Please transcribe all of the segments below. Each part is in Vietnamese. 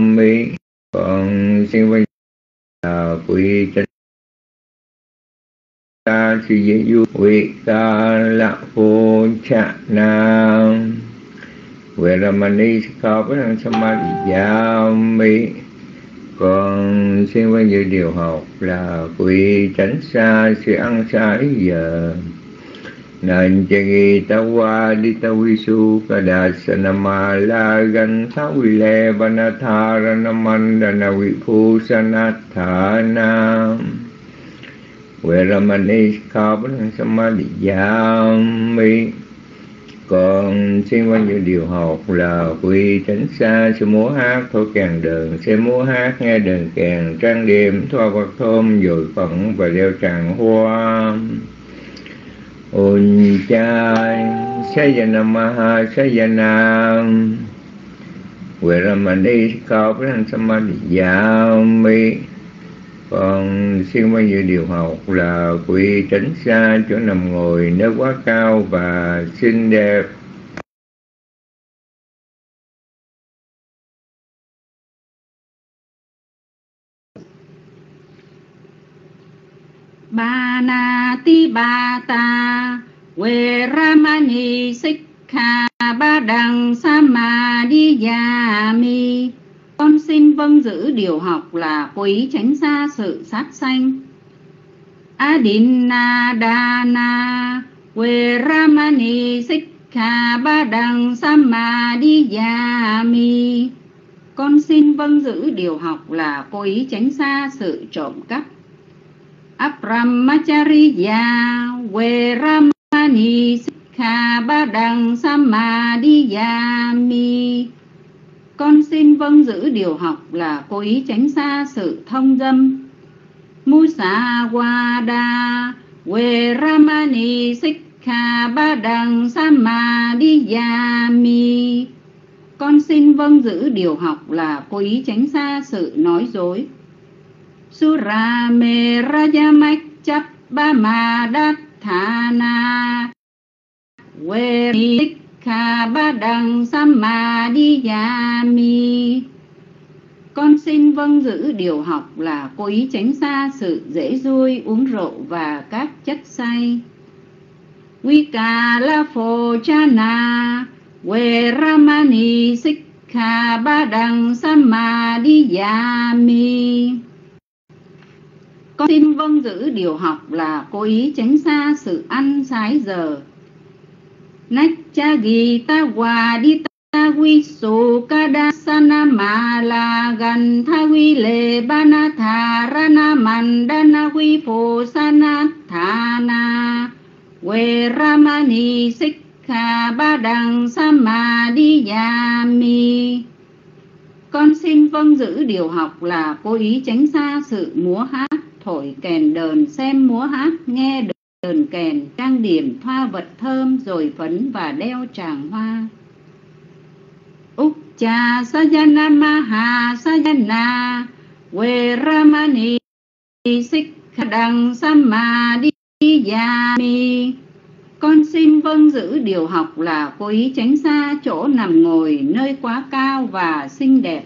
mi. Con xin vâng là quy chánh ta si dễ du quy ca lạc vô chạ nam. Về Ramani Sikha với năng Samadhi. Con xin vâng dự điều học là quy tránh xa sự ăn xa ý giờ. Nên chagi tawa di tawisu kadasanama la gan thawile vanatharanamandana viphusanatthana. Về Ramani Sikha với năng Samadhi. Con xin vâng dự điều học là quy tránh xa sự múa hát thổi kèn đờn, sẽ múa hát nghe đờn kèn trang điểm thoa vật thơm dồi phận và đeo tràng hoa. Unchai Sayanamaha Sayanam. Về Ramani Sikha với năng Samadhi. Con xin vâng dự điều học là quy tránh xa chỗ nằm ngồi nơi quá cao và xinh đẹp. Banati bata Ve Ramani Sikha Badang Samadhiyami. Con xin vâng giữ điều học là quý tránh xa sự sát sanh. Adinadana Ve Ramani Sikha Badang Samadhiyami. Con xin vâng giữ điều học là cố ý tránh xa sự trộm cắp. Abramachariya Ve Ramani Sikha Badang Samadhiyami. Con xin vâng giữ điều học là cố ý tránh xa sự thông dâm. Musawada Ve Ramani Sikha Badang Samadhiyami. Con xin vâng giữ điều học là cố ý tránh xa sự nói dối. Suramerajamachappamadhatthana Ve Sikha Badang Samadhiyami. Con xin vâng giữ điều học là cố ý tránh xa sự dễ dui, uống rượu và các chất say. Vikalaphochana Ve Ramani Sikha Badang Samadhiyami. Con xin vâng giữ điều học là cố ý tránh xa sự ăn trái giờ. Nachagita Wadita Visu Kadasanama Lagan Thawile Banatharana Mandana Viphusanatthana Ve Ramani Sikha Badang Samadhiyami. Con xin vâng giữ điều học là cố ý tránh xa sự múa hát, thổi kèn đờn, xem múa hát, nghe đờn kèn, trang điểm, thoa vật thơm, rồi phấn và đeo tràng hoa. Uchcha Sayanamaha Sayana Ve Ramani Sikha Badang Samadhiyami. Con xin vâng giữ điều học là cố ý tránh xa chỗ nằm ngồi nơi quá cao và xinh đẹp.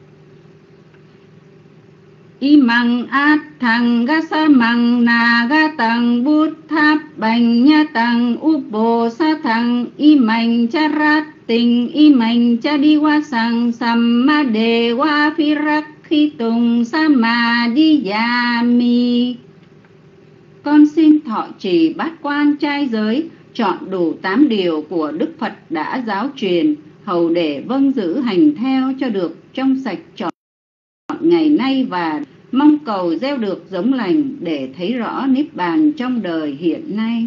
Imang Athang Gasamang Nagatang Buddhap Banyatang Ubbosathang Imang Charating Imang Chadiwasang Sammadewa Phirakhitung Samadhiyami. Con xin thọ trì bát quan trai giới, chọn đủ 8 điều của Đức Phật đã giáo truyền, hầu để vâng giữ hành theo cho được trong sạch trọn ngày nay, và mong cầu gieo được giống lành để thấy rõ niết bàn trong đời hiện nay.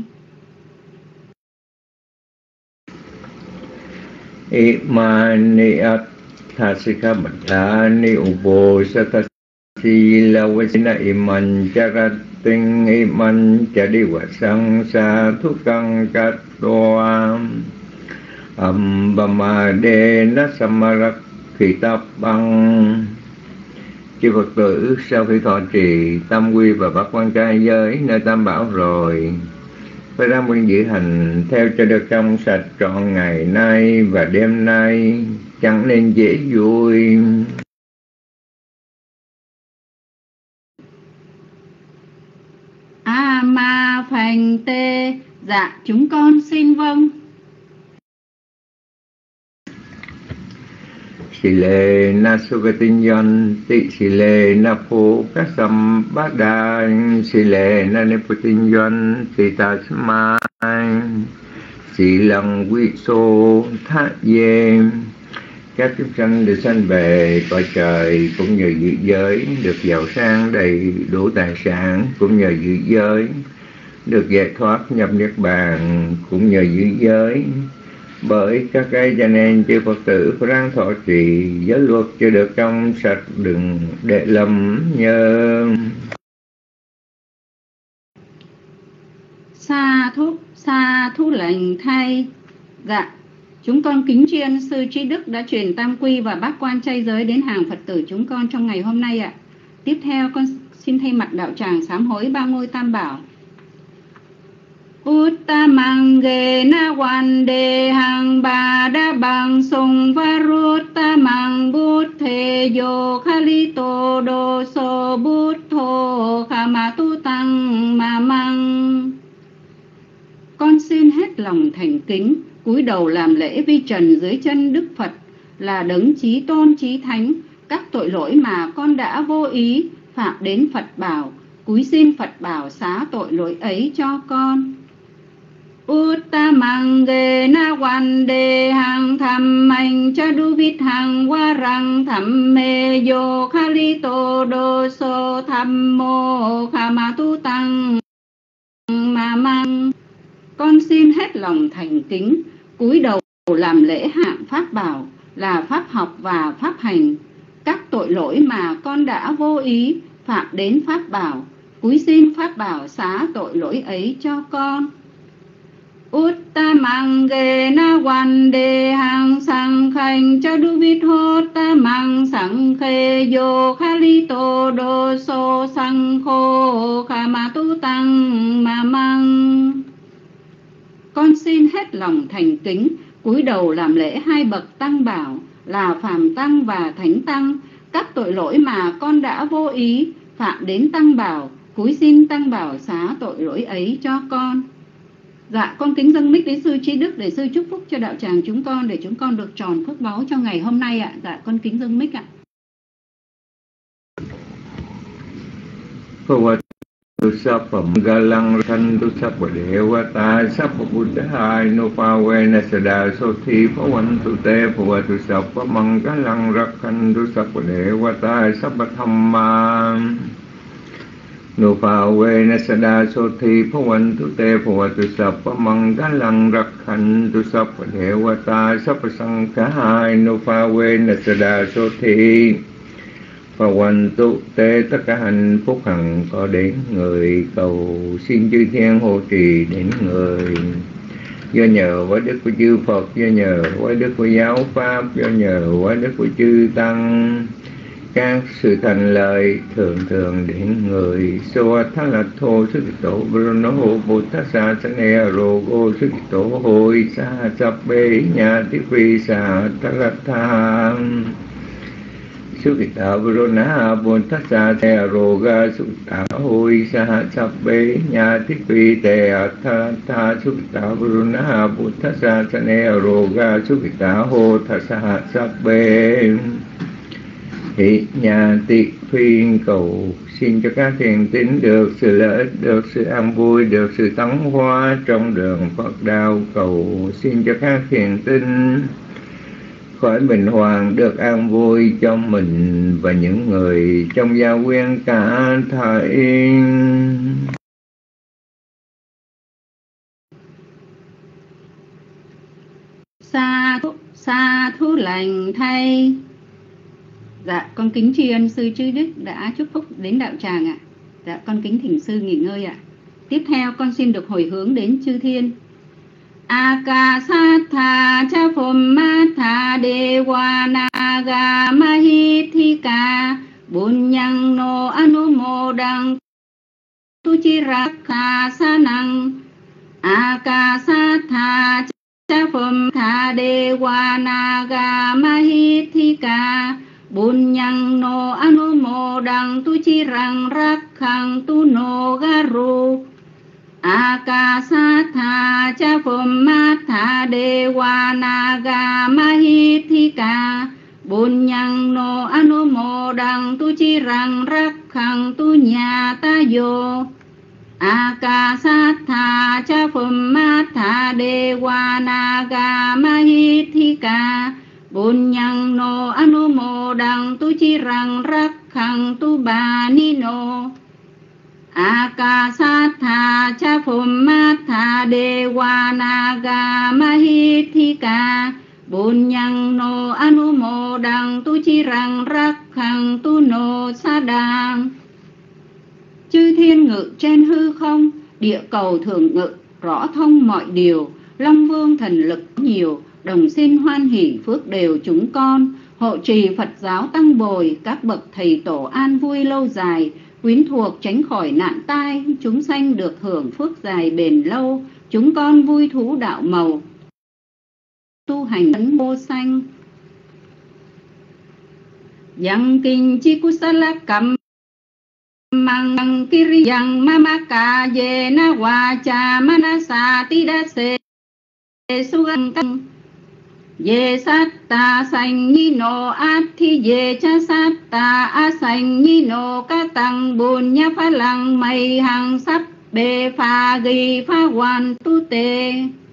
Imani Atthasika Bhattani Ubosattasila Vasina Iman Charating Iman Chadiwasang Sathukang Kattoam Ambamadena Samarakhitabang. Chư Phật tử, sau khi thọ trì tam quy và bát quan trai giới nơi tam bảo rồi, phải ráng nguyên giữ hành theo cho được trong sạch trọn ngày nay và đêm nay, chẳng nên dễ vui. Bành tê. Dạ, chúng con xin vâng. Sĩ lệ na sugatinyon tị sĩ lệ na phô các sam bát đà sĩ lệ na nepotinyon tị ta smai sĩ lăng quy sô thát dê. Các chúng sanh được sanh về cõi trời cũng nhờ dự giới, được giàu sang đầy đủ tài sản cũng nhờ dự giới, được giải thoát nhập niết bàn cũng nhờ dự giới. Bởi các cái cho nên chư Phật tử phải ráng thọ trì giới luật cho được trong sạch, đừng để lầm nhơ. Sa thú lành thay. Dạ, chúng con kính tri ân sư trí đức đã truyền tam quy và bát quan trai giới đến hàng Phật tử chúng con trong ngày hôm nay ạ. Tiếp theo con xin thay mặt đạo tràng sám hối ba ngôi tam bảo. Uttamang ge na wan de hang ba da bang sung varuttamang buddhe yo khalito do so buddho khamatu tăng ma mang. Con xin hết lòng thành kính cúi đầu làm lễ vi trần dưới chân Đức Phật là đấng chí tôn chí thánh. Các tội lỗi mà con đã vô ý phạm đến Phật bảo, cúi xin Phật bảo xá tội lỗi ấy cho con. Uttamang ge na wan de hang tham anh cha du vít hang wa rang tham me yo khalito do so tham mô khamatu tăng ma mang. Con xin hết lòng thành kính cúi đầu làm lễ hạng pháp bảo là pháp học và pháp hành. Các tội lỗi mà con đã vô ý phạm đến pháp bảo, cúi xin pháp bảo xá tội lỗi ấy cho con. Uttamang ge na wan de hang sang khanh cha du vít hốt tamang sang khe yo khalito do so sang khô khamatu tăng ma mang. Con xin hết lòng thành kính cúi đầu làm lễ hai bậc tăng bảo là phàm tăng và thánh tăng. Các tội lỗi mà con đã vô ý phạm đến tăng bảo, cúi xin tăng bảo xá tội lỗi ấy cho con. Dạ, con kính dâng mic đến sư trí đức để sư chúc phúc cho đạo tràng chúng con để chúng con được tròn phước báu cho ngày hôm nay ạ. Dạ, con kính dâng mic ạ. Tu sapam galang thantu sappa devata sappa buddhaya nupavena sada sothi bhavantu te bhavatu sappa mangalang rakhantu sappa devata sappa dhamma nupavena sada sothi bhavantu te bhavatu sappa mangalang rakhantu sappa devata sappa sanghaya nupavena sada sothi Phật tế tất cả hạnh phúc hằng có đến người, cầu xin chư thiên hộ trì đến người. Do nhờ quá đức của chư Phật, do nhờ quá đức của giáo pháp, do nhờ quá đức của chư tăng, các sự thành lời thường thường đến người. So thá là thô sức tổ bruno hộ bồ tát sa sane rogo sức tổ hồi sa sắp bế nhà tiếp vi sa thá là tham Sukita Vrona Buddhasa Te Roga Sukita Hoi Saha Sabbe Nyati Te Atha Sukita Vrona Buddhasa Sane Roga Sukita Ho Thasaha Sabbe. Thị nhà tị phiên cầu xin cho các thiền tín được sự lợi ích, được sự an vui, được sự tấn hóa trong đường Phật đạo. Cầu xin cho các thiền tín khỏi bình hoàng, được an vui cho mình và những người trong gia quyến cả thảy. Sa thú lành thay. Dạ, con kính tri ân sư chư đức đã chúc phúc đến đạo tràng ạ. Dạ, con kính thỉnh sư nghỉ ngơi ạ. Tiếp theo con xin được hồi hướng đến chư thiên. Akasatha cha phummatha dewa naga mahithika bunyang no anumodang tuchirakha sanang. Akasatha cha phummatha dewa naga mahithika bunyang no anumodang tuchirang rakhang tu no garu. Akasatha cha Phumatha Dewa Naga Mahithika Bunyang no Anumodang tu chirang rakhang tu nyata yo. Akasatha cha Phumatha Dewa Naga Mahithika Bunyang no Anumodang tu chirang rakhang tu banino. Akasatha cha Phumatha Dewa Naga Mahithika Bunyang no Anumodang tu chirang rakhang tu no sadang. Chư thiên ngự trên hư không, địa cầu thường ngự, rõ thông mọi điều, Long Vương thần lực nhiều, đồng xin hoan hỷ phước đều chúng con, hộ trì Phật giáo tăng bồi, các bậc thầy tổ an vui lâu dài, quyến thuộc tránh khỏi nạn tai, chúng sanh được hưởng phước dài bền lâu, chúng con vui thú đạo màu, tu hành ấn vô sanh. Yang kinh chi kusala kam mang kiriyang mamaka ye na wacha manasa tidase sugang tăng ye satta sanh nhi no athi ye cha satta asanh nhi no ka tăng bunya pha lăng mây hằng sắp bê pha ghi pha hoàn tu tê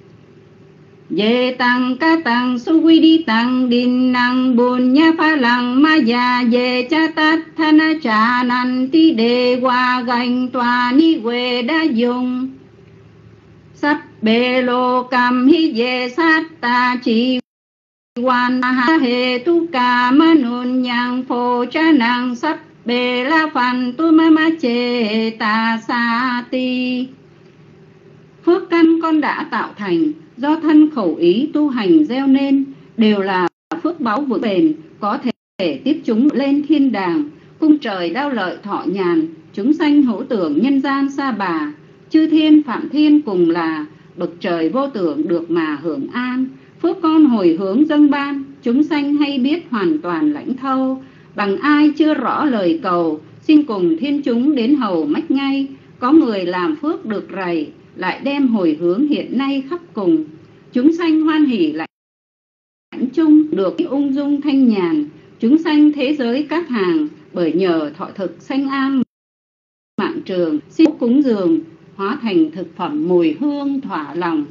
ye tăng ca tăng su quy đi tăng đinh năng bunya pha lăng ma ya ye cha tát thana cha nan ti đề qua gành tòa ni quê đa dùng sắp bê lô cầm hi ye sát ta chi quan ha he tu ca ma nun nhang phô cha năng sắp bê la phan tu ma ma chê ta sa ti. Phước căn con đã tạo thành do thân khẩu ý tu hành gieo nên đều là phước báu vững bền, có thể tiếp chúng lên thiên đàng, cung trời đao lợi thọ nhàn, chúng sanh hữu tưởng nhân gian sa bà, chư thiên phạm thiên cùng là bậc trời vô tưởng được mà hưởng an. Phước con hồi hướng dâng ban, chúng sanh hay biết hoàn toàn lãnh thâu, bằng ai chưa rõ lời cầu, xin cùng thiên chúng đến hầu mách ngay. Có người làm phước được rày, lại đem hồi hướng hiện nay khắp cùng, chúng sanh hoan hỷ lãnh chung được ung dung thanh nhàn, chúng sanh thế giới các hàng bởi nhờ thọ thực sanh an mạng trường, xin cúng dường hóa thành thực phẩm mùi hương thỏa lòng.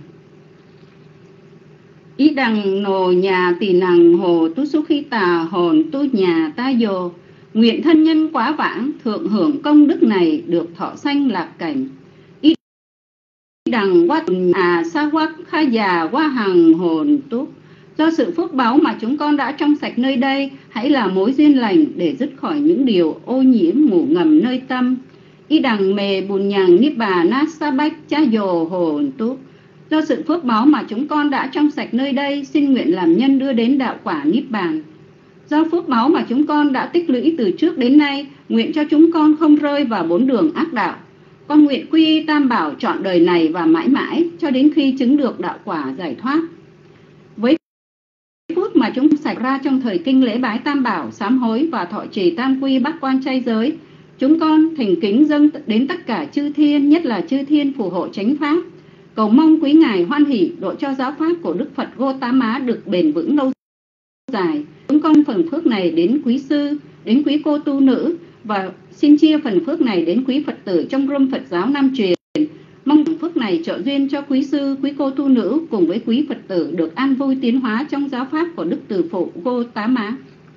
Ý đằng nồ nhà tỳ nằng hồ tu su khi tà hồn tu nhà ta dồ, nguyện thân nhân quá vãng thượng hưởng công đức này được thọ sanh lạc cảnh. Ý đằng qua tùn sa quắc kha già qua hằng hồn túc. Do sự phước báu mà chúng con đã trong sạch nơi đây, hãy là mối duyên lành để dứt khỏi những điều ô nhiễm ngủ ngầm nơi tâm. Ý đằng mề bùn nhằng niết bà nát sa bách cha dồ hồn túc. Do sự phước báu mà chúng con đã trong sạch nơi đây, xin nguyện làm nhân đưa đến đạo quả niết bàn. Do phước báu mà chúng con đã tích lũy từ trước đến nay, nguyện cho chúng con không rơi vào bốn đường ác đạo. Con nguyện quy y Tam Bảo trọn đời này và mãi mãi cho đến khi chứng được đạo quả giải thoát. Với phước mà chúng sạch ra trong thời kinh lễ bái Tam Bảo, sám hối và thọ trì tam quy bát quan trai giới, chúng con thành kính dâng đến tất cả chư thiên, nhất là chư thiên phù hộ chánh pháp, cầu mong quý ngài hoan hỷ độ cho giáo pháp của Đức Phật Gotama được bền vững lâu dài. Chúng con phần phước này đến quý sư, đến quý cô tu nữ, và xin chia phần phước này đến quý Phật tử trong room Phật giáo Nam truyền. Mong phần phước này trợ duyên cho quý sư, quý cô tu nữ cùng với quý Phật tử được an vui tiến hóa trong giáo pháp của Đức Từ Phụ Gotama.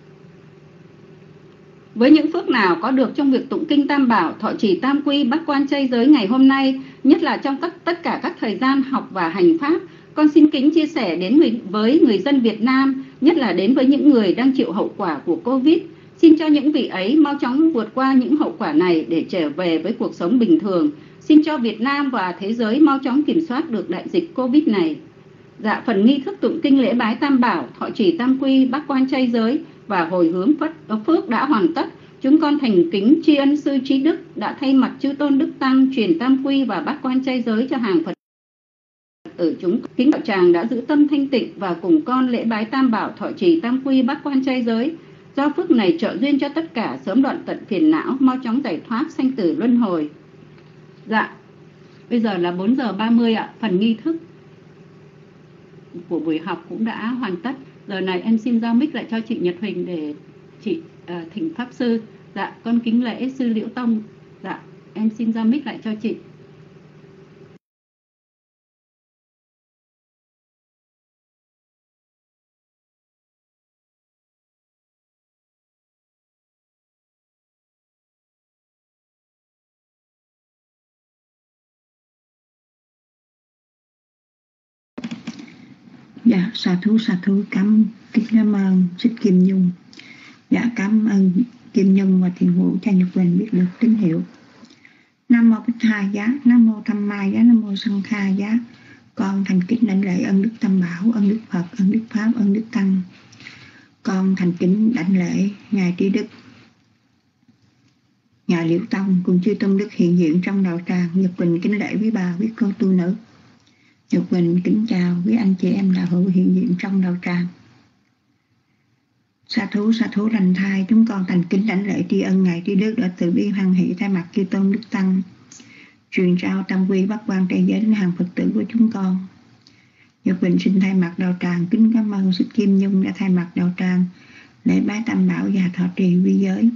Với những phước nào có được trong việc tụng kinh Tam Bảo, thọ trì tam quy bát quan trai giới ngày hôm nay, nhất là trong tất cả các thời gian học và hành pháp, con xin kính chia sẻ đến với người dân Việt Nam, nhất là đến với những người đang chịu hậu quả của Covid. Xin cho những vị ấy mau chóng vượt qua những hậu quả này để trở về với cuộc sống bình thường. Xin cho Việt Nam và thế giới mau chóng kiểm soát được đại dịch Covid này. Dạ, phần nghi thức tụng kinh lễ bái Tam Bảo, thọ trì tam quy bát quan trai giới và hồi hướng phước đã hoàn tất. Chúng con thành kính tri ân sư trí đức đã thay mặt chư tôn đức tăng truyền tam quy và bát quan trai giới cho hàng Phật tử chúng. Kính đạo tràng đã giữ tâm thanh tịnh và cùng con lễ bái Tam Bảo, thọ trì tam quy bát quan trai giới. Do phước này trợ duyên cho tất cả sớm đoạn tận phiền não, mau chóng giải thoát sanh tử luân hồi. Dạ, Bây giờ là 4 giờ 30 ạ. Phần nghi thức của buổi học cũng đã hoàn tất. Giờ này em xin giao mic lại cho chị Nhật Huỳnh để chị thỉnh Pháp Sư. Dạ, con kính lễ Sư Liễu Tông. Dạ, em xin giao mic lại cho chị. Dạ, sa thú, kính cảm ơn Thích Kim Nhung. Dạ, cảm ơn Kim Nhung và Thiền Vũ cho Nhật Bình biết được tín hiệu. Nam mô Bích Tha Giá, Nam mô Tham Ma Giá, Nam mô Sanh Kha Giá. Con thành kính đảnh lễ ân Đức Tam Bảo, ân Đức Phật, ân Đức Pháp, ân Đức Tăng. Con thành kính đảnh lễ Ngài Trí Đức, Ngài Liễu Tông cùng chư tôn đức hiện diện trong đạo tràng. Nhật Bình kính lễ quý bà, quý cô tu nữ. Nhật Bình kính chào quý anh chị em đạo hữu hiện diện trong đạo tràng. Sa thú lành thai, chúng con thành kính đảnh lễ tri ân Ngài Trí Đức đã từ bi hoan hỷ thay mặt chư tôn đức tăng truyền trao tam quy bát quan trai giới đến hàng Phật tử của chúng con. Nhật Bình xin thay mặt đạo tràng kính cảm ơn Thích Kim Nhung đã thay mặt đạo tràng lễ bái tam bảo và thọ trì quy giới.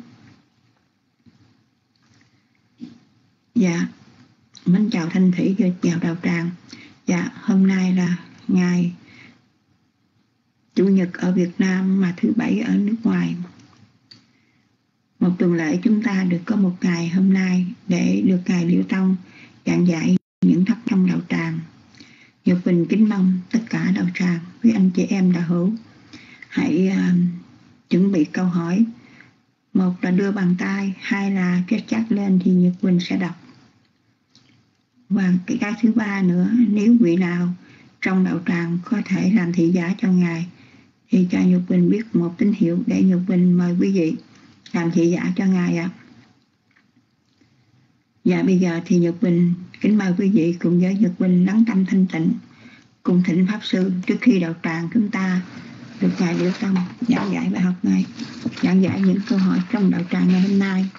Dạ, mến chào thanh thủy vào đạo tràng. Dạ, hôm nay là ngày Chủ nhật ở Việt Nam mà thứ Bảy ở nước ngoài. Một tuần lễ chúng ta được có một ngày hôm nay để được Ngài Liễu Tông giảng dạy những thắc trong đạo tràng. Nhật Bình kính mong tất cả đạo tràng, quý anh chị em đạo hữu hãy chuẩn bị câu hỏi. Một là đưa bàn tay, hai là chat lên thì Nhật Bình sẽ đọc. Và cái thứ ba nữa, nếu vị nào trong đạo tràng có thể làm thị giả cho Ngài thì cho Nhật Bình biết một tín hiệu để Nhật Bình mời quý vị làm thị giả cho Ngài ạ. Và bây giờ thì Nhật Bình kính mời quý vị cùng với Nhật Bình lắng tâm thanh tịnh cùng thỉnh Pháp Sư trước khi đạo tràng chúng ta được Ngài Liễu Tông giảng dạy bài học này, giảng dạy những câu hỏi trong đạo tràng ngày hôm nay.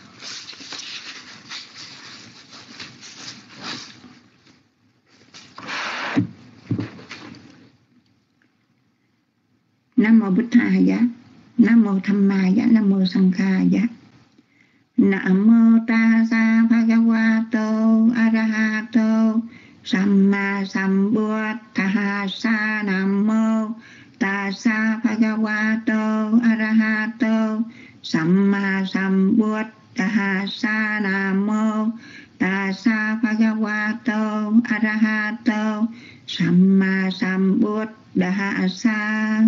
Nam mô Bích Tha Giá, Nam mô Tham Ma Giá, Nam mô Sanh Kha Giá. Nam mô Tassa Bhagavato Arahato Samma Sambuddhassa. Nam mô Tassa Bhagavato Arahato Samma Sambuddhassa. Nam mô Tassa Bhagavato Arahato Samma Sambuddhassa.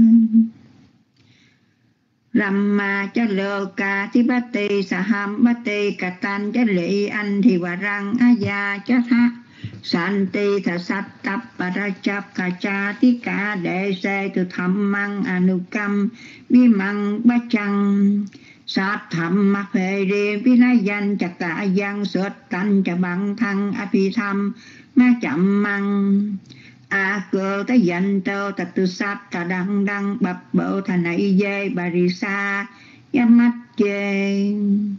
Ramma cha lô ca thi bát tì sa ham bát tì ca tan cha lị anh thì và răng a gia cha tha san tì tha sát tập bà ra chap ca cha tí ca đệ se tu tham măng anukam vi măng ba chăng sát tham ma phê đi vi na danh cha cả giang xuất tan cha bằng thăng a phi tham ma chậm măng a cơ ta dành tơ ta tu sát ta đăng đăng bập bộ ta nãy dê bà rì sa giám mắt chê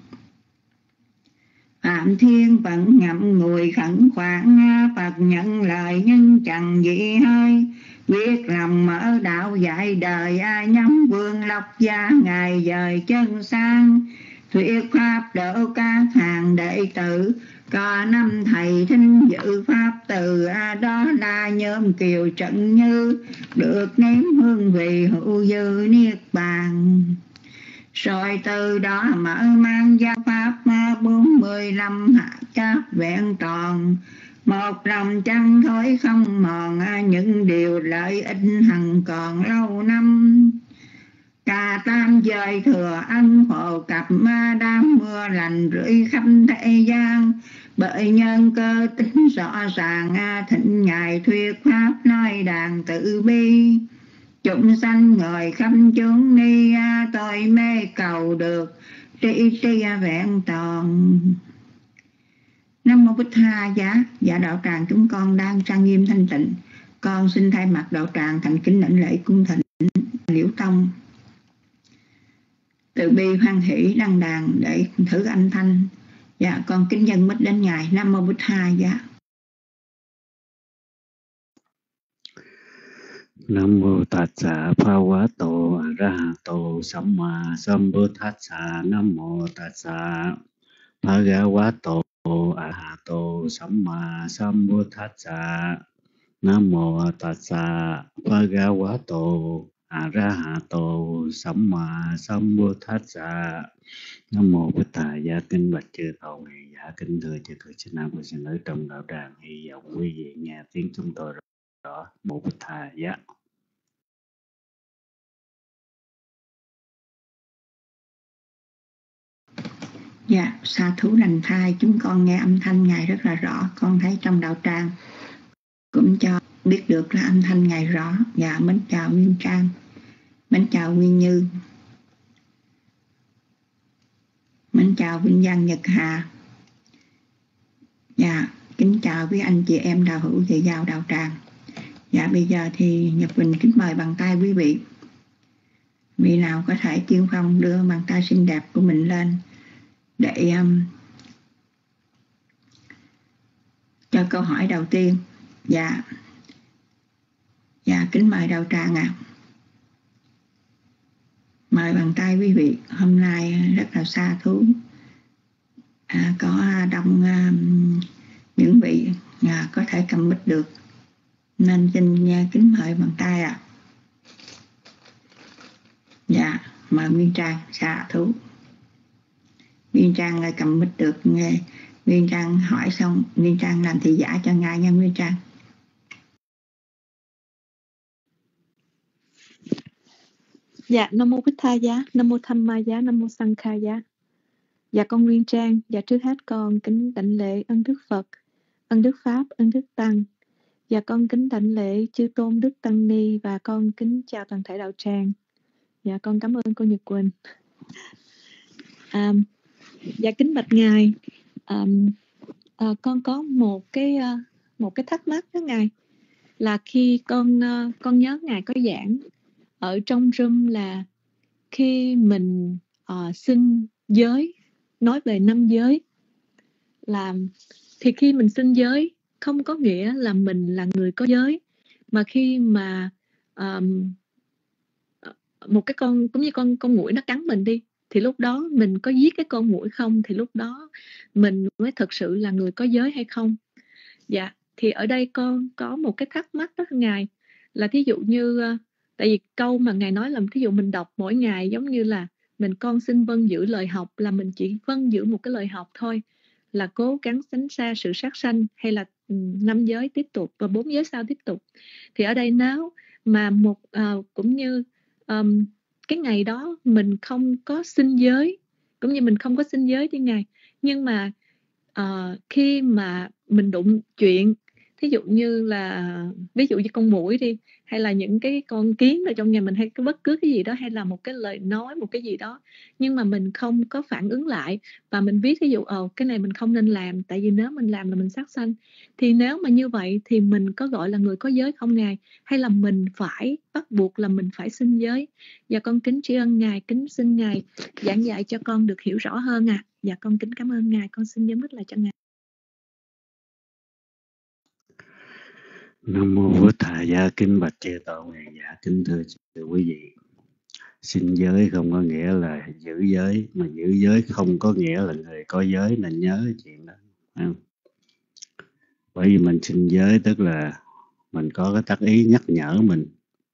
Phạm Thiên vẫn ngậm ngùi khẩn khoản Phật nhận lời nhưng chẳng gì hơi biết lòng mở đạo dạy đời nhắm vương lộc gia ngày dời chân sang thuyết pháp độ các hàng đệ tử có năm thầy thinh dự pháp từ đó là nhóm kiều trận như được nếm hương vị hữu dư niết bàn. Rồi từ đó mở mang giáo pháp 45 hạ các vẹn tròn một lòng chân thối không mòn những điều lợi ích hằng còn lâu năm. Cả tam giới thừa ân phổ cập đám mưa lành rưỡi khắp thế gian bởi nhân cơ tính rõ ràng thịnh ngài thuyết pháp nói đàn tự bi chúng sanh ngồi khắp chốn ni tôi mê cầu được tri tri vẹn toàn. Nam mô Bích Tha Giá. Dạ, đạo tràng chúng con đang trang nghiêm thanh tịnh, con xin thay mặt đạo tràng thành kính đảnh lễ cung thỉnh Liễu Tông từ bi hoan hỷ đăng đàn để thử âm thanh. Dạ, con kính dân mít đến ngài. Nam mô Bích Tha Giá. Nam mô Tassa Bhagavato Arahato Samma Sambuddhassa. Nam mô Tassa Bhagavato Arahato Samma Sambuddhassa. Nam mô Tassa Bhagavato Arahato Samma Sambuddhassa. Nam mô Bích Thầy Giá. Kính bạch chư tổ ngài giả, kính thưa chư cư sĩ nam và sư nữ trong đạo tràng. Hy vọng quý vị nghe tiếng chúng tôi rõ. Mô Bích Thầy Giá. Dạ, sa thú lành thai, chúng con nghe âm thanh Ngài rất là rõ. Con thấy trong đạo tràng cũng cho biết được là âm thanh Ngài rõ. Dạ, mến chào Nguyên Trang, mến chào Nguyên Như, mến chào Vinh Giang Nhật Hà. Dạ, kính chào quý anh chị em đạo hữu về vào đạo tràng. Dạ, bây giờ thì Nhật Bình kính mời bàn tay quý vị. Vị nào có thể tiên phong đưa bàn tay xinh đẹp của mình lên để cho câu hỏi đầu tiên. Dạ, kính mời đạo tràng ạ. Mời bàn tay quý vị. Hôm nay rất là sa thú, có đông những vị có thể cầm mic được, nên xin kính mời bàn tay ạ. Dạ, mời Nguyên Trang. Sa thú. Nguyên Trang lại cầm mic được. Nghe Nguyên Trang hỏi xong, Nguyên Trang làm thị giả cho ngài nha Nguyên Trang. Dạ, Nam mô Bích Tha Giá, Nam mô Tham Ma Giá, Nam mô Sang Kha Giá. Dạ, con Nguyên Trang. Dạ, trước hết con kính đảnh lễ ân Đức Phật, ân Đức Pháp, ân Đức Tăng. Dạ, con kính đảnh lễ chư tôn Đức Tăng Ni và con kính chào toàn thể đạo tràng. Dạ, con cảm ơn cô Nhật Quỳnh. Dạ, kính bạch ngài, con có một cái thắc mắc đó ngài, là khi con nhớ ngài có giảng ở trong room là khi mình sinh giới, nói về năm giới, là thì khi mình sinh giới không có nghĩa là mình là người có giới, mà khi mà một cái con cũng như con muỗi nó cắn mình đi, thì lúc đó mình có giết cái con muỗi không, thì lúc đó mình mới thực sự là người có giới hay không. Dạ, thì ở đây con có một cái thắc mắc đó ngài, là thí dụ như tại vì câu mà ngài nói là thí dụ mình đọc mỗi ngày giống như là mình con xin vâng giữ lời học, là mình chỉ vâng giữ một cái lời học thôi, là cố gắng tránh xa sự sát sanh, hay là 5 giới tiếp tục và 4 giới sau tiếp tục. Thì ở đây nếu mà cũng như cái ngày đó mình không có sinh giới, cũng như mình không có sinh giới đi ngài, nhưng mà khi mà mình đụng chuyện, thí dụ như là ví dụ như con muỗi đi, hay là những cái con kiến ở trong nhà mình, hay cái bất cứ cái gì đó, hay là một cái lời nói, một cái gì đó, nhưng mà mình không có phản ứng lại, và mình biết ví dụ cái này mình không nên làm, tại vì nếu mình làm là mình sát sanh, thì nếu mà như vậy thì mình có gọi là người có giới không ngài, hay là mình phải bắt buộc là mình phải sinh giới? Và con kính tri ân ngài, kính xin ngài giảng dạy cho con được hiểu rõ hơn ạ. Dạ, con kính cảm ơn ngài, con xin nhớ mít lại cho ngài. Nam mô Bổn Thầy Giá. Kính bạch chư tổ ngài giả, kính thưa chư quý vị. Sinh giới không có nghĩa là giữ giới, mà giữ giới không có nghĩa là người có giới, nên nhớ cái chuyện đó. Không? Bởi vì mình sinh giới tức là mình có cái tác ý nhắc nhở mình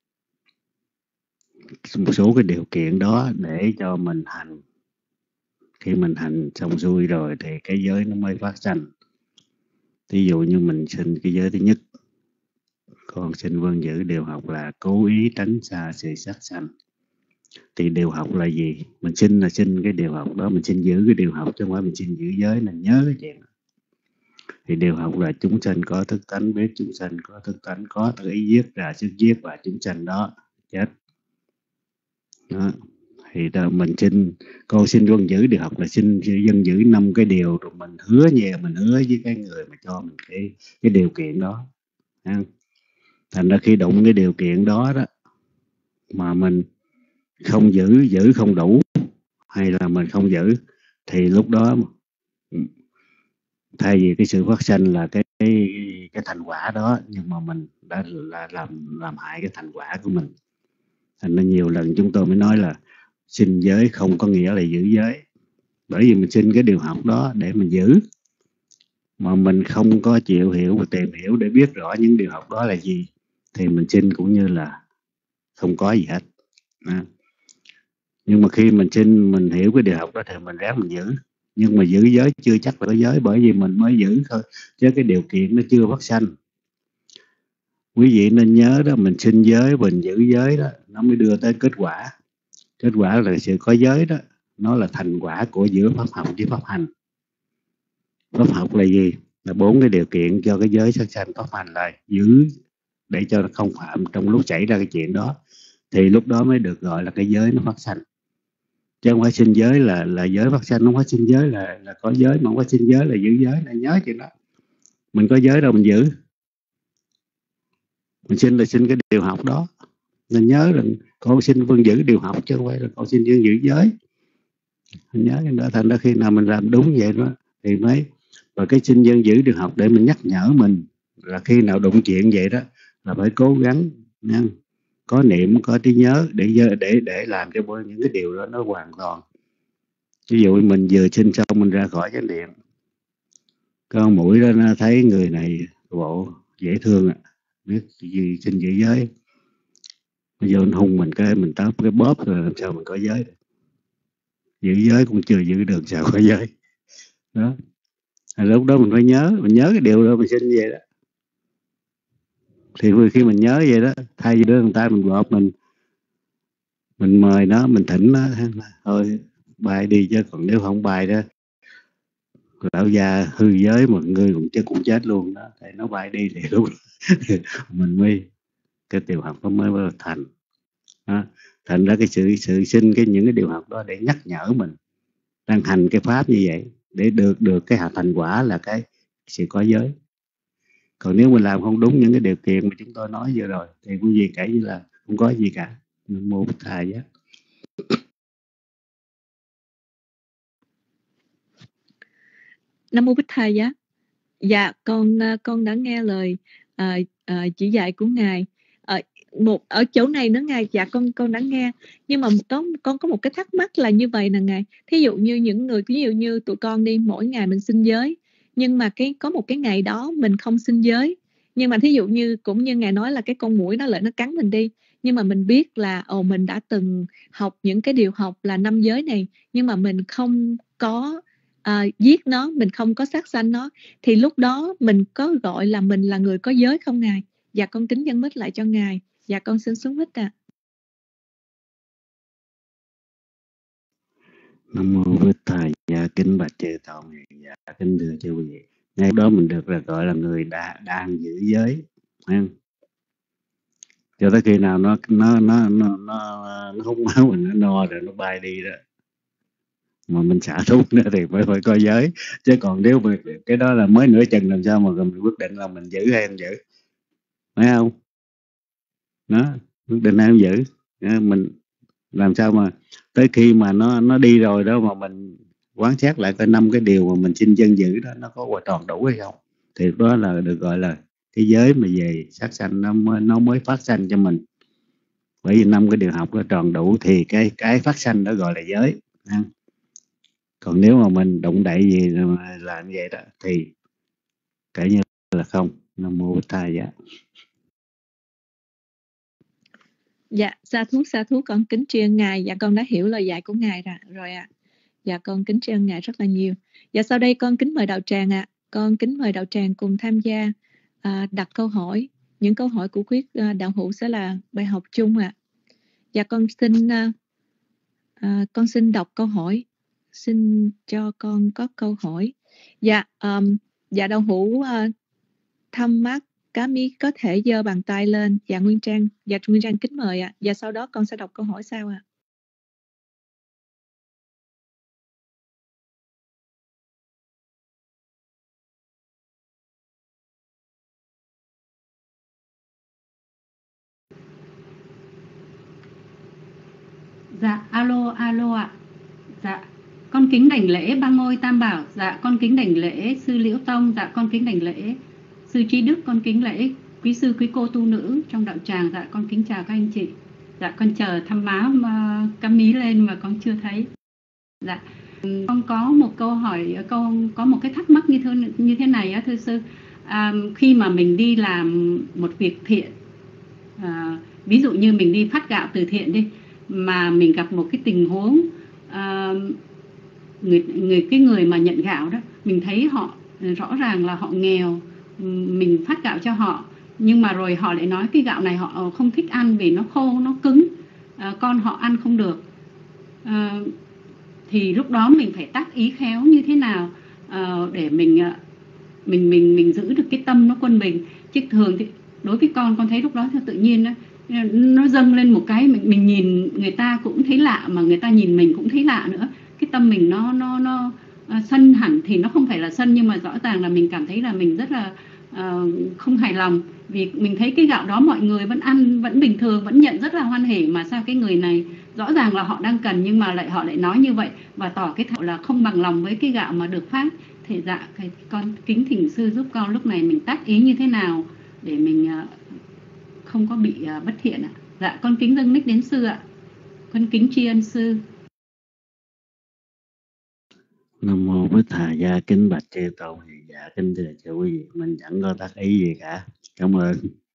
một số cái điều kiện đó để cho mình hành. Khi mình hành xong xuôi rồi thì cái giới nó mới phát sanh. Ví dụ như mình sinh cái giới thứ nhất, con xin vâng giữ điều học là cố ý tránh xa sự sát sanh. Thì điều học là gì? Mình xin là xin cái điều học đó, mình xin giữ cái điều học chứ không phải mình xin giữ giới, nên nhớ cái chuyện đó. Thì điều học là chúng sanh có thức tánh, biết chúng sanh có thức tánh, có tự ý giết ra sức giết, và chúng sanh đó chết. Đó. Thì đó, mình con xin vâng giữ điều học là xin vâng giữ 5 cái điều, rồi mình hứa với cái người mà cho mình cái điều kiện đó. Thành ra khi đụng cái điều kiện đó đó mà mình không giữ không đủ, hay là mình không giữ, thì lúc đó thay vì cái sự phát sanh là cái cái thành quả đó, nhưng mà mình đã làm hại cái thành quả của mình. Thành ra nhiều lần chúng tôi mới nói là sinh giới không có nghĩa là giữ giới, bởi vì mình sinh cái điều học đó để mình giữ, mà mình không có chịu hiểu và tìm hiểu để biết rõ những điều học đó là gì, thì mình sinh cũng như là không có gì hết. Nhưng mà khi mình sinh, mình hiểu cái điều học đó thì mình ráng mình giữ. Nhưng mà giữ giới chưa chắc là có giới, bởi vì mình mới giữ thôi, chứ cái điều kiện nó chưa phát sanh. Quý vị nên nhớ đó, mình sinh giới, mình giữ giới đó, nó mới đưa tới kết quả. Kết quả là sự có giới đó, nó là thành quả của giữa pháp học với pháp hành. Pháp học là gì? Là 4 cái điều kiện cho cái giới sát sanh. Pháp hành là giữ để cho nó không phạm trong lúc xảy ra cái chuyện đó, thì lúc đó mới được gọi là cái giới nó phát sanh. Chứ không phải sinh giới là giới phát sanh, không phải sinh giới là có giới, mà không phải sinh giới là giữ giới. Là nhớ chuyện đó. Mình có giới đâu mình giữ. Mình sinh là sinh cái điều học đó. Nên nhớ rằng con sinh vâng giữ điều học, chứ không phải là con sinh vâng giữ giới. Mình nhớ cái đó. Thành ra khi nào mình làm đúng vậy đó thì mới, và cái sinh dân giữ điều học để mình nhắc nhở mình là khi nào đụng chuyện vậy đó là phải cố gắng nha, có niệm, có trí nhớ để làm cho những cái điều đó nó hoàn toàn. Ví dụ mình vừa sinh xong mình ra khỏi chánh điện, con mũi đó nó thấy người này bộ dễ thương, biết gì xin giữ giới, bây giờ anh hung mình cái mình táp cái bóp rồi làm sao mình có giới được. Giữ giới cũng chưa giữ được sao có giới đó. Lúc đó mình phải nhớ cái điều đó mình xin vậy đó. Thì khi mình nhớ vậy đó, thay vì đưa người ta mình gọt mình mời nó, mình thỉnh nó, thôi bài đi, chứ còn nếu không bài đó lão già hư giới một người cũng chết luôn đó. Thì nó bài đi thì lúc mình mới cái điều học nó mới thành đó. Thành ra cái sự sinh những cái điều học đó để nhắc nhở mình đang hành cái pháp như vậy, để được cái hạt thành quả là cái sự có giới. Còn nếu mình làm không đúng những cái điều kiện mà chúng tôi nói vừa rồi thì quý vị kể như là không có gì cả. Nam mô Bích Thầy Giá. Nam mô Bích Thầy Giá. Dạ con đã nghe lời chỉ dạy của ngài. Ở chỗ này nữa ngài, dạ con đã nghe, nhưng mà con có một cái thắc mắc là như vậy nè ngài. Thí dụ như những người, ví dụ như tụi con đi, mỗi ngày mình xin giới, nhưng mà có một cái ngày đó mình không xin giới, nhưng mà thí dụ như cũng như ngài nói là cái con muỗi nó lại nó cắn mình đi, nhưng mà mình biết là mình đã từng học những cái điều học là 5 giới này, nhưng mà mình không có giết nó, mình không có sát sanh nó, thì lúc đó mình có gọi là mình là người có giới không ngài? Dạ con kính dâng mic lại cho ngài. Dạ con xin xuống mic ạ. Nam mô Bích Thầy. Dạ kính bạch chư tôn, dạ kính thưa chư quý vị. Ngay đó mình được là gọi là người đang giữ giới, không? Cho tới khi nào nó hút máu mình, nó no rồi nó bay đi đó, mà mình xả thuốc nữa thì phải có giới. Chứ còn nếu mà cái đó là mới nửa chừng, làm sao mà mình quyết định là mình giữ hay không giữ, phải không? Đó, quyết định hay không giữ, mình làm sao mà tới khi mà nó đi rồi đó mà mình quán xét lại coi 5 cái điều mà mình xin dân giữ đó nó có tròn đủ hay không, thì đó là được gọi là cái giới mà về sát sanh nó mới phát sanh cho mình. Bởi vì 5 cái điều học nó tròn đủ thì cái phát sanh đó gọi là giới. Còn nếu mà mình động đậy gì mà làm vậy đó thì kể như là không. Nam mô Bích Thầy Giá. Dạ sa thú con kính tri ân ngài. Dạ con đã hiểu lời dạy của ngài rồi ạ. Dạ con kính tri ân ngài rất là nhiều. Dạ sau đây con kính mời đạo tràng ạ. Con kính mời đạo tràng cùng tham gia đặt câu hỏi. Những câu hỏi của quý đạo hữu sẽ là bài học chung ạ. Dạ con xin đọc câu hỏi. Xin cho con có câu hỏi. Dạ đạo hữu Thăm Mắt Cá Mi có thể giơ bàn tay lên. Dạ Nguyên Trang kính mời ạ. Và sau đó con sẽ đọc câu hỏi sau ạ. Dạ alo ạ. Dạ con kính đảnh lễ Ba Ngôi Tam Bảo. Dạ con kính đảnh lễ Sư Liễu Tông. Dạ con kính đảnh lễ Sư Trí Đức, con kính lễ quý sư quý cô tu nữ trong đạo tràng. Dạ con kính chào các anh chị. Dạ con chờ thăm má cắm mí lên mà con chưa thấy. Dạ con có một câu hỏi, con có một cái thắc mắc như thế này á thưa sư. Khi mà mình đi làm một việc thiện, ví dụ như mình đi phát gạo từ thiện đi, mà mình gặp một cái tình huống cái người mà nhận gạo đó, mình thấy họ rõ ràng là họ nghèo, mình phát gạo cho họ, nhưng mà rồi họ lại nói cái gạo này họ không thích ăn vì nó khô, nó cứng, con họ ăn không được. Thì lúc đó mình phải tác ý khéo như thế nào để mình giữ được cái tâm nó quân bình. Chứ thường thì đối với con thấy lúc đó tự nhiên đó, nó dâng lên một cái, mình nhìn người ta cũng thấy lạ, mà người ta nhìn mình cũng thấy lạ nữa. Cái tâm mình nó sân hẳn thì nó không phải là sân, nhưng mà rõ ràng là mình cảm thấy là mình rất là không hài lòng, vì mình thấy cái gạo đó mọi người vẫn ăn, vẫn bình thường, vẫn nhận rất là hoan hỉ, mà sao cái người này rõ ràng là họ đang cần nhưng mà họ lại nói như vậy và tỏ cái thạo là không bằng lòng với cái gạo mà được phát. Thì dạ con kính thỉnh sư giúp con lúc này mình tác ý như thế nào để mình không có bị bất thiện ạ. Dạ con kính dâng mic đến sư ạ. Con kính tri ân sư. Nam mô Bích Hà Gia, kính bạch chư tôn. Dạ kính thưa chư quý vị, mình chẳng có tác ý gì cả. Cảm ơn.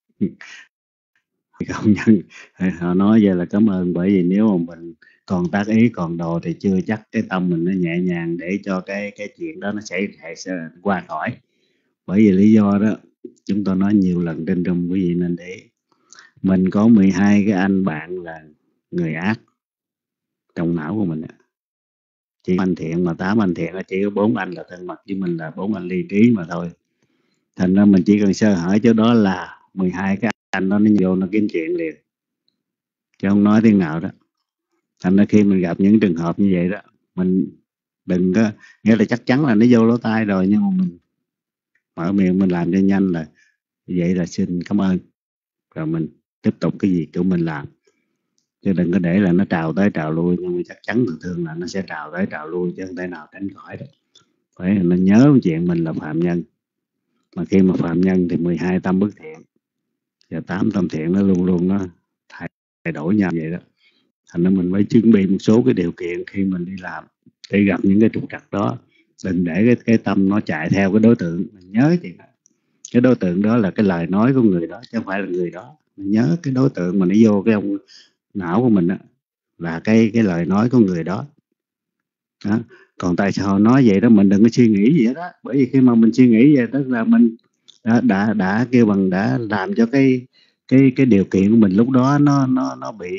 Công nhân họ nói vậy là cảm ơn, bởi vì nếu mà mình còn tác ý còn đồ thì chưa chắc cái tâm mình nó nhẹ nhàng để cho cái chuyện đó nó sẽ qua khỏi. Bởi vì lý do đó chúng tôi nói nhiều lần trên trong, quý vị nên để mình có 12 cái anh bạn là người ác trong não của mình. Chỉ anh thiện mà 8 anh thiện, chỉ có 4 anh là thân mật với mình, là 4 anh ly trí mà thôi. Thành ra mình chỉ cần sơ hở chỗ đó là 12 cái anh đó nó vô nó kiếm chuyện liền, chứ không nói tiếng nào đó. Thành ra khi mình gặp những trường hợp như vậy đó, mình đừng có, nghĩa là chắc chắn là nó vô lỗ tai rồi, nhưng mà mình mở miệng mình làm cho nhanh là vậy là xin cảm ơn, rồi mình tiếp tục cái việc của mình làm, chứ đừng có để là nó trào tới trào lui. Nhưng mà chắc chắn thường là nó sẽ trào tới trào lui, chứ không thể nào tránh khỏi được. Phải là nó nhớ chuyện mình là phạm nhân, mà khi mà phạm nhân thì 12 tâm bất thiện và 8 tâm thiện nó luôn luôn nó thay đổi nhau vậy đó. Thành ra mình phải chuẩn bị một số cái điều kiện khi mình đi làm để gặp những cái trục trặc đó. Đừng để cái tâm nó chạy theo cái đối tượng. Mình nhớ chuyện đó, cái đối tượng đó là cái lời nói của người đó, chứ không phải là người đó. Mình nhớ cái đối tượng mà nó vô cái ông não của mình đó, là cái lời nói của người đó. Đó. Còn tại sao nói vậy đó, mình đừng có suy nghĩ gì hết đó. Bởi vì khi mà mình suy nghĩ vậy tức là mình đã kêu bằng đã làm cho cái điều kiện của mình lúc đó nó bị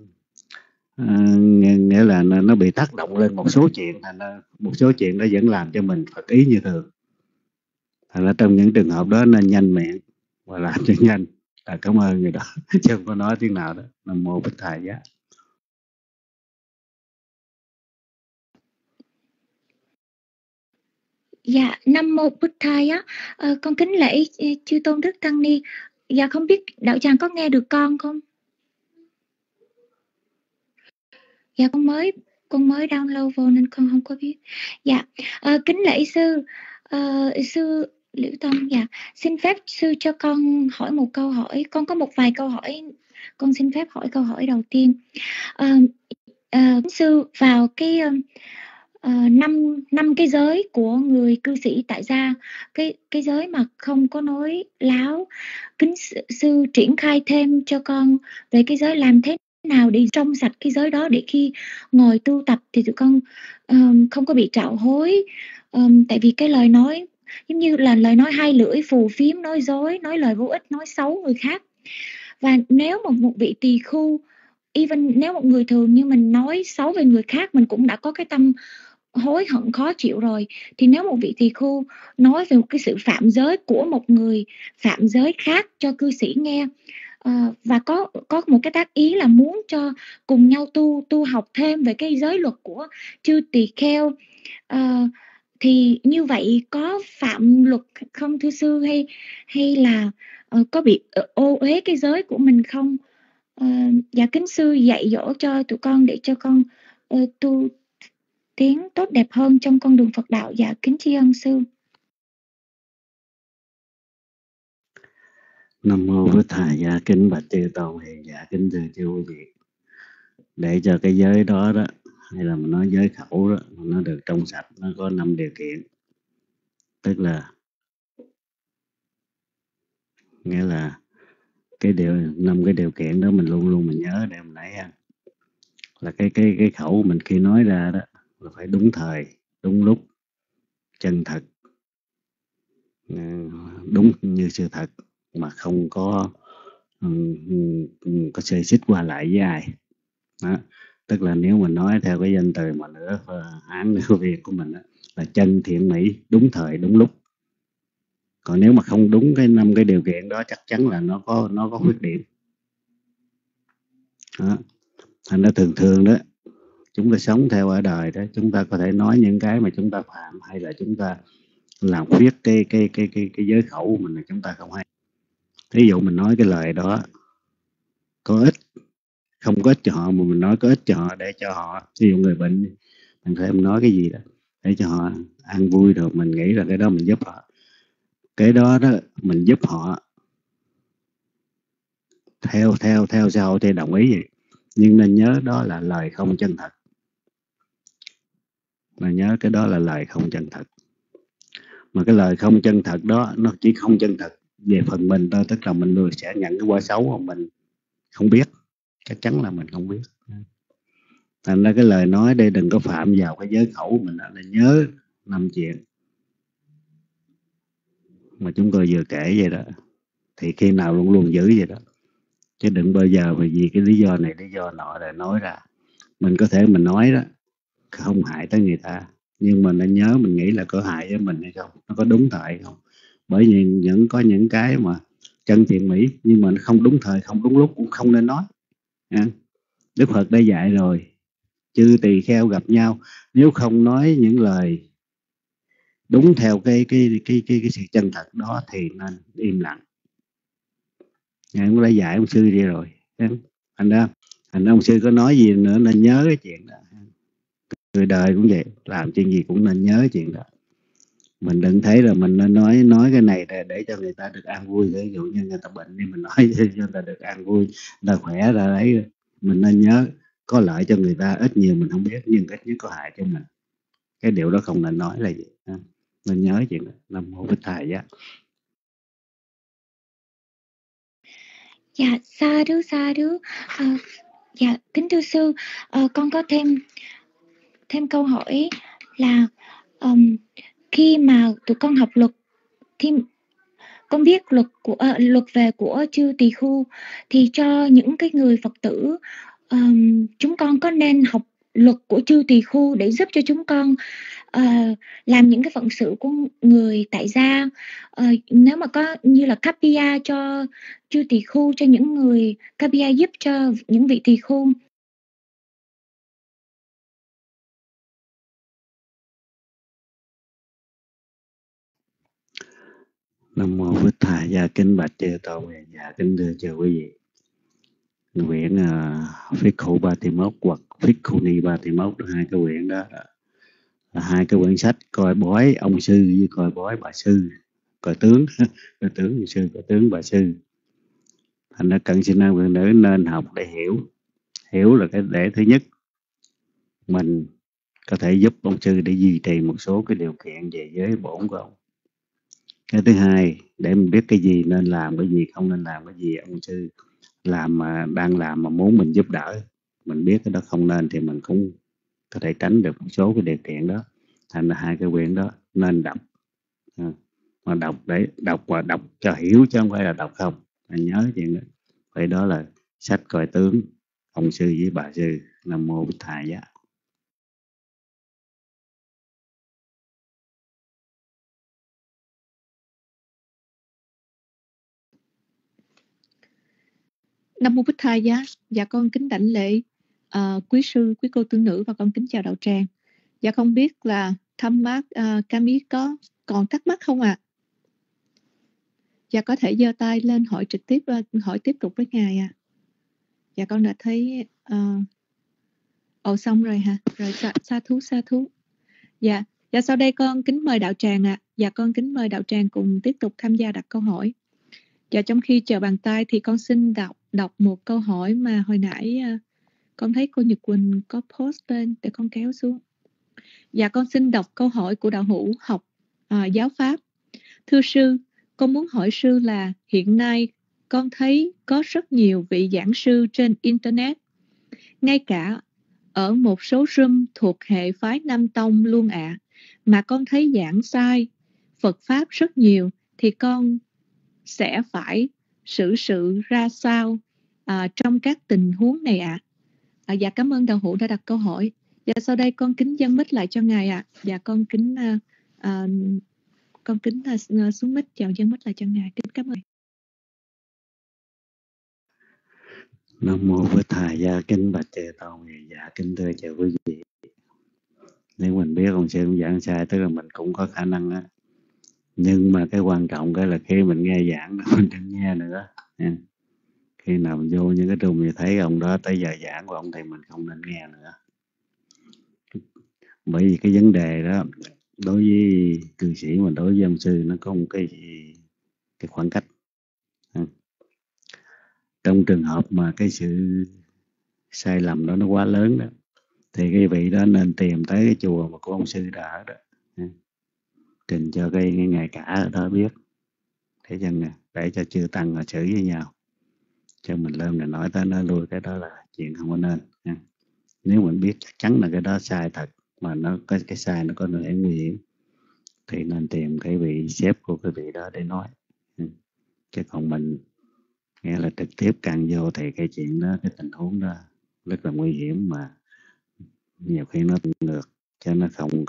nghĩa là nó bị tác động lên một số chuyện, thành ra một số chuyện đó vẫn làm cho mình phật ý như thường. Thành ra trong những trường hợp đó nên nhanh miệng và làm cho nhanh, là cảm ơn người đó chứ không có nói tiếng nào đó. Nam mô Bích Thầy Giá. Dạ, Nam mô Bích Thầy á. Con kính lễ chư tôn đức tăng ni. Dạ không biết đạo tràng có nghe được con không? Dạ con mới download vô nên con không có biết. Dạ, kính lễ sư sư Liễu Tâm. Dạ, xin phép sư cho con hỏi một câu hỏi. Con có một vài câu hỏi, con xin phép hỏi câu hỏi đầu tiên. Sư vào cái năm cái giới của người cư sĩ tại gia, cái giới mà không có nói láo, kính sư triển khai thêm cho con về cái giới làm thế nào để trong sạch cái giới đó, để khi ngồi tu tập thì tụi con không có bị trạo hối. Tại vì cái lời nói giống như là lời nói hai lưỡi, phù phiếm, nói dối, nói lời vô ích, nói xấu người khác. Và nếu mà một vị tỳ khưu, even nếu một người thường như mình nói xấu về người khác, mình cũng đã có cái tâm hối hận khó chịu rồi, thì nếu một vị tỳ khưu nói về một cái sự phạm giới của một người phạm giới khác cho cư sĩ nghe, và có một cái tác ý là muốn cho cùng nhau tu học thêm về cái giới luật của chư tỳ kheo, thì như vậy có phạm luật không thưa sư, hay là có bị ô uế cái giới của mình không? Dạ kính sư dạy dỗ cho tụi con để cho con tu tiến tốt đẹp hơn trong con đường Phật đạo. Dạ kính tri ân sư. Nam mô Bổn Thầy. Dạ kính bạch chư tôn hiền, dạ kính thưa chư quý vị. Để cho cái giới đó đó, hay là mình nói giới khẩu đó, nó được trong sạch, nó có 5 điều kiện. Tức là nghĩa là cái 5 cái điều kiện đó mình luôn luôn mình nhớ để mình lấy ha. Là cái khẩu mình khi nói ra đó là phải đúng thời, đúng lúc, chân thật, đúng như sự thật, mà không có có xê xích qua lại với ai đó. Tức là nếu mình nói theo cái danh từ mà nữa Hán nửa Việt của mình đó, là chân thiện mỹ, đúng thời đúng lúc. Còn nếu mà không đúng cái 5 cái điều kiện đó chắc chắn là nó có khuyết điểm đó. Thành ra thường thường đó chúng ta sống theo ở đời đó, chúng ta có thể nói những cái mà chúng ta phạm, hay là chúng ta làm khuyết cái giới khẩu của mình là chúng ta không hay. Ví dụ mình nói cái lời đó có ích, không có ích cho họ, mà mình nói có ích cho họ để cho họ, ví dụ người bệnh mình phải nói cái gì đó để cho họ ăn vui, rồi mình nghĩ là cái đó mình giúp họ, cái đó đó mình giúp họ theo sau thì đồng ý vậy. Nhưng nên nhớ đó là lời không chân thật, mà nhớ cái đó là lời không chân thật. Mà cái lời không chân thật đó nó chỉ không chân thật về phần mình thôi, tức là mình sẽ nhận cái quả xấu mà mình không biết, chắc chắn là mình không biết. Thành ra cái lời nói đây đừng có phạm vào cái giới khẩu mình, là nhớ 5 chuyện mà chúng tôi vừa kể vậy đó, thì khi nào luôn luôn giữ vậy đó, chứ đừng bao giờ mà vì cái lý do này lý do nọ để nói ra. Mình có thể mình nói đó không hại tới người ta, nhưng mà nên nhớ mình nghĩ là có hại với mình hay không, nó có đúng thời không. Bởi vì có những cái mà chân thiện mỹ nhưng mà nó không đúng thời, không đúng lúc cũng không nên nói. Đức Phật đã dạy rồi, chư tỳ kheo gặp nhau, nếu không nói những lời đúng theo cái sự chân thật đó thì nên im lặng. Ngài cũng đã dạy ông sư đi rồi. Thành ra ông sư có nói gì nữa nên nhớ cái chuyện đó. Người đời cũng vậy, làm chuyện gì cũng nên nhớ chuyện đó. Mình đừng thấy là mình nên nói cái này để cho người ta được an vui. Ví dụ như người ta bệnh thì mình nói cho người ta được an vui, người ta khỏe ra đấy. Mình nên nhớ có lợi cho người ta ít nhiều mình không biết, nhưng ít nhất có hại cho mình. Cái điều đó không nên nói là gì. Nên nhớ chuyện đó. Nam mô Bích Thầy giá. Dạ, sa đứa. Dạ, kính thưa sư, con có thêm câu hỏi là khi mà tụi con học luật thì con biết luật về của chư tỳ khu, thì cho những cái người Phật tử chúng con có nên học luật của chư tỳ khu để giúp cho chúng con làm những cái phận sự của người tại gia, nếu mà có như là Kapia cho chư tỳ khu, cho những người Kapia giúp cho những vị tỳ khu. Nam mô Bích Thầy giá. Kính bạch chư tôn hiền, dạ kính thưa chư quý vị. Quyển Phikhu 31 hoặc Phikhuni 31, hai cái quyển đó là hai cái quyển sách coi bói ông sư với coi bói bà sư, coi tướng coi tướng ông sư, coi tướng bà sư. Thành ra cận sinh nam phụ nữ nên học để hiểu là cái để thứ nhất mình có thể giúp ông sư để duy trì một số cái điều kiện về giới bổn của ông. Cái thứ hai, để mình biết cái gì nên làm, cái gì không nên làm, cái gì ông sư làm mà đang làm mà muốn mình giúp đỡ, mình biết cái đó không nên thì mình cũng có thể tránh được một số cái điều kiện đó. Thành ra hai cái quyển đó nên đọc, mà đọc để đọc và đọc cho hiểu chứ không phải là đọc không. Anh nhớ chuyện đó. Vậy đó là sách coi tướng ông sư với bà sư. Nam mô Bích Thầy giá. Nam mô Bích Thầy giá. Dạ con kính đảnh lễ quý sư, quý cô tương nữ, và con kính chào đạo tràng. Dạ không biết là Thăm Mát Cami có còn thắc mắc không ạ? Dạ có thể giơ tay lên hỏi trực tiếp, hỏi tiếp tục với ngài ạ. Dạ con đã thấy xong rồi hả? Rồi sa thú. Dạ sau đây con kính mời đạo tràng ạ. Dạ con kính mời đạo tràng cùng tiếp tục tham gia đặt câu hỏi. Và trong khi chờ bàn tay thì con xin đọc một câu hỏi mà hồi nãy con thấy cô Nhật Quỳnh có post lên để con kéo xuống. Và con xin đọc câu hỏi của đạo hữu học giáo pháp. Thưa sư, con muốn hỏi sư là hiện nay con thấy có rất nhiều vị giảng sư trên Internet, ngay cả ở một số room thuộc hệ phái Nam Tông luôn ạ, mà con thấy giảng sai Phật Pháp rất nhiều, thì con sẽ phải xử sự ra sao trong các tình huống này ạ? Dạ cảm ơn đạo hữu đã đặt câu hỏi. Và sau đây con kính dâng mic lại cho ngài ạ. Và con kính xuống mic chào dâng mic lại cho ngài. Kính cảm ơn. Nam mô Bổn Thầy Gia, kính bạch Chư Tôn. Dạ kính thưa chào quý vị. Nếu mình biết ông sư giảng sai, tức là mình cũng có khả năng á. Nhưng mà cái quan trọng cái là khi mình nghe giảng mình đừng nghe nữa. Khi nào mình vô những cái room thì thấy ông đó tới giờ giảng của ông thì mình không nên nghe nữa. Bởi vì cái vấn đề đó đối với cư sĩ mà đối với ông sư nó có một cái khoảng cách. Trong trường hợp mà cái sự sai lầm đó nó quá lớn đó, thì cái vị đó nên tìm tới cái chùa mà của ông sư đã ở đó, trình cho cái ngài cả ở đó biết, để cho chư tăng họ xử với nhau. Cho mình lên mình nói tới nói lui, cái đó là chuyện không có nên. Nếu mình biết chắc chắn là cái đó sai thật, mà nó có cái sai nó có thể nguy hiểm, thì nên tìm cái vị sếp của cái vị đó để nói. Chứ còn mình nghe là trực tiếp càng vô thì cái chuyện đó, cái tình huống đó rất là nguy hiểm, mà nhiều khi nó ngược, cho nó không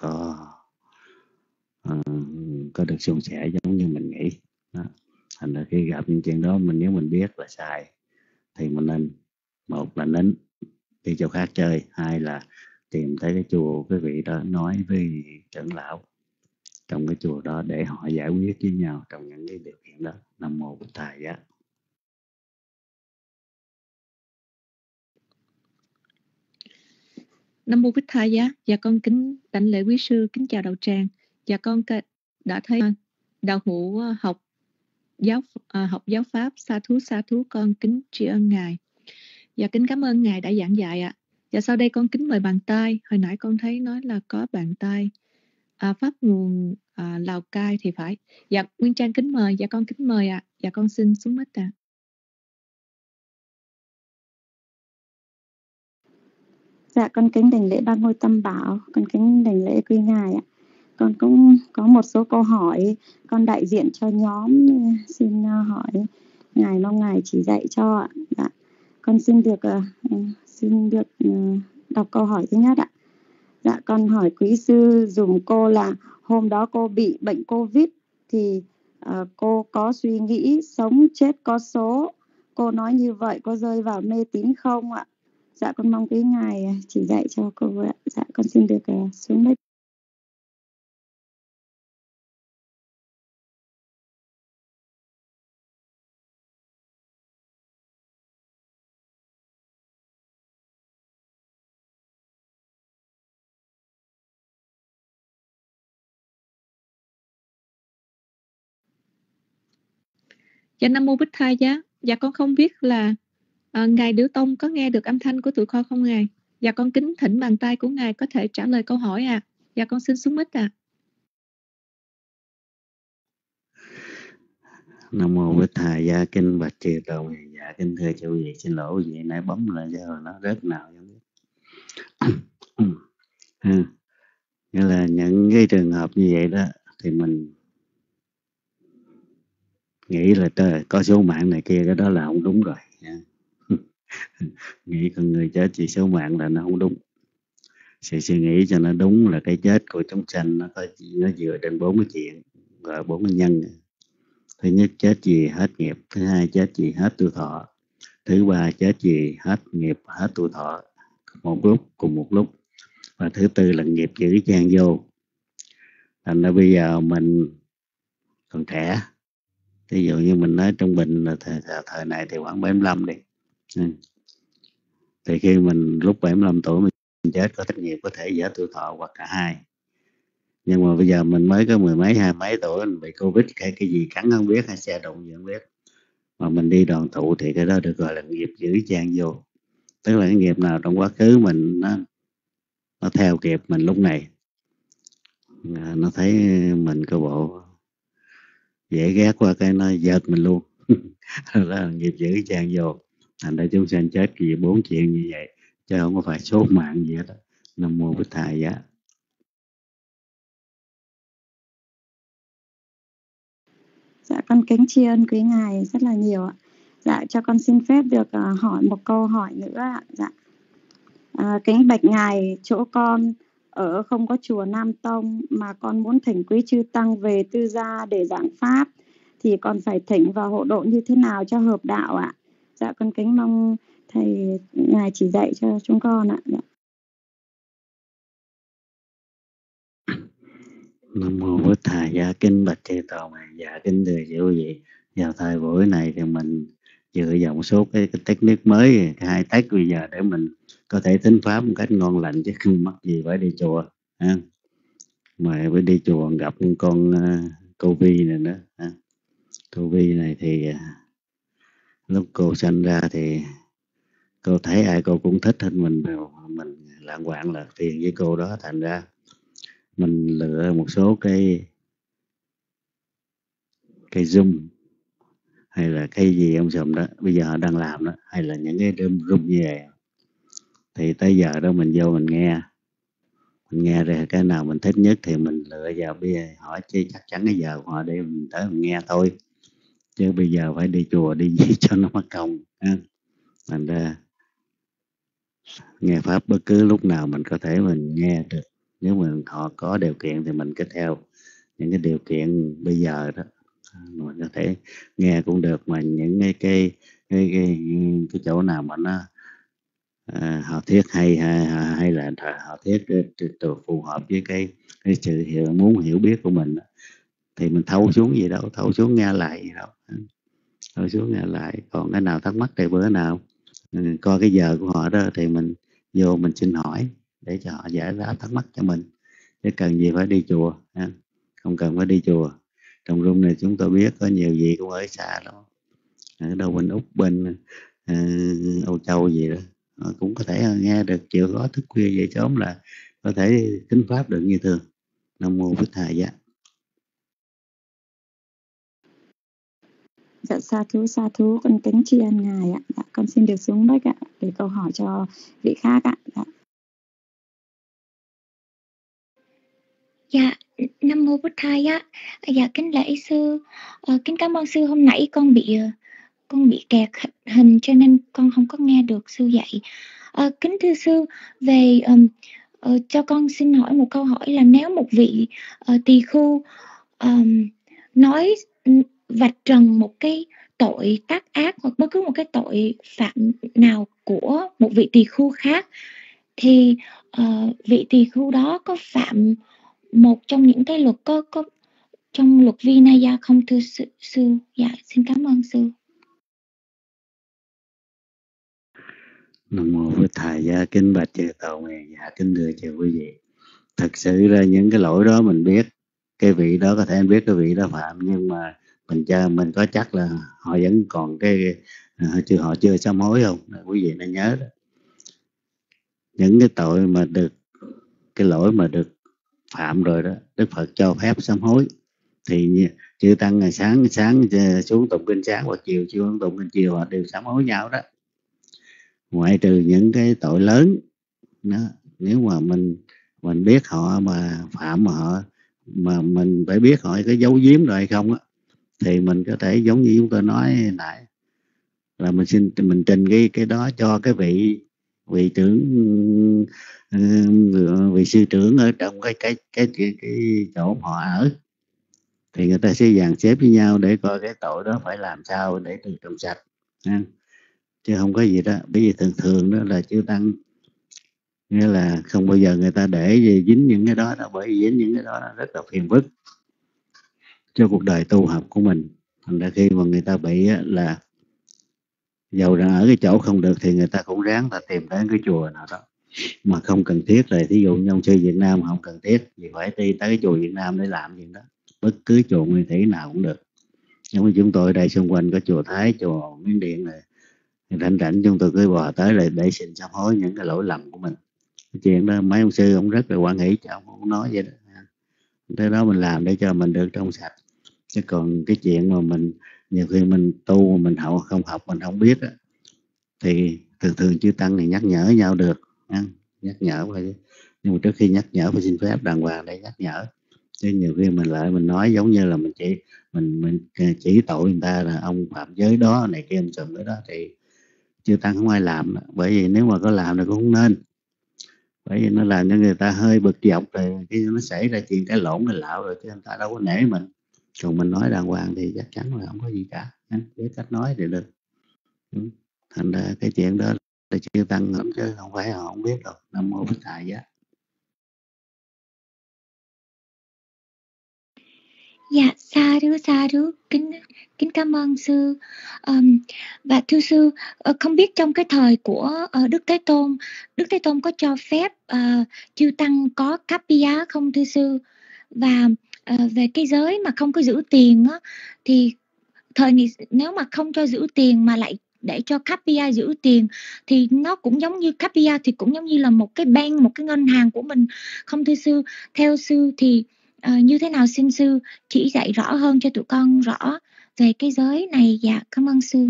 có được suôn sẻ giống như mình nghĩ đó. Thành ra khi gặp những chuyện đó, nếu mình biết là sai thì mình nên, một là nên đi chỗ khác chơi, hai là tìm tới cái chùa cái vị đó nói với trưởng lão trong cái chùa đó để họ giải quyết với nhau trong những cái điều kiện đó. Nam mô Bổn Thầy Giá. Nam mô Bích Tha Giá. Dạ con kính đảnh lễ quý sư, kính chào đạo tràng. Dạ con đã thấy đạo hữu học giáo pháp. Sa thú con kính tri ân ngài. Dạ kính cảm ơn ngài đã giảng dạy ạ. Dạ sau đây con kính mời bàn tay. Hồi nãy con thấy nói là có bàn tay pháp nguồn Lào Cai thì phải. Dạ Nguyên Trang kính mời. Dạ con kính mời ạ. Dạ con xin xuống mic ạ. Dạ con kính đảnh lễ Ba Ngôi Tam Bảo, con kính đảnh lễ quý ngài ạ. Con cũng có một số câu hỏi, con đại diện cho nhóm xin hỏi ngài, mong ngài chỉ dạy cho ạ. Dạ. Con xin được đọc câu hỏi thứ nhất ạ. Dạ con hỏi quý sư dùm cô là hôm đó cô bị bệnh Covid thì cô có suy nghĩ sống chết có số. Cô nói như vậy có rơi vào mê tín không ạ? Dạ con mong quý ngài chỉ dạy cho cô ạ. Dạ con xin được xuống mic. Dạ Nam mô Bích Tha Giá. Dạ con không biết là ngài Điểu Tông có nghe được âm thanh của tụi con không ngài? Dạ con kính thỉnh bàn tay của ngài có thể trả lời câu hỏi ạ. Dạ con xin xuống mic ạ. Nam mô Bích Tha Giá, kính bạch Chư Tôn. Dạ kính thưa chủ vị, xin lỗi vì nãy bấm lại cho nó rớt nào không biết. Nghĩa là những cái trường hợp như vậy đó thì mình nghĩ là trời có số mạng này kia, cái đó là không đúng rồi. Nghĩ con người chết chỉ số mạng là nó không đúng. Sự suy nghĩ cho nó đúng là cái chết của chúng sanh nó dựa trên 4 cái chuyện, gọi là 4 cái nhân. Thứ nhất, chết gì hết nghiệp. Thứ hai, chết gì hết tuổi thọ. Thứ ba, chết gì hết nghiệp hết tuổi thọ cùng một lúc. Và thứ tư là nghiệp chữ chan vô. Thành ra bây giờ mình còn trẻ, ví dụ như mình nói trung bình là thời này thì khoảng 75 đi. Thì khi mình lúc 75 tuổi mình chết, có thất nghiệp, có thể giảm tuổi thọ hoặc cả hai. Nhưng mà bây giờ mình mới có 10 mấy 20 mấy tuổi, mình bị Covid, cái gì cắn không biết, hay xe đụng gì không biết, mà mình đi đoàn tụ thì cái đó được gọi là nghiệp dữ chan vô. Tức là cái nghiệp nào trong quá khứ mình nó theo kịp mình lúc này, nó thấy mình có bộ dễ ghét qua cái nó giật mình luôn. Đó là nghiệp dữ chan vô. Thành ra chúng sanh chết vì 4 chuyện như vậy, chứ không có phải sốt mạng gì hết đó. Nam mô Bích Thầy Giá. Dạ con kính tri ân quý ngài rất là nhiều ạ. Dạ cho con xin phép được hỏi một câu hỏi nữa ạ. Dạ kính bạch ngài, chỗ con ở không có chùa Nam Tông mà con muốn thỉnh quý chư tăng về Tư Gia để giảng pháp thì con phải thỉnh và hộ độ như thế nào cho hợp đạo ạ? Dạ con kính mong thầy ngài chỉ dạy cho chúng con ạ. Dạ. Nam mô Bích Thầy Giá. Kính bạch chư Tổ Mày. Dạ kính thưa quý vị, vào thời buổi này thì mình vừa dòng một số cái technique mới, cái hai tech bây giờ để mình có thể thính pháp một cách ngon lành, chứ không mắc gì phải đi chùa ha. Mà phải đi chùa gặp con cô Vi này nữa ha. Cô Vi này thì lúc cô sanh ra thì cô thấy ai cô cũng thích hết mình, mình lạng quạng là tiền với cô đó. Thành ra mình lựa một số cái Zoom hay là cái gì ông Sùm đó bây giờ họ đang làm đó, hay là những cái room như vậy, thì tới giờ đó mình vô mình nghe rồi cái nào mình thích nhất thì mình lựa vào. Bây giờ hỏi chứ chắc chắn cái giờ của họ để mình tới mình nghe thôi, chứ bây giờ phải đi chùa đi gì cho nó mất công ha. Thành ra nghe pháp bất cứ lúc nào mình có thể mình nghe được. Nếu mà họ có điều kiện thì mình cứ theo những cái điều kiện bây giờ đó, mình có thể nghe cũng được. Mà những cái chỗ nào mà nó họ thiết hay là họ thiết phù hợp với cái sự muốn hiểu biết của mình đó, thì mình thâu xuống gì đâu, thâu xuống nghe lại gì đâu, thâu xuống nghe lại. Còn cái nào thắc mắc thì bữa nào coi cái giờ của họ đó thì mình vô mình xin hỏi để cho họ giải đáp thắc mắc cho mình, chứ cần gì phải đi chùa ha. Không cần phải đi chùa. Trong room này chúng tôi biết có nhiều gì cũng ở xa lắm, ở đâu bên Úc, bên Âu Châu gì đó, họ cũng có thể nghe được. Chịu khó thức khuya dậy sớm là có thể thính pháp được như thường. Nam mô Bích Thầy Giá. Dạ sa thú con kính tri ân ngài ạ. Dạ, con xin được xuống bách ạ để câu hỏi cho vị khác ạ. Dạ. Dạ, Nam mô Bích Thầy á. Dạ kính lễ sư, kính cảm ơn sư. Hôm nãy con bị kẹt hình cho nên con không có nghe được sư dạy. Kính thưa sư, về cho con xin hỏi một câu hỏi là nếu một vị tỳ khưu nói vạch trần một cái tội tác ác hoặc bất cứ một cái tội phạm nào của một vị tỳ khưu khác, thì vị tỳ khưu đó có phạm một trong những cái luật có trong luật Vinaya không thưa sư? Dạ xin cảm ơn sư. Nam mô Bích Thầy Giá. Kính bạch chư Tổ Mày. Dạ kính thưa chư quý vị, thật sự ra những cái lỗi đó mình biết cái vị đó, có thể anh biết cái vị đó phạm, nhưng mà mình có chắc là họ vẫn còn họ chưa sám hối không? Quý vị nên nhớ đó, những cái tội mà được, cái lỗi mà được phạm rồi đó, Đức Phật cho phép sám hối. Thì chư tăng ngày sáng xuống tụng kinh sáng hoặc chiều xuống tụng kinh chiều, họ đều sám hối nhau đó, ngoại trừ những cái tội lớn đó. Nếu mà mình biết họ mà phạm mà mình phải biết họ có giấu giếm rồi hay không á, thì mình có thể giống như chúng tôi nói nãy là mình trình cái đó cho cái vị trưởng, vị sư trưởng ở trong cái chỗ họ ở, thì người ta sẽ dàn xếp với nhau để coi cái tội đó phải làm sao để từ trong sạch ha. Chứ không có gì đó. Bởi vì thường đó là chư tăng nghĩa là không bao giờ người ta để gì dính những cái đó đâu, bởi vì dính những cái đó rất là phiền phức cho cuộc đời tu học của mình. Thành ra khi mà người ta bị là dầu rằng ở cái chỗ không được thì người ta cũng ráng ta tìm đến cái chùa nào đó mà không cần thiết. Rồi thí dụ như ông sư Việt Nam không cần thiết gì phải đi tới cái chùa Việt Nam để làm gì đó, bất cứ chùa nguyên thủy nào cũng được. Giống như chúng tôi ở đây xung quanh có chùa Thái, chùa Miến Điện này, rảnh rảnh chúng tôi cứ bò tới lại để xin sám hối những cái lỗi lầm của mình. Cái chuyện đó mấy ông sư ông rất là quan hỷ cho ông không nói vậy đó. Tới đó mình làm để cho mình được trong sạch. Chứ còn cái chuyện mà mình nhiều khi mình tu mà mình không học mình không biết đó, thì thường chư tăng thì nhắc nhở nhau được, nhắc nhở thôi. Nhưng mà trước khi nhắc nhở phải xin phép đàng hoàng để nhắc nhở. Chứ nhiều khi mình lại mình nói giống như là mình chỉ tội người ta là ông phạm giới đó này kia sùm nữa đó, thì chư tăng không ai làm. Bởi vì nếu mà có làm thì cũng không nên, bởi vì nó làm cho người ta hơi bực dọc, rồi khi nó xảy ra chuyện cái lộn cái lạo rồi chứ người ta đâu có nể mình. Còn mình nói đàng hoàng thì chắc chắn là không có gì cả, với cách nói thì được. Thành ra cái chuyện đó là chư tăng lắm chứ không phải họ không biết đâu. Nam mô Bích Thầy Giá. Dạ, sa đú, kính cảm ơn sư. Và thưa sư, không biết trong cái thời của Đức Thế Tôn có cho phép chư tăng có Kappiya không thưa sư? Và về cái giới mà không có giữ tiền á, thì nếu mà không cho giữ tiền mà lại để cho Kappiya giữ tiền thì nó cũng giống như Kappiya thì cũng giống như là một cái bank, một cái ngân hàng của mình không thưa sư? Theo sư thì như thế nào, xin sư chỉ dạy rõ hơn cho tụi con rõ về cái giới này. Dạ, cảm ơn sư.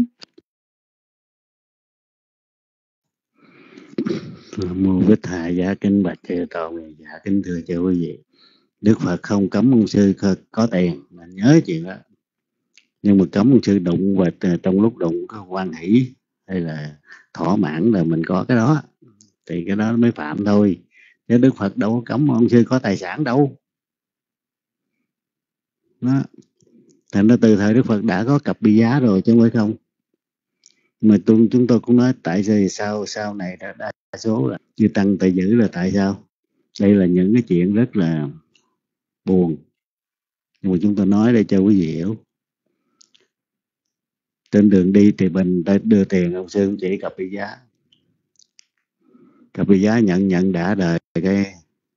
Nam mô Bích Thầy Giá. Kính bạch chư tôn. Dạ kính thưa chư quý vị, Đức Phật không cấm ông sư có tiền, mà nhớ chuyện đó. Nhưng mà cấm ông sư đụng, và trong lúc đụng có hoan hỷ hay là thỏa mãn là mình có cái đó, thì cái đó mới phạm thôi. Chứ Đức Phật đâu có cấm ông sư có tài sản đâu. Đó. Thành ra từ thời Đức Phật đã có cặp bi giá rồi chứ không phải không. Mà chúng tôi cũng nói tại sao sau này đa số là chư tăng tự giữ là tại sao. Đây là những cái chuyện rất là buồn, nhưng mà chúng tôi nói để cho quý vị hiểu. Trên đường đi thì mình đưa tiền ông sư chỉ cặp bi giá. Cặp bi giá nhận đã đời cái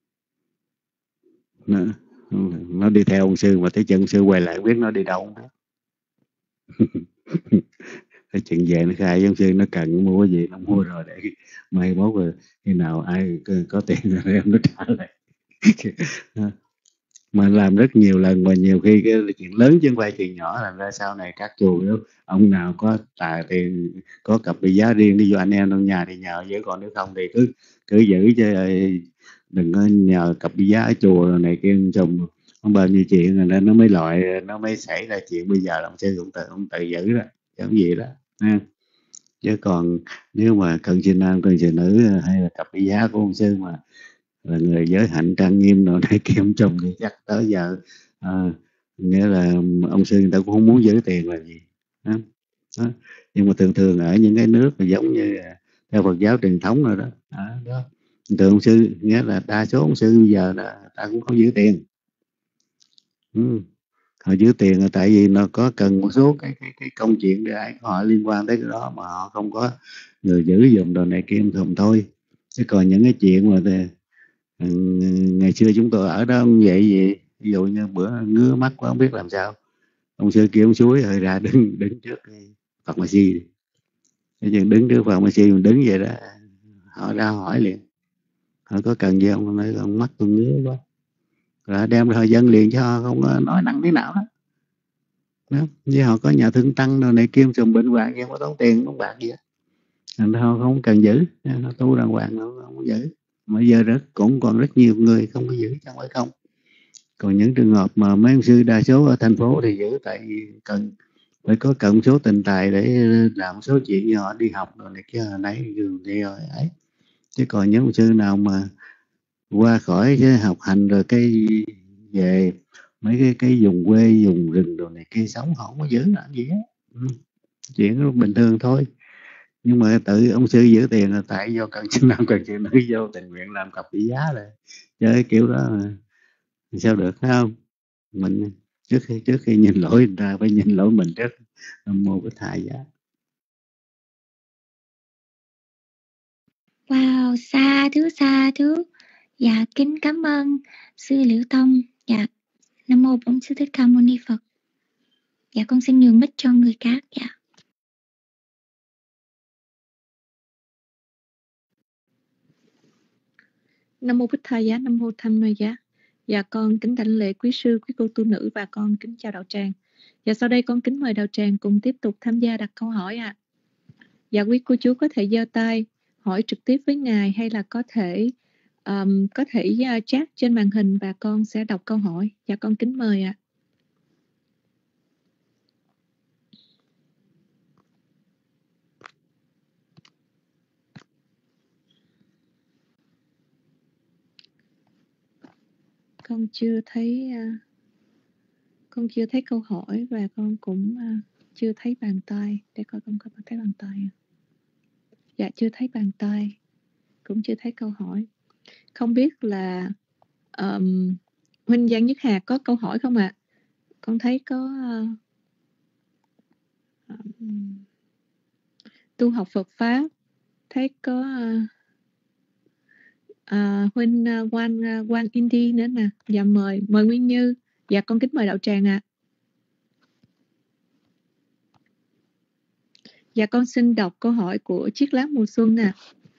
nó đi theo ông sư, mà tới chân ông sư quay lại biết nó đi đâu. Cái chuyện về nó khai với ông sư, nó cần mua cái gì nó mua rồi, để mai mốt rồi khi nào ai có tiền rồi em nó trả lại. Mà làm rất nhiều lần, mà nhiều khi cái chuyện lớn chứ không phải chuyện nhỏ. Làm ra sau này các chùa nếu ông nào có tài tiền có cặp bi giá riêng đi vô anh em trong nhà thì nhờ, chứ còn nếu không thì cứ giữ chứ đừng có nhờ cặp bi giá ở chùa rồi này kia chùm không bao nhiêu chuyện, rồi nên nó mới xảy ra chuyện bây giờ. Ông sư cũng tự giữ đó chứ không gì đó ha. Chứ còn nếu mà cần sư nam cần sư nữ hay là cặp bi giá của ông sư mà là người giới hạnh trang nghiêm rồi này kia chồng thì chắc tới giờ nghĩa là ông sư người ta cũng không muốn giữ tiền là gì đó. Nhưng mà thường ở những cái nước mà giống như theo Phật giáo truyền thống rồi đó, đó. Thường ông sư nghĩa là đa số ông sư bây giờ là ta cũng không giữ tiền. Họ giữ tiền là tại vì nó có cần một số cái công chuyện để ai họ liên quan tới cái đó, mà họ không có người giữ giùm đồ này kia không thôi. Chứ còn những cái chuyện mà ngày xưa chúng tôi ở đó vậy gì, ví dụ như bữa ngứa mắt quá không biết làm sao, ông sư kêu ông suối rồi ra đứng trước pharmacy, cái chuyện đứng trước pharmacy mình đứng vậy đó, họ ra hỏi liền họ có cần gì không, nói con mắt tôi ngứa quá, rồi đem ra dân liền cho họ, không có nói năng thế nào đó. Với họ có nhà thương tăng đồ này kia sùm bệnh hoạn, không có tốn tiền tốn bạc gì hết, thành ra họ không cần giữ, nó tu đàng hoàng nó không có giữ. Mà giờ cũng còn rất nhiều người không có giữ, chẳng phải không. Còn những trường hợp mà mấy ông sư đa số ở thành phố thì giữ, tại vì phải có cần số tình tài để làm số chuyện như họ đi học rồi này kia nấy thì rồi ấy. Chứ còn những ông sư nào mà qua khỏi cái học hành rồi cái về mấy cái vùng quê vùng rừng đồ này kia sống, họ không có giữ làm gì hết. Chuyện nó bình thường thôi. Nhưng mà tự ông sư giữ tiền là tại do cần chức năng cần chuyện nữ vô tình nguyện làm cặp bi giá rồi, chơi kiểu đó sao được, phải không? Mình trước khi nhìn lỗi người ta phải nhìn lỗi mình trước. Nam mô Bích Thầy Giá. Wow, xa thứ. Dạ, kính cảm ơn sư Liễu Tông. Dạ, Nam mô Bổn Sư Thích Ca Mâu Ni Phật. Dạ con xin nhường mic cho người khác. Dạ. Nam mô Bích Tha Giá, Nam mô Tham Ma Giá. Dạ con kính đảnh lễ quý sư, quý cô tu nữ và con kính chào đạo tràng. Dạ sau đây con kính mời đạo tràng cùng tiếp tục tham gia đặt câu hỏi ạ. Dạ quý cô chú có thể giơ tay hỏi trực tiếp với ngài hay là có thể chat trên màn hình và con sẽ đọc câu hỏi. Dạ con kính mời ạ. Con chưa thấy câu hỏi và con cũng chưa thấy bàn tay. Để coi con có thấy bàn tay. Dạ chưa thấy bàn tay, cũng chưa thấy câu hỏi. Không biết là Huynh Giang Nhất Hà có câu hỏi không ạ? Con thấy có tu học Phật Pháp, thấy có Huynh Quang Indi nữa nè. Dạ mời Nguyên Như. Dạ con kính mời đạo tràng ạ. Dạ con xin đọc câu hỏi của Chiếc Lá Mùa Xuân nè.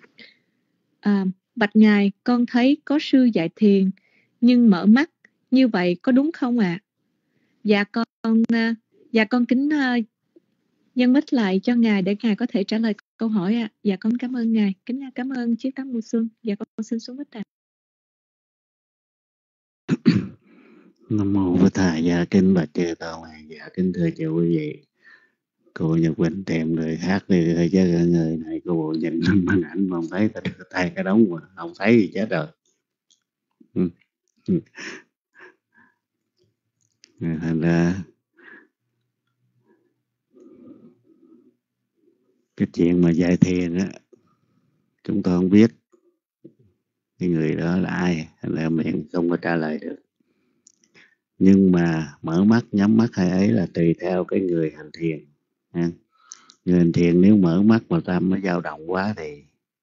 Bạch Ngài, con thấy có sư dạy thiền nhưng mở mắt, như vậy có đúng không ạ? Dạ con kính nhân mic lại cho Ngài để Ngài có thể trả lời câu hỏi ạ. Dạ con cảm ơn Ngài. Kính cảm ơn Chiếc Lá Mùa Xuân. Dạ con xin xuống mic ạ. Nam mô Bổn Thầy. Dạ kính bạch chư tôn. Dạ kính thưa chư quý vị. Cô Nhật Quỳnh tìm người khác đi thôi chứ người này cô bộ nhìn lên màn ảnh mà không thấy, ta đưa tay cái đống mà không thấy thì chết rồi. Thành ra cái chuyện mà dạy thiền á, chúng tôi không biết cái người đó là ai, thành ra miệng không có trả lời được. Nhưng mà mở mắt nhắm mắt hay ấy là tùy theo cái người hành thiền. Người hành thiền nếu mở mắt mà tâm nó dao động quá thì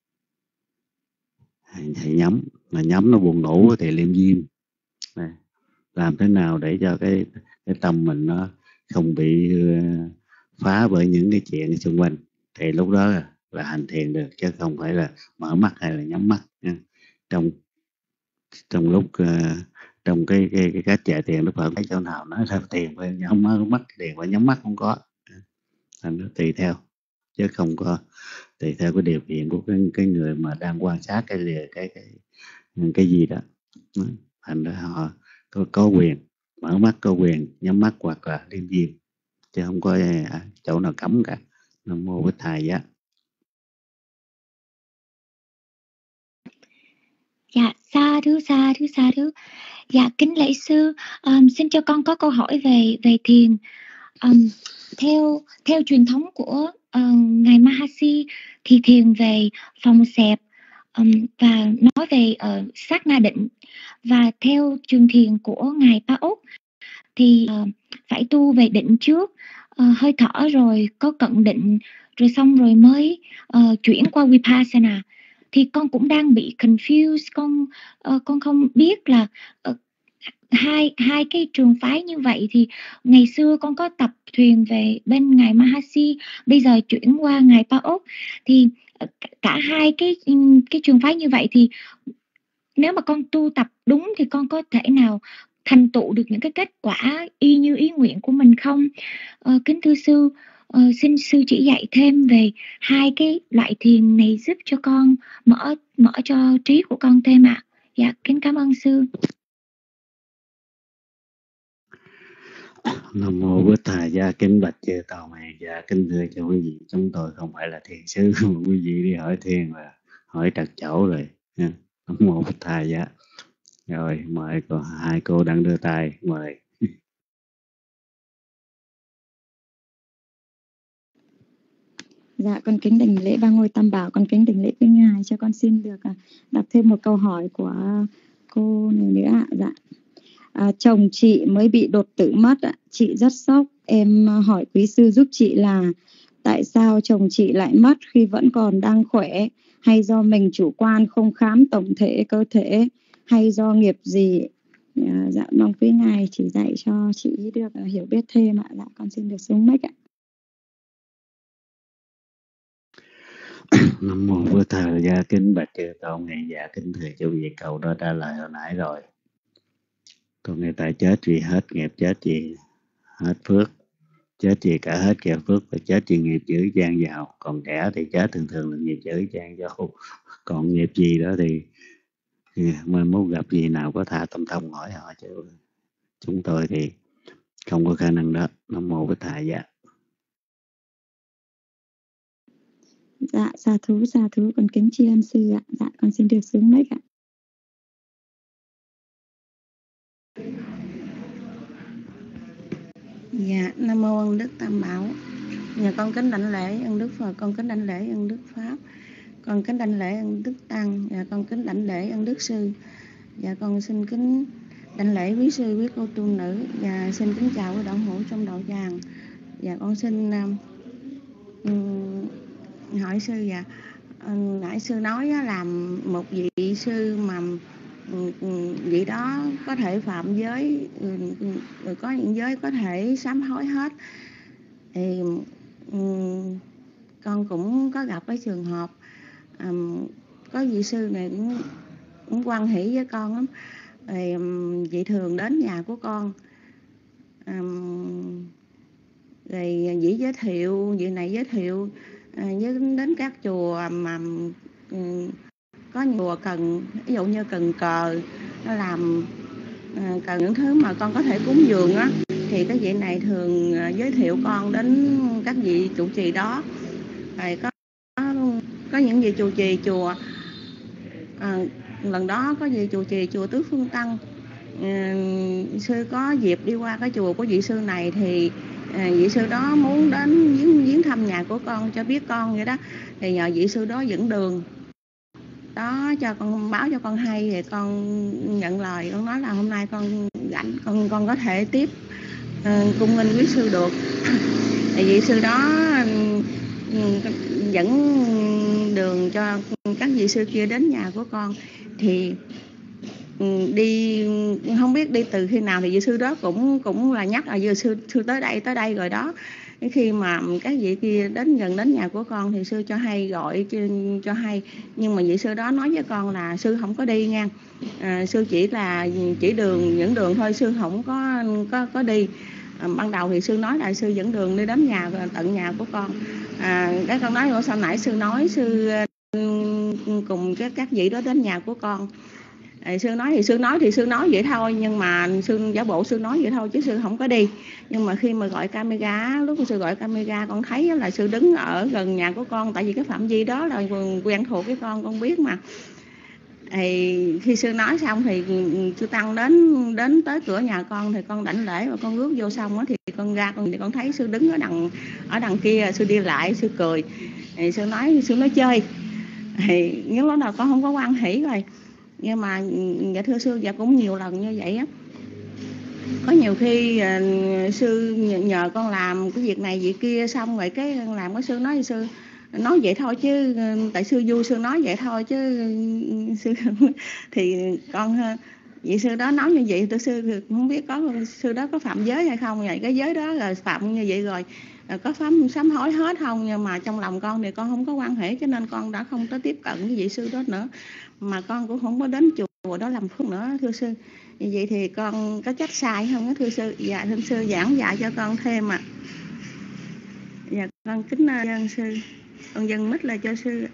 nhắm, mà nhắm nó buồn ngủ thì liệm diêm. Làm thế nào để cho cái tâm mình nó không bị phá bởi những cái chuyện xung quanh thì lúc đó là hành thiền được, chứ không phải là mở mắt hay là nhắm mắt nha. Trong lúc trong cái cách chạy thiền Đức Phật thấy chỗ nào nói là thiền phải nhắm mắt, thiền phải nhắm mắt không có. Thành nó tùy theo, chứ không có tùy theo cái điều kiện của cái người mà đang quan sát cái gì đó. Thành ra họ có quyền mở mắt, có quyền nhắm mắt hoặc là liêm diêm, chứ không có chỗ nào cấm cả. Nam mô Bích Thầy Giá. Dạ sa thú. Dạ kính lễ sư, xin cho con có câu hỏi về thiền. Theo truyền thống của ngài Mahasi thì thiền về phòng xẹp và nói về sát na định, và theo trường thiền của ngài Pa Úc thì phải tu về định trước, hơi thở rồi có cận định, rồi xong rồi mới chuyển qua Vipassana. Thì con cũng đang bị confused, con không biết là hai cái trường phái như vậy. Thì ngày xưa con có tập thuyền về bên ngài Mahasi, bây giờ chuyển qua ngài Pa Úc, thì cả hai cái trường phái như vậy thì nếu mà con tu tập đúng thì con có thể nào thành tựu được những cái kết quả y như ý nguyện của mình không? Kính thưa sư, xin sư chỉ dạy thêm về hai cái loại thiền này giúp cho con mở cho trí của con thêm ạ. Dạ kính cảm ơn sư. Nam mô Bổn Thầy. Gia kính bạch chư tôn. Dạ kính thưa cho quý vị, chúng tôi không phải là thiền sư mà quý vị đi hỏi thiền là hỏi trật chỗ rồi. Nam mô Bổn Thầy. Dạ rồi mời hai cô đang đưa tay, mời. Dạ con kính đảnh lễ ba ngôi tam bảo, con kính đảnh lễ với ngài. Cho con xin được đọc thêm một câu hỏi của cô này nữa ạ. Dạ. Chồng chị mới bị đột tử mất ạ. Chị rất sốc. Em hỏi quý sư giúp chị là tại sao chồng chị lại mất khi vẫn còn đang khỏe, hay do mình chủ quan không khám tổng thể cơ thể, hay do nghiệp gì Dạ mong quý ngài chỉ dạy cho chị được hiểu biết thêm ạ. Dạ con xin được xuống mic ạ. Nam mô Bổn Thầy Gia kính bạch chư tôn ngài. Dạ kính thưa chú vị cầu đó trả lời hồi nãy rồi. Còn người ta chết vì hết nghiệp, chết vì hết phước, chết vì cả hết nghiệp phước và chết vì nghiệp dữ gian dào. Còn kẻ thì chết thường thường là nghiệp dữ gian dào. Còn nghiệp gì đó thì mai mốt gặp gì nào có tha tâm thông hỏi họ, chứ chúng tôi thì không có khả năng đó. Nam mô Bổn Thầy. Dạ. Dạ sa thú con kính tri ân sư ạ. Dạ con xin được xuống mic ạ. Dạ, Nam mô Ân Đức Tam Bảo. Dạ con kính đảnh lễ ân Đức Phật, con kính đảnh lễ ân Đức Pháp, con kính đảnh lễ ân Đức Tăng, dạ con kính đảnh lễ ân Đức Sư. Dạ con xin kính đảnh lễ quý sư, quý cô tu nữ, và xin kính chào quý đạo hữu trong đạo tràng. Dạ con xin hỏi sư, dạ nãy sư nói là một vị sư mà vị đó có thể phạm giới, có những giới có thể sám hối hết, thì con cũng có gặp cái trường hợp có vị sư này cũng hoan hỷ với con lắm. Thì vị thường đến nhà của con, rồi vị giới thiệu, vị này giới thiệu đến các chùa mà có chùa cần, ví dụ như cần cờ, nó làm cần những thứ mà con có thể cúng dường á, thì cái vị này thường giới thiệu con đến các vị trụ trì đó. Rồi có những vị trụ trì chùa, lần đó có vị trụ trì chùa Tứ Phương Tăng, sư có dịp đi qua cái chùa của vị sư này, thì vị sư đó muốn đến viếng thăm nhà của con cho biết con vậy đó, thì nhờ vị sư đó dẫn đường đó cho con, báo cho con hay, thì con nhận lời, con nói là hôm nay con rảnh, con có thể tiếp cung nghinh quý sư được. Thì vị sư đó dẫn đường cho các vị sư kia đến nhà của con. Thì đi không biết đi từ khi nào, thì vị sư đó cũng là nhắc là vị sư tới đây rồi đó. Khi mà các vị kia gần đến nhà của con thì sư cho hay, gọi cho hay, nhưng mà vị sư đó nói với con là sư không có đi nha, sư chỉ là chỉ đường dẫn đường thôi, sư không có đi. Ban đầu thì sư nói là sư dẫn đường đi đến tận nhà của con. Cái con nói sau nãy sư nói sư cùng các vị đó đến nhà của con. Sư nói vậy thôi, nhưng mà sư giả bộ sư nói vậy thôi chứ sư không có đi. Nhưng mà khi mà gọi camera, lúc sư gọi camera, con thấy là sư đứng ở gần nhà của con, tại vì cái phạm vi đó là quen thuộc với con biết mà. Thì khi sư nói xong thì sư Tăng đến tới cửa nhà con, thì con đảnh lễ và con bước vô xong á, thì con ra thì con thấy sư đứng ở đằng kia, sư đi lại, sư cười. Thì sư nói chơi. Thì những lúc đầu con không có hoan hỉ rồi, nhưng mà dạ thưa sư, dạ cũng nhiều lần như vậy á. Có nhiều khi sư nhờ con làm cái việc này việc kia, xong rồi cái làm cái sư nói vậy thôi chứ, tại sư vui sư nói vậy thôi chứ sư thì con vị sư đó nói như vậy, tôi sư không biết có sư đó có phạm giới hay không. Vậy cái giới đó là phạm như vậy rồi, có sám hối hết không, nhưng mà trong lòng con thì con không có quan hệ, cho nên con đã không có tiếp cận với vị sư đó nữa, mà con cũng không có đến chùa đó làm phước nữa thưa sư. Như vậy thì con có trách sai không đó thưa sư? Dạ thưa sư giảng dạy cho con thêm ạ. Dạ con kính ơn sư, con dâng mic lại cho sư.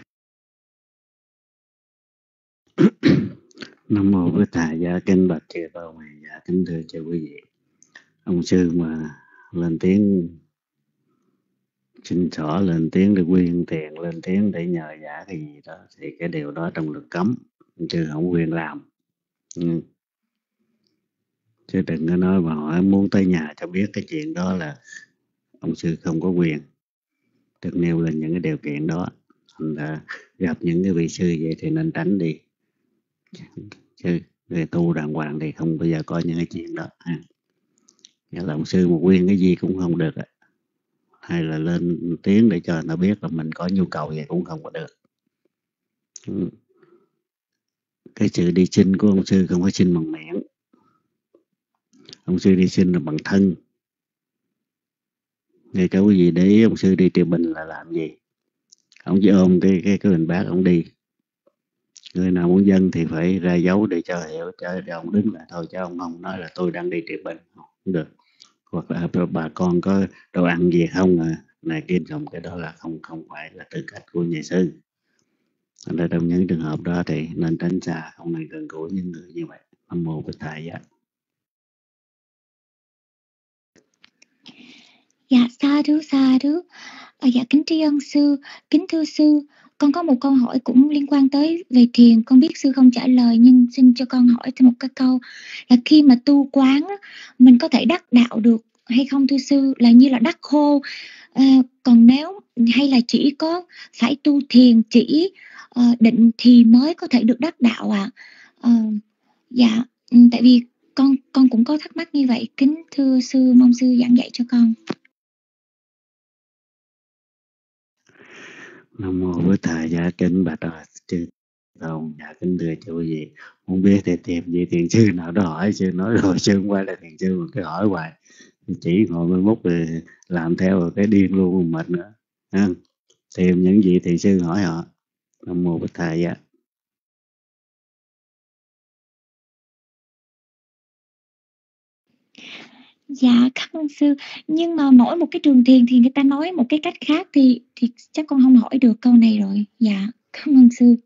Nam mô Bổn Thầy. Dạ kính bạch chư tôn ngài. Dạ kính thưa chư quý vị, ông sư mà lên tiếng xin xỏ, lên tiếng để quyên tiền, lên tiếng để nhờ giả cái gì đó, thì cái điều đó trong luật cấm, chứ không quyền làm. Chứ đừng có nói mà hỏi muốn tới nhà cho biết cái chuyện đó là ông sư không có quyền được nêu lên những cái điều kiện đó. Thành ra gặp những cái vị sư vậy thì nên tránh đi, chứ người tu đàng hoàng thì không bao giờ có những cái chuyện đó. Nghĩa là ông sư một quyên cái gì cũng không được, hay là lên tiếng để cho người ta biết là mình có nhu cầu vậy cũng không có được. Cái sự đi xin của ông sư không có xin bằng miệng, Ông sư đi sinh là bằng thân. Ngay cả quý vị để ý ông sư đi Trị Bình là làm gì? Ông chỉ ôm cái bình bát ông đi. Người nào muốn dân thì phải ra dấu để cho hiểu, cho ông đứng lại thôi, chứ ông không nói là tôi đang đi Trị Bình, không được. Hoặc là bà con có đồ ăn gì không này kia, xong cái đó là không phải là tư cách của nhà sư. Thành ra trong những trường hợp đó thì nên tránh xa, không nên gần gũi những người như vậy. Nam mô Bích Thầy Giá. Dạ sa thú. Dạ kính tri ân sư, kính thưa sư, con có một câu hỏi cũng liên quan tới về thiền. Con biết sư không trả lời nhưng xin cho con hỏi thêm một cái câu là khi mà tu quán á, mình có thể đắc đạo được hay không thưa sư, là như là đắc khô, còn nếu hay là chỉ có phải tu thiền chỉ định thì mới có thể được đắc đạo ạ? Dạ tại vì con cũng có thắc mắc như vậy, kính thưa sư, mong sư giảng dạy cho con. Nam mô Bích Thầy Giá. Kính bạch chư tôn, dạ kính thưa chú gì, không biết thì tìm gì thiền sư nào đó hỏi, sư nói rồi sư không phải là thiền sư mà cứ hỏi hoài, chỉ ngồi mới mút rồi làm theo rồi cái điên luôn mệt nữa. Tìm những vị thiền sư hỏi họ. Nam mô Bích Thầy Giá. Dạ cảm ơn sư, nhưng mà mỗi một cái trường thiền thì người ta nói một cái cách khác thì chắc con không hỏi được câu này rồi. Dạ cảm ơn sư.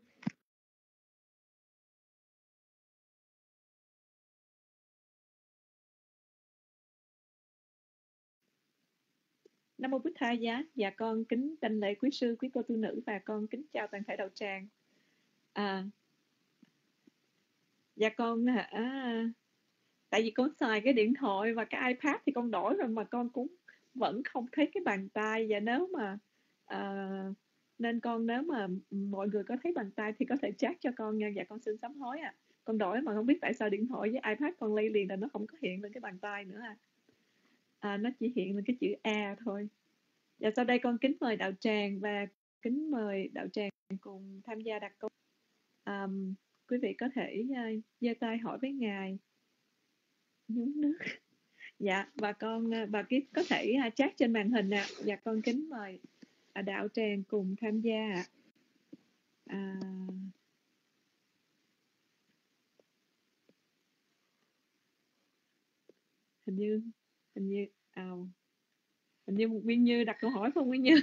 Nam mô Bích Tha Giá. Dạ con kính đảnh lễ quý sư, quý cô tu nữ, và con kính chào toàn thể đạo tràng. Dạ con tại vì con xài cái điện thoại và cái iPad thì con đổi rồi mà con cũng vẫn không thấy cái bàn tay. Và nếu mà nếu mà mọi người có thấy bàn tay thì có thể chat cho con nha. Dạ con xin sám hối con đổi mà không biết tại sao điện thoại với iPad con lấy liền là nó không có hiện lên cái bàn tay nữa nó chỉ hiện lên cái chữ A thôi. Và sau đây con kính mời đạo tràng và kính mời đạo tràng cùng tham gia đặt câu. Quý vị có thể giơ tay hỏi với ngài. Nhúng nước. Dạ, bà có thể chat trên màn hình ạ. Dạ con kính mời đạo tràng cùng tham gia ạ. Hình như Nguyên Như đặt câu hỏi không Nguyên Như?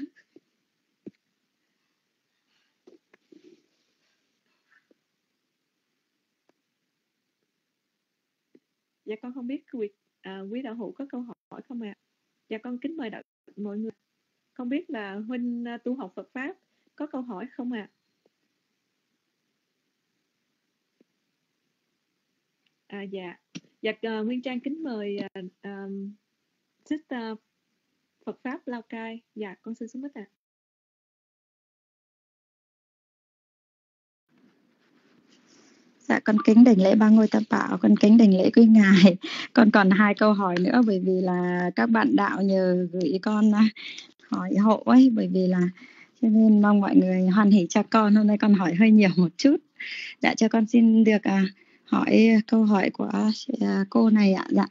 Dạ con không biết quý đạo hữu có câu hỏi không ạ? Dạ con kính mời mọi người. Không biết là huynh tu học Phật pháp có câu hỏi không ạ? Dạ Nguyên Trang kính mời Sister Phật pháp Lào Cai. Dạ con xin xuống mic ạ. Dạ con kính đảnh lễ ba ngôi tam bảo, con kính đảnh lễ quý ngài. Con còn 2 câu hỏi nữa, bởi vì là các bạn đạo nhờ gửi con hỏi hộ ấy, bởi vì là cho nên mong mọi người hoan hỉ cho con. Hôm nay con hỏi hơi nhiều một chút. Dạ cho con xin được hỏi câu hỏi của cô này ạ. Dạ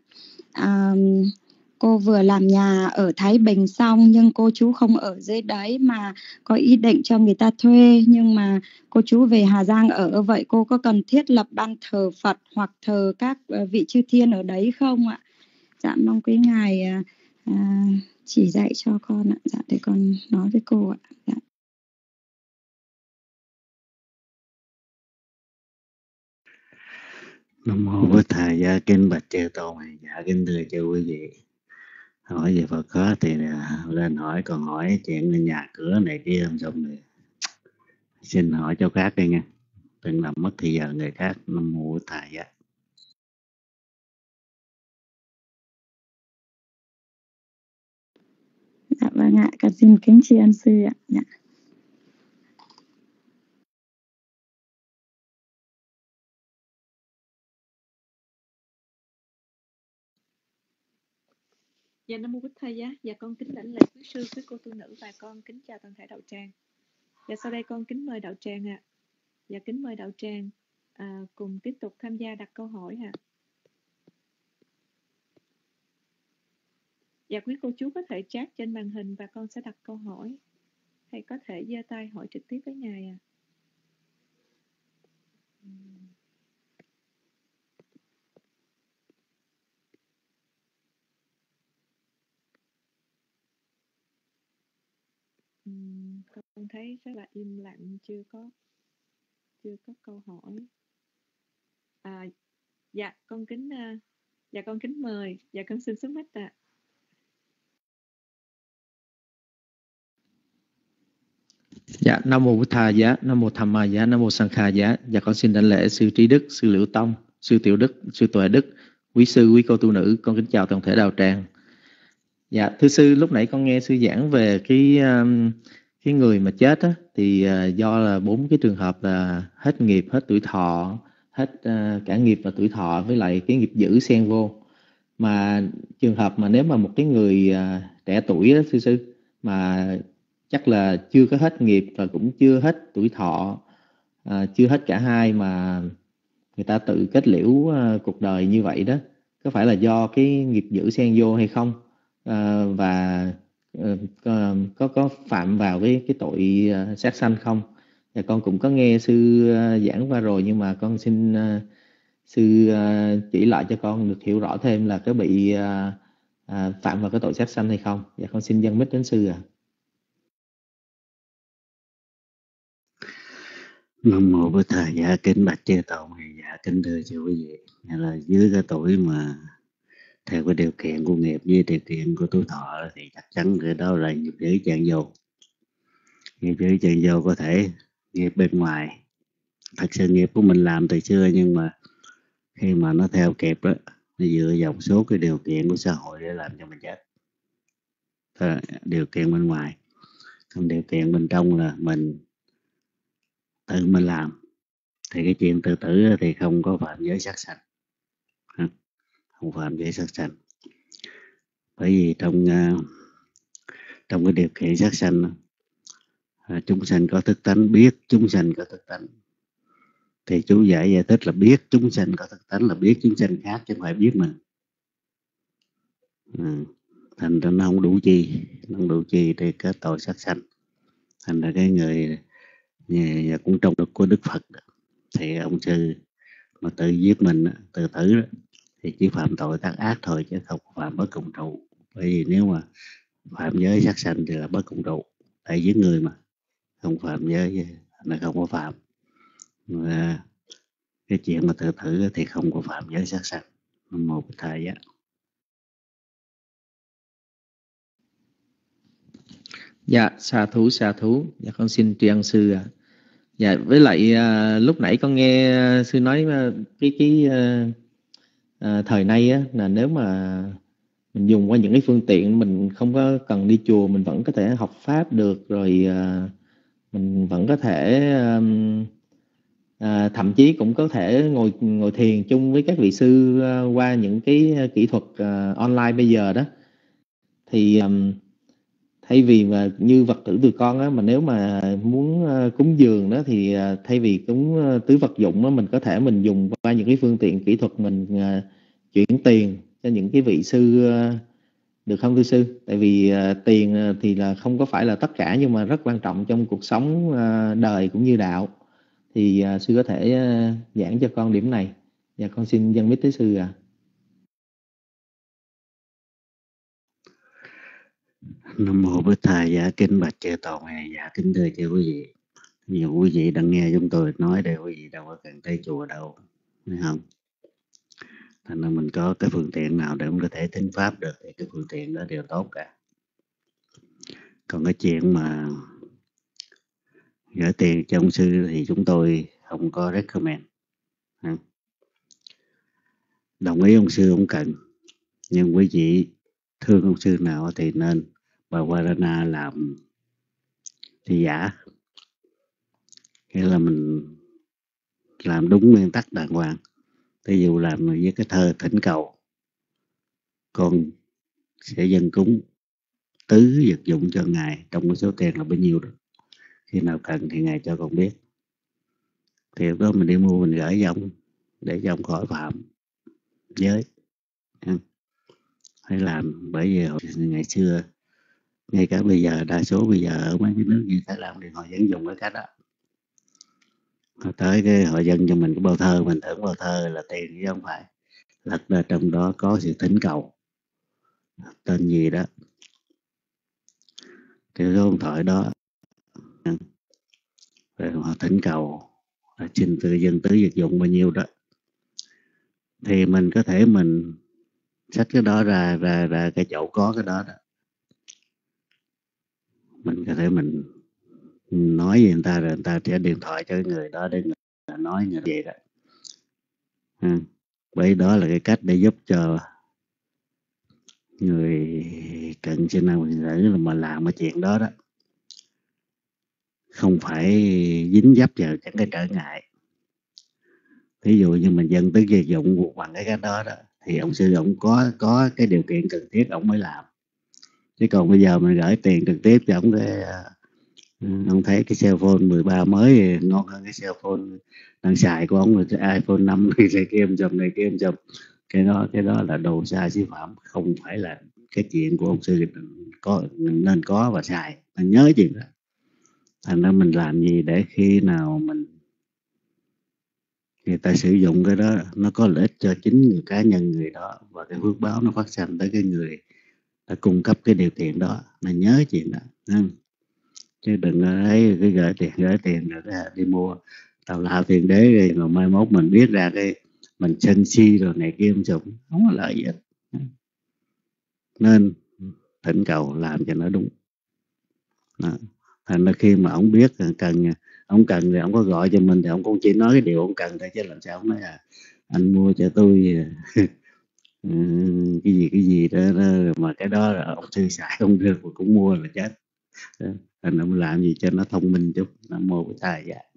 cô vừa làm nhà ở Thái Bình xong nhưng cô chú không ở dưới đấy mà có ý định cho người ta thuê, nhưng mà cô chú về Hà Giang ở, vậy cô có cần thiết lập ban thờ Phật hoặc thờ các vị chư thiên ở đấy không ạ? Dạ mong quý ngài chỉ dạy cho con ạ. Dạ để con nói với cô ạ. Dạ. Nam mô Bích Thầy Giá. Kính bạch chư tôn. Dạ kính thưa chư quý vị, hỏi về Phật pháp thì lên hỏi, còn hỏi chuyện nhà cửa này kia không xong rồi xin hỏi cho khác đi nha, đừng làm mất thời giờ người khác. Nam mô Bích Thầy Giá. Dạ vâng ạ, con xin kính tri ân sư ạ. Dạ. Dạ Nam mô Bích Thầy Giá. Dạ con kính đảnh lễ quý sư, quý cô tu nữ, và con kính chào toàn thể đạo tràng. Dạ sau đây con kính mời đạo tràng ạ. Dạ kính mời đạo tràng cùng tiếp tục tham gia đặt câu hỏi ạ. Dạ, quý cô chú có thể chat trên màn hình và con sẽ đặt câu hỏi, hay có thể giơ tay hỏi trực tiếp với Ngài ạ. Con thấy rất là im lặng, chưa có câu hỏi. Dạ con kính mời. Dạ con xin xuống mic ạ. Dạ, Nam Mô Bụt Thà Giá, Nam Mô Tham Ma Giá, Nam Mô Sang Kha Giá. Dạ con xin đảnh lễ sư Trí Đức, sư Liễu Tông, sư Tiểu Đức, sư Tuệ Đức, quý sư, quý cô tu nữ, con kính chào toàn thể đạo tràng. Dạ, thưa sư, lúc nãy con nghe sư giảng về cái người mà chết á, thì do là 4 cái trường hợp là hết nghiệp, hết tuổi thọ, hết cả nghiệp và tuổi thọ, với lại cái nghiệp dữ xen vô. Mà trường hợp mà nếu mà một cái người trẻ tuổi á, sư mà chắc là chưa có hết nghiệp và cũng chưa hết tuổi thọ, chưa hết cả hai, mà người ta tự kết liễu cuộc đời như vậy đó, có phải là do cái nghiệp dữ xen vô hay không? Và có phạm vào cái tội sát sanh không? Và con cũng có nghe sư giảng qua rồi, nhưng mà con xin sư chỉ lại cho con được hiểu rõ thêm là có bị phạm vào cái tội sát sanh hay không. Và con xin dâng mic đến sư ạ. Nam Mô Bụt Thầy. Dạ kính bạch chư tổ. Dạ kính thưa chư quý vị, là dưới cái tuổi mà theo cái điều kiện của nghiệp với điều kiện của tuổi thọ thì chắc chắn cái đó là nghiệp dữ tràn vô. Nghiệp dữ tràn vô có thể nghiệp bên ngoài, thật sự nghiệp của mình làm từ xưa, nhưng mà khi mà nó theo kịp đó, nó dựa vào một số cái điều kiện của xã hội để làm cho mình chết. Điều kiện bên ngoài. Còn điều kiện bên trong là mình tự mình làm, thì cái chuyện tự tử thì không có phạm giới sát sanh, không phạm giới sát sanh. Bởi vì trong cái điều kiện sát sanh, chúng sanh có thức tánh, biết chúng sanh có thức tánh, thì chú giải thích là biết chúng sanh có thức tánh là biết chúng sanh khác, chứ không phải biết mình. Thành ra nó không đủ chi để kết tội sát sanh. Thành ra cái người cũng trong đức của Đức Phật thì ông sư mà tự giết mình, tự tử đó, thì chỉ phạm tội tác ác thôi, chứ không phạm bất cộng trụ. Bởi vì nếu mà phạm giới sát sanh thì là bất cộng trụ, tại giết người mà, không phạm giới là không có phạm. Và cái chuyện mà tự tử thì không có phạm giới sát sanh. Một thầy á. Dạ, sa thú. Dạ con xin tri ân sư ạ. Dạ, với lại lúc nãy con nghe sư nói cái thời nay á, là nếu mà mình dùng qua những cái phương tiện, mình không có cần đi chùa, mình vẫn có thể học pháp được, rồi mình vẫn có thể thậm chí cũng có thể ngồi thiền chung với các vị sư qua những cái kỹ thuật online bây giờ đó. Thì thay vì mà như Phật tử tụi con á, mà nếu mà muốn cúng dường đó, thì thay vì cúng tứ vật dụng đó, mình có thể mình dùng qua những cái phương tiện kỹ thuật, mình chuyển tiền cho những cái vị sư, được không thưa sư? Tại vì tiền thì là không có phải là tất cả, nhưng mà rất quan trọng trong cuộc sống đời cũng như đạo. Thì sư có thể giảng cho con điểm này. Và con xin dâng mic tới sư ạ. Nam Mô Bụt Thầy. Dạ kính bạch chư tổ. Dạ kính thưa chư quý vị. Nhiều quý vị đang nghe chúng tôi nói đây, quý vị đâu có cần tới chùa đâu, phải không? Thành ra mình có cái phương tiện nào để mình có thể thính pháp được thì cái phương tiện đó đều tốt cả. Còn cái chuyện mà gửi tiền cho ông sư thì chúng tôi không có recommend. Đồng ý ông sư không cần, nhưng quý vị thương ông sư nào thì nên bà Varana làm thì giả, nghĩa là mình làm đúng nguyên tắc đàng hoàng. Ví dụ làm với cái thơ thỉnh cầu, con sẽ dâng cúng tứ vật dụng cho Ngài, trong cái số tiền là bao nhiêu đó, khi nào cần thì Ngài cho con biết, thì lúc đó mình đi mua mình gửi cho ông, để cho ông khỏi phạm giới. phải làm. Bởi vì hồi ngày xưa, ngay cả bây giờ, đa số bây giờ ở mấy cái nước như Thái Lan thì họ vẫn dùng cái cách đó. Họ tới cái họ dâng cho mình cái bao thơ, mình tưởng bao thơ là tiền, chứ không phải. Lật ra trong đó có sự thỉnh cầu, tên gì đó, cái số điện thoại đó, rồi họ thỉnh cầu là xin từ dân tứ vật dụng bao nhiêu đó, thì mình có thể mình xách cái đó ra cái chỗ có cái đó đó, mình có thể mình nói với người ta, rồi người ta sẽ điện thoại cho người đó để người ta nói như vậy đó. Bởi đó là cái cách để giúp cho người cận sinh nam phụ nữ là mà làm cái chuyện đó đó, không phải dính dấp vào những cái trở ngại. Ví dụ như mình dân tới vật dụng bằng cái cách đó đó, thì ông sư ông có cái điều kiện cần thiết ông mới làm. Chứ còn bây giờ mình gửi tiền trực tiếp cho ông, ông thấy cái cell phone 13 mới ngon hơn cái cell phone đang xài của ông, cái iPhone 5 này kia em chùm. Cái đó là đồ xa xí phạm, không phải là cái chuyện của ông sư nên có và xài. Mình nhớ chuyện đó. Thành ra mình làm gì để khi nào người ta sử dụng cái đó nó có lợi ích cho chính người cá nhân người đó, và cái phước báo nó phát sinh tới cái người đã cung cấp cái điều kiện đó. Mình nhớ chuyện đó. Chứ đừng thấy cái gửi tiền rồi đi mua tào lao tiền đế, rồi mai mốt mình biết ra cái mình sân si rồi này kia không có lợi gì hết. Nên thỉnh cầu làm cho nó đúng đó. Thành ra khi mà ông biết ông cần thì ông có gọi cho mình, thì ông cũng chỉ nói cái điều ông cần thôi, chứ làm sao ông nói là anh mua cho tôi cái gì đó, mà cái đó là ông sư xài không được mà cũng mua là chết. Thành ông làm gì cho nó thông minh chút. Nam mô Bổn Thầy. Dạ.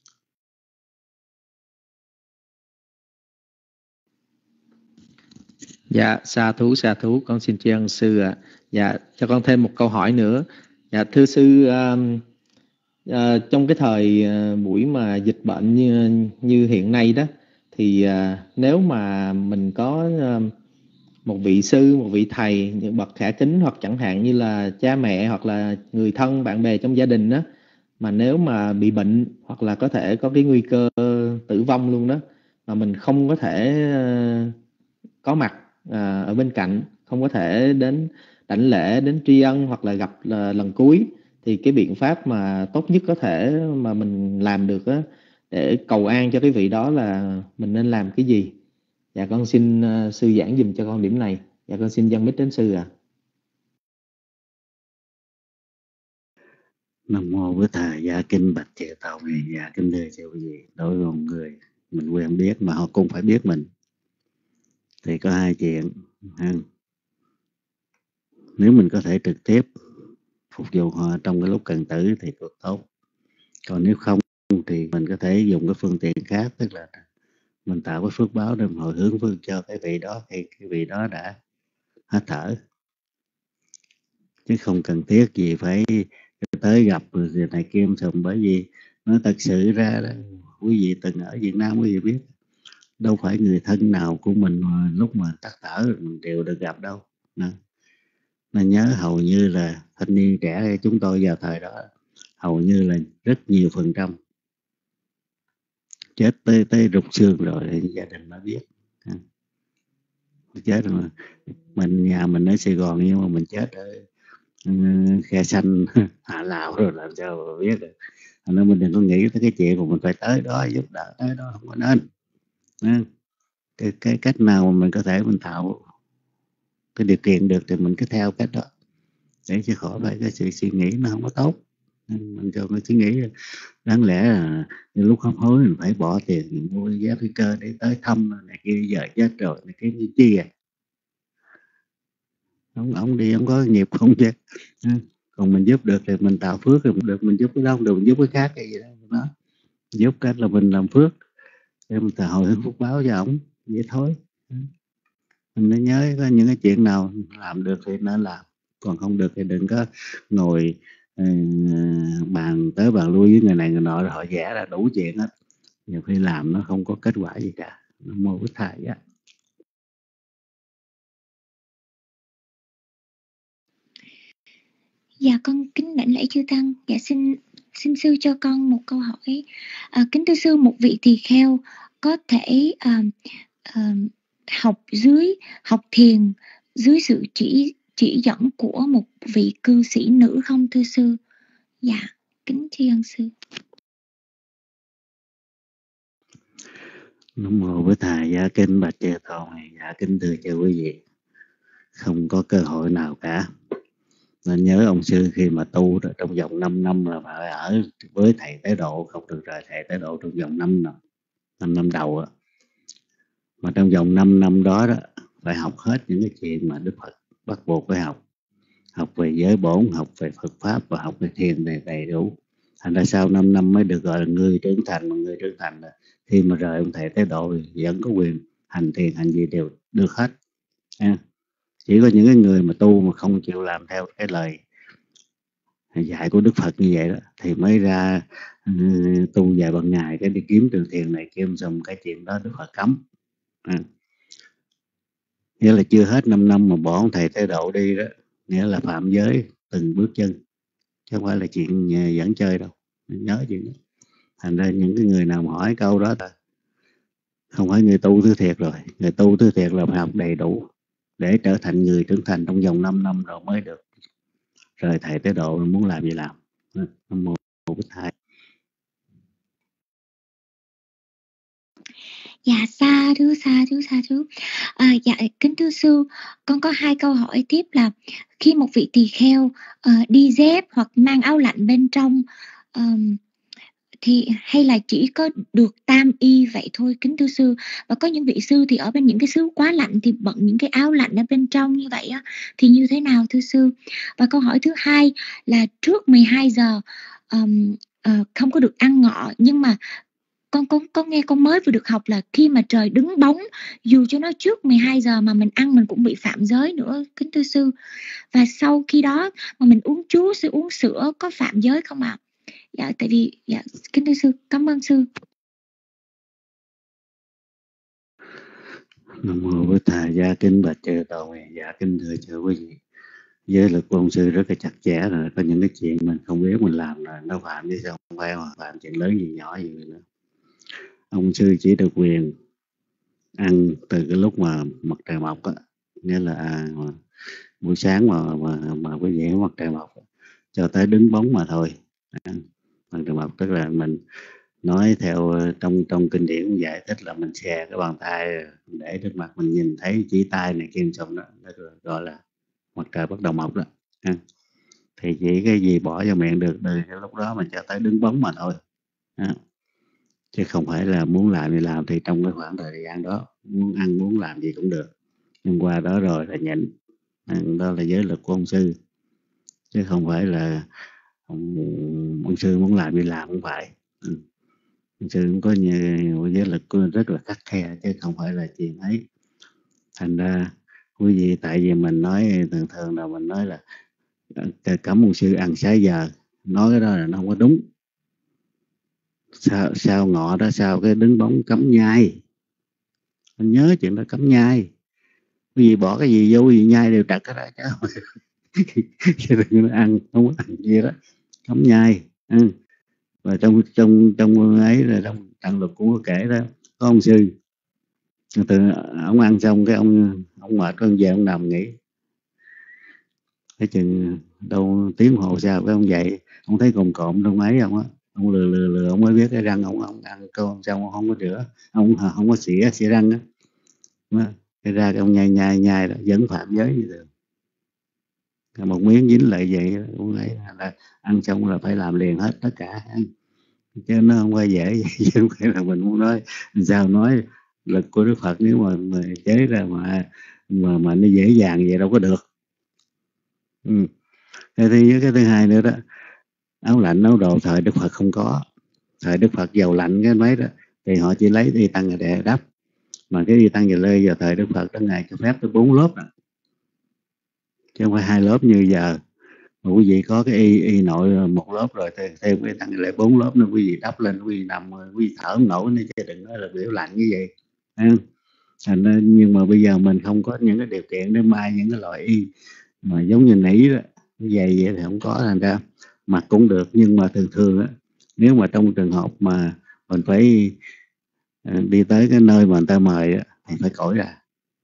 Dạ, sa thú, con xin tri ân sư ạ. Dạ, cho con thêm một câu hỏi nữa. Dạ, thưa sư, trong cái thời buổi mà dịch bệnh như hiện nay đó, thì nếu mà mình có một vị sư, một vị thầy, những bậc khả kính, hoặc chẳng hạn như là cha mẹ hoặc là người thân bạn bè trong gia đình đó, mà nếu mà bị bệnh hoặc là có thể có cái nguy cơ tử vong luôn đó, mà mình không có thể có mặt ở bên cạnh, không có thể đến đảnh lễ, đến tri ân hoặc là gặp lần cuối, thì cái biện pháp mà tốt nhất có thể mà mình làm được á, để cầu an cho cái vị đó là mình nên làm cái gì? Dạ con xin sư giảng dùm cho con điểm này. Dạ con xin dâng mic đến sư ạ. Nam mô Bổn Thầy. Dạ kinh bạch Chư Tôn. Dạ kinh thưa chư quý vị, đối với một người mình quen biết mà họ cũng phải biết mình, thì có hai chuyện. Nếu mình có thể trực tiếp phục vụ họ trong cái lúc cần tử thì tốt. Còn nếu không thì mình có thể dùng cái phương tiện khác, tức là mình tạo cái phước báo để hồi hướng phương cho cái vị đó khi cái vị đó đã hết thở, chứ không cần thiết gì phải tới gặp rồi này kia sùm. Bởi vì nó thật sự ra đó, quý vị từng ở Việt Nam quý vị biết, đâu phải người thân nào của mình mà lúc mà tắt thở mình đều được gặp đâu. Nên nhớ hầu như là thanh niên trẻ chúng tôi vào thời đó, hầu như là rất nhiều % chết tới rụng xương rồi thì gia đình mới biết. Chết rồi. Nhà mình ở Sài Gòn nhưng mà mình chết ở Khe Xanh Hạ Lào rồi làm sao mà biết được. Nên mình đừng có nghĩ tới cái chuyện mà mình phải tới đó giúp đỡ, tới đó không có nên. Cái cách nào mà mình có thể mình tạo cái điều kiện được thì mình cứ theo cách đó, để cho khỏi phải cái sự suy nghĩ nó không có tốt. Mình cho cái suy nghĩ đáng lẽ là lúc hấp hối mình phải bỏ tiền mình mua vé phi cơ để tới thăm này kia, giờ chết rồi này kia như chi à. Ông đi ông có nghiệp không chứ. Còn mình giúp được thì mình tạo phước, rồi được mình giúp cái đó, được mình giúp cái khác cái gì đó. Giúp cách là mình làm phước để mình hồi hướng phước báo cho ổng, vậy thôi. Mình nên nhớ có những cái chuyện nào làm được thì nên làm, còn không được thì đừng có ngồi bàn tới bàn lui với người này người nọ, rồi họ vẽ ra đủ chuyện hết, nhiều khi làm nó không có kết quả gì cả. Nam mô Bổn Thầy. Dạ con kính đảnh lễ chư tăng. Dạ xin sư cho con một câu hỏi. Kính thưa sư, một vị tỳ kheo có thể học thiền dưới sự chỉ dẫn của một vị cư sĩ nữ không thưa sư? Dạ kính tri ân sư. Nam mô Bổn Thầy Giá Kinh Bạch Chư Tôn. Dạ kính thưa chư quý vị, không có cơ hội nào cả. Nên nhớ ông sư khi mà tu đó, trong vòng 5 năm là phải ở với thầy Tế Độ, không được rời thầy Tế Độ trong vòng 5 năm. 5 năm đầu á. Mà trong vòng 5 năm đó phải học hết những cái chuyện mà Đức Phật bắt buộc phải học. Học về giới bổn, học về Phật Pháp và học về thiền này đầy đủ. Thành ra sau 5 năm mới được gọi là người trưởng thành. Mà người trưởng thành là khi mà rời ông thầy Tế Độ thì vẫn có quyền hành thiền hành gì đều được hết. Chỉ có những cái người mà tu mà không chịu làm theo cái lời dạy của Đức Phật như vậy đó thì mới ra tu vài ban ngày cái đi kiếm trường thiền này kiếm xong cái chuyện đó Đức Phật cấm. Nghĩa là chưa hết 5 năm mà bỏ ông thầy Tế Độ đi đó, nghĩa là phạm giới từng bước chân, chứ không phải là chuyện dẫn chơi đâu. Mình nhớ chuyện đó. Thành ra những cái người nào mà hỏi câu đó là không phải người tu thứ thiệt rồi. Người tu thứ thiệt là phải học đầy đủ để trở thành người trưởng thành trong vòng 5 năm rồi mới được rời thầy Tế Độ, muốn làm gì làm. Nam mô Bổn Thầy. Dạ xa thú. Dạ kính thưa sư, con có 2 câu hỏi tiếp là khi một vị tỳ kheo đi dép hoặc mang áo lạnh bên trong thì hay là chỉ có được tam y vậy thôi kính thưa sư? Và có những vị sư thì ở bên những cái xứ quá lạnh thì bận những cái áo lạnh ở bên trong như vậy á, thì như thế nào thưa sư? Và câu hỏi thứ hai là trước 12 giờ không có được ăn ngọ, nhưng mà con nghe con mới vừa được học là khi mà trời đứng bóng, dù cho nó trước 12 giờ mà mình ăn mình cũng bị phạm giới nữa kính thưa sư. Và sau khi đó mà mình uống chuối, uống sữa có phạm giới không ạ? Dạ tại vì kính thưa sư, cảm ơn sư. Nam mô Bổn Thầy. Gia kính bạch Chư Tôn. Dạ kính thưa chư quý vị, giới lực của ông sư rất là chặt chẽ rồi. Có những cái chuyện mình không biết mình làm là nó phạm chứ không phải phạm chuyện lớn gì nhỏ gì nữa. Ông sư chỉ được quyền ăn từ cái lúc mà mặt trời mọc á, nghĩa là buổi sáng mà quý vị mặt trời mọc cho tới đứng bóng mà thôi. Mặt trời mọc tức là mình nói theo trong kinh điển cũng giải thích là mình xè cái bàn tay để trước mặt mình nhìn thấy chỉ tay này kia xong đó, đó gọi là mặt trời bắt đầu mọc đó. Thì chỉ cái gì bỏ vào miệng được từ lúc đó mình cho tới đứng bóng mà thôi. Chứ không phải là muốn làm thì làm, thì trong cái khoảng thời gian đó muốn ăn muốn làm gì cũng được, nhưng qua đó rồi là nhịn. Đó là giới lực của ông sư, chứ không phải là ông sư muốn làm gì làm, không phải. Ông sư cũng có nhiều giới lực rất là khắt khe, chứ không phải là chuyện ấy. Thành ra quý vị, tại vì mình nói thường là mình nói là cấm ông sư ăn 6 giờ, nói cái đó là nó không có đúng. Sao ngọ đó, sao cái đứng bóng cấm nhai, mình nhớ chuyện đó cấm nhai. Quý vị bỏ cái gì vô quý vị nhai đều trật cái đó chứ đừng ăn, không có ăn gì đó, cấm nhai. Và trong ấy là trong Tạng Luật cũng có kể đó, có ông sư từ ông ăn xong cái ông mệt, ông về ông nằm nghỉ, cái chừng đâu tiếng hồ sao cái ông dậy, ông thấy cồn cộm trong ấy ông á, ông lừa ông mới biết cái răng ông ăn cơm xong ông không có rửa, ông không có xỉa răng á, cái ra cái ông nhai đó vẫn phạm giới như thường. Một miếng dính lại vậy cũng thấy là ăn xong là phải làm liền hết tất cả, chứ nó không phải dễ vậy. Chứ không phải là mình muốn nói sao nói lực của Đức Phật, nếu mà chế ra mà nó dễ dàng vậy đâu có được. Cái thứ hai nữa đó, áo lạnh áo đồ thời Đức Phật không có. Thời Đức Phật dầu lạnh cái mấy đó thì họ chỉ lấy y tăng để đắp, mà cái y tăng giờ lê giờ thời Đức Phật đó ngài cho phép tới 4 lớp rồi, chứ không phải 2 lớp như giờ. Mà quý vị có cái y nội 1 lớp rồi, thêm cái tăng lại 4 lớp nữa, quý vị đắp lên, quý vị nằm, quý vị thở không nổi nữa, chứ đừng nói là biểu lạnh như vậy. Thành ra, nhưng mà bây giờ mình không có những cái điều kiện để may những cái loại y mà giống như nỉ đó, vậy thì không có, thành ra mặc cũng được. Nhưng mà thường thường á, nếu mà trong trường hợp mà mình phải đi tới cái nơi mà người ta mời á, thì phải cởi ra,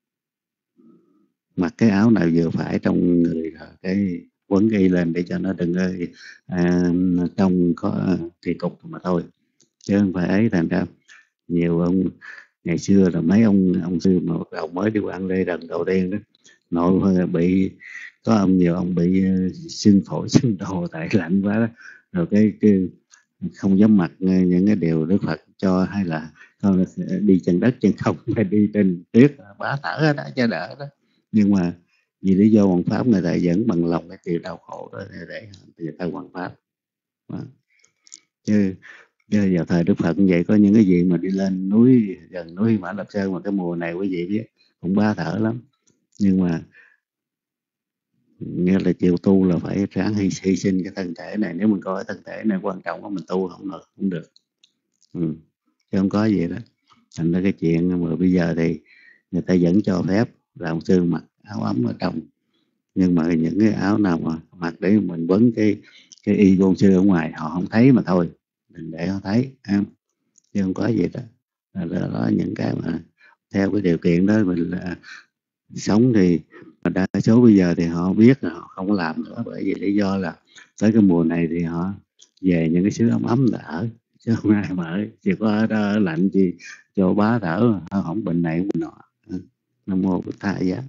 mặc cái áo nào vừa phải trong người, rồi cái quấn y lên để cho nó đừng trông có kỳ cục mà thôi, chứ không phải ấy. Thành ra nhiều ông ngày xưa là mấy ông sư mà bắt đầu mới đi qua ăn lê lần đầu tiên đó, nội bị có nhiều ông bị sưng phổi sưng đồ tại lạnh quá đó. Rồi cái không dám mặc những cái điều Đức Phật cho, hay là không đi chân đất chân không, hay đi trên tuyết bá thở đó cho đỡ đó. Nhưng mà vì lý do hoàn pháp, người ta vẫn bằng lòng cái chịu đau khổ đó để người ta hoàn pháp đó. Chứ vào thời Đức Phật như vậy, có những cái gì mà đi lên núi gần núi Mã Lạp Sơn mà cái mùa này quý vị biết cũng bá thở lắm. Nhưng mà nghĩa là chịu tu là phải ráng hy sinh cái thân thể này. Nếu mình coi thân thể này quan trọng quá, mình tu không được. Chứ không có gì đó. Thành ra cái chuyện mà bây giờ thì người ta vẫn cho phép làm sư mặc áo ấm ở trong, nhưng mà những cái áo nào mà mặc để mình quấn cái y tôn sư ở ngoài họ không thấy mà thôi, đừng để họ thấy, chứ không có gì đó. Đó những cái mà theo cái điều kiện đó mình sống. Thì mà đa số bây giờ thì họ biết là họ không làm nữa, bởi vì lý do là tới cái mùa này thì họ về những cái xứ ấm là ở, chứ không ai mà ở, chỉ có ở lạnh chi cho bá thở, không bệnh này không bệnh nọ. Nam mô Bụt Thầy Giá.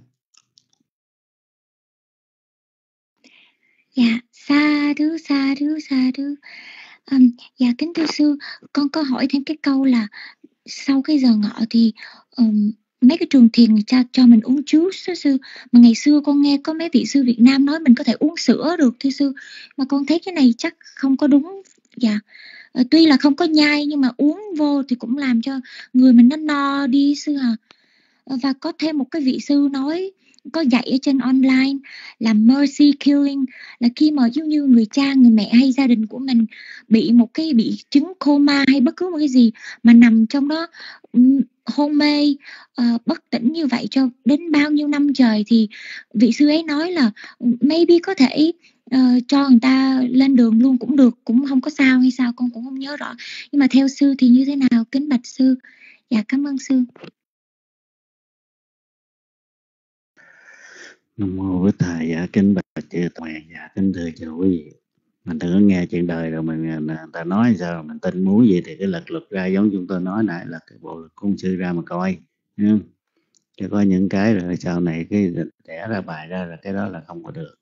Dạ, sa thú. Dạ kính thưa sư, con có hỏi thêm cái câu là sau cái giờ ngọ thì mấy cái trường thiền người ta cho mình uống juice đó sư. Mà ngày xưa con nghe có mấy vị sư Việt Nam nói mình có thể uống sữa được thưa sư, mà con thấy cái này chắc không có đúng. Dạ, tuy là không có nhai nhưng mà uống vô thì cũng làm cho người mình nó no đi sư à. Và có thêm một cái vị sư nói, có dạy ở trên online là mercy killing, là khi mà giống như người cha, người mẹ hay gia đình của mình bị chứng coma hay bất cứ một cái gì mà nằm trong đó hôn mê bất tỉnh như vậy cho đến bao nhiêu năm trời, thì vị sư ấy nói là maybe có thể cho người ta lên đường luôn cũng được, cũng không có sao hay sao, con cũng không nhớ rõ. Nhưng mà theo sư thì như thế nào, kính bạch sư? Dạ cảm ơn sư. Nam mô Bụt Thầy. Dạ kính bạch chư toàn. Dạ kính thưa chư quý vị, mình đừng có nghe chuyện đời rồi mình người ta nói sao mình tin muốn gì thì cái lật ra, giống chúng tôi nói nãy là cái bộ lực cung sư ra mà coi. Chứ có những cái rồi sau này cái đẻ ra bài ra là cái đó là không có được.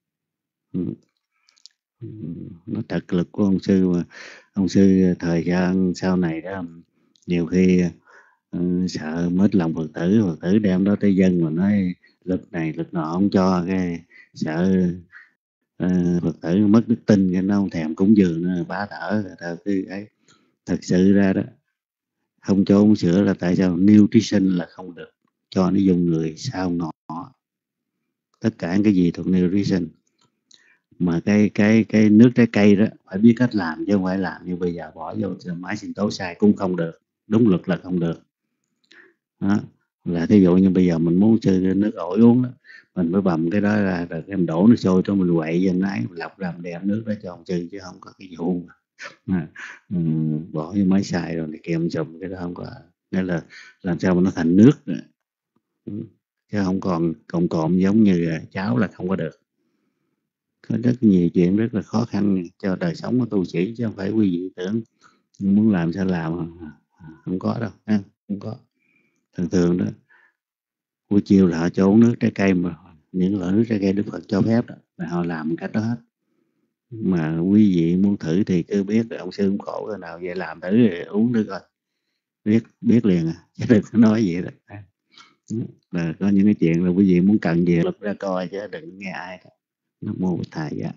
Nó trật lực của ông sư, mà ông sư thời gian sau này đó nhiều khi sợ mất lòng Phật tử đem đó tới dân mà nói lực này lực nọ không cho, cái sợ Phật tử mất đức tin, cái nó không thèm cúng dường nữa, bá thở cái ấy. Thật sự ra đó không cho uống sữa là tại sao? Nutrition là không được, cho nó dùng người sao ngọ, tất cả cái gì thuộc nutrition. Mà cái nước trái cây đó phải biết cách làm, chứ không phải làm như bây giờ bỏ vô máy sinh tố sai cũng không được, đúng luật là không được đó. Là thí dụ như bây giờ mình muốn chơi nước ổi uống đó, mình phải bầm cái đó ra rồi em đổ nước sôi cho mình quậy vô nấy, mình lọc ra mình đem nước đó cho ông chơi, chứ không có cái vụ mà bỏ vô máy xài rồi thì kèm chùm cái đó không có. Nghĩa là làm sao mà nó thành nước nữa. Chứ không còn cộm giống như cháo là không có được. Có rất nhiều chuyện rất là khó khăn cho đời sống của tu sĩ, chứ không phải quý vị tưởng muốn làm sao làm, không có đâu ha, không có. Thường đó buổi chiều là họ cho uống nước trái cây, mà những loại nước trái cây Đức Phật cho phép đó là họ làm cách đó hết. Mà quý vị muốn thử thì cứ biết ông sư cũng khổ cái nào vậy, làm thử rồi uống nước coi biết liền chứ đừng có nói gì đó. Là có những cái chuyện là quý vị muốn cần gì lập ra coi, chứ đừng nghe ai đó. Nam mô Bụt Thầy. Dạ.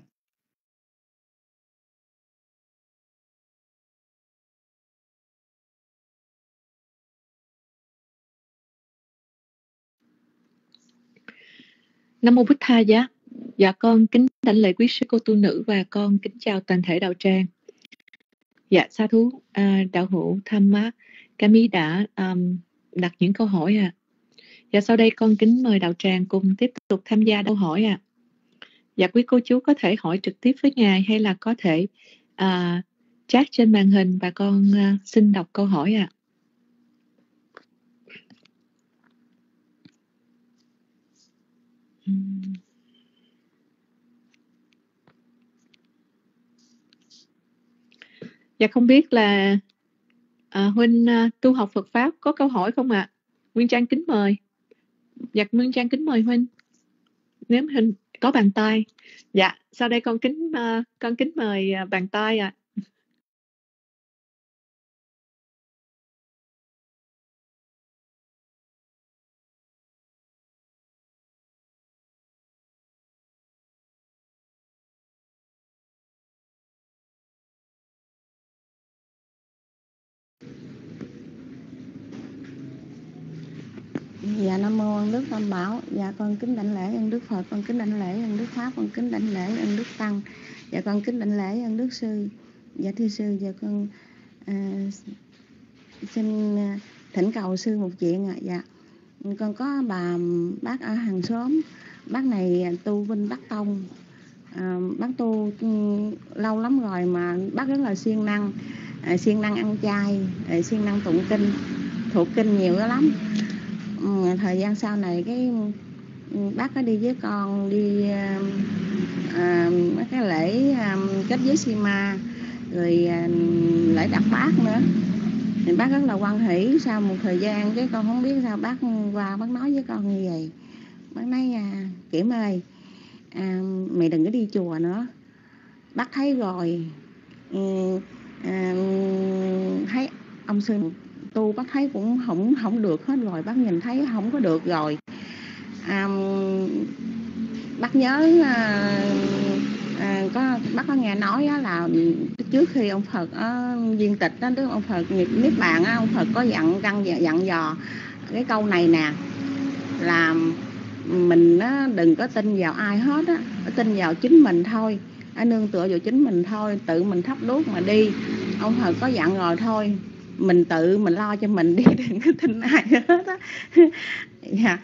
Nam mô Bụt Thầy. Dạ con kính đảnh lễ quý sư cô tu nữ và con kính chào toàn thể đạo tràng. Dạ sa thú đạo hữu Tham Má Kami đã đặt những câu hỏi Dạ sau đây con kính mời đạo tràng cùng tiếp tục tham gia câu hỏi Dạ, quý cô chú có thể hỏi trực tiếp với Ngài hay là có thể chat trên màn hình và con xin đọc câu hỏi ạ. Dạ, không biết là Huynh tu học Phật Pháp có câu hỏi không ạ? Nguyên Trang kính mời. Dạ, Nguyên Trang kính mời Huynh. Nếu Huynh có bàn tay. Dạ, sau đây con kính mời bàn tay ạ. Dạ, Nam mô Ân Đức Tam Bảo. Dạ, con kính đảnh lễ ân Đức Phật, con kính đảnh lễ ân Đức Pháp, con kính đảnh lễ ân Đức Tăng. Dạ, con kính đảnh lễ ân Đức Sư. Dạ, thưa sư, dạ con xin thỉnh cầu sư một chuyện ạ. Dạ, con có bác ở hàng xóm. Bác này tu Vinh Bắc Tông. Bác tu lâu lắm rồi mà bác rất là siêng năng ăn chay, siêng năng tụng kinh, thuộc kinh nhiều lắm. Thời gian sau này cái bác có đi với con đi cái lễ kết giới Sima, rồi lễ đặt bát nữa, thì bác rất là hoan hỷ. Sau một thời gian cái con không biết sao bác qua bác nói với con như vậy. Bác nói Kiểm ơi, mày đừng có đi chùa nữa, bác thấy rồi, thấy ông sư tu bác thấy cũng không được hết rồi, bác nhìn thấy không có được rồi. Bác nhớ bác có nghe nói là trước khi ông Phật viên tịch đó, ông Phật niết bàn á, ông Phật có dặn dò cái câu này nè, là mình đừng có tin vào ai hết á, tin vào chính mình thôi, nương tựa vào chính mình thôi, tự mình thắp đuốc mà đi. Ông Phật có dặn rồi thôi, mình tự mình lo cho mình đi, đừng có tin ai hết á. Dạ.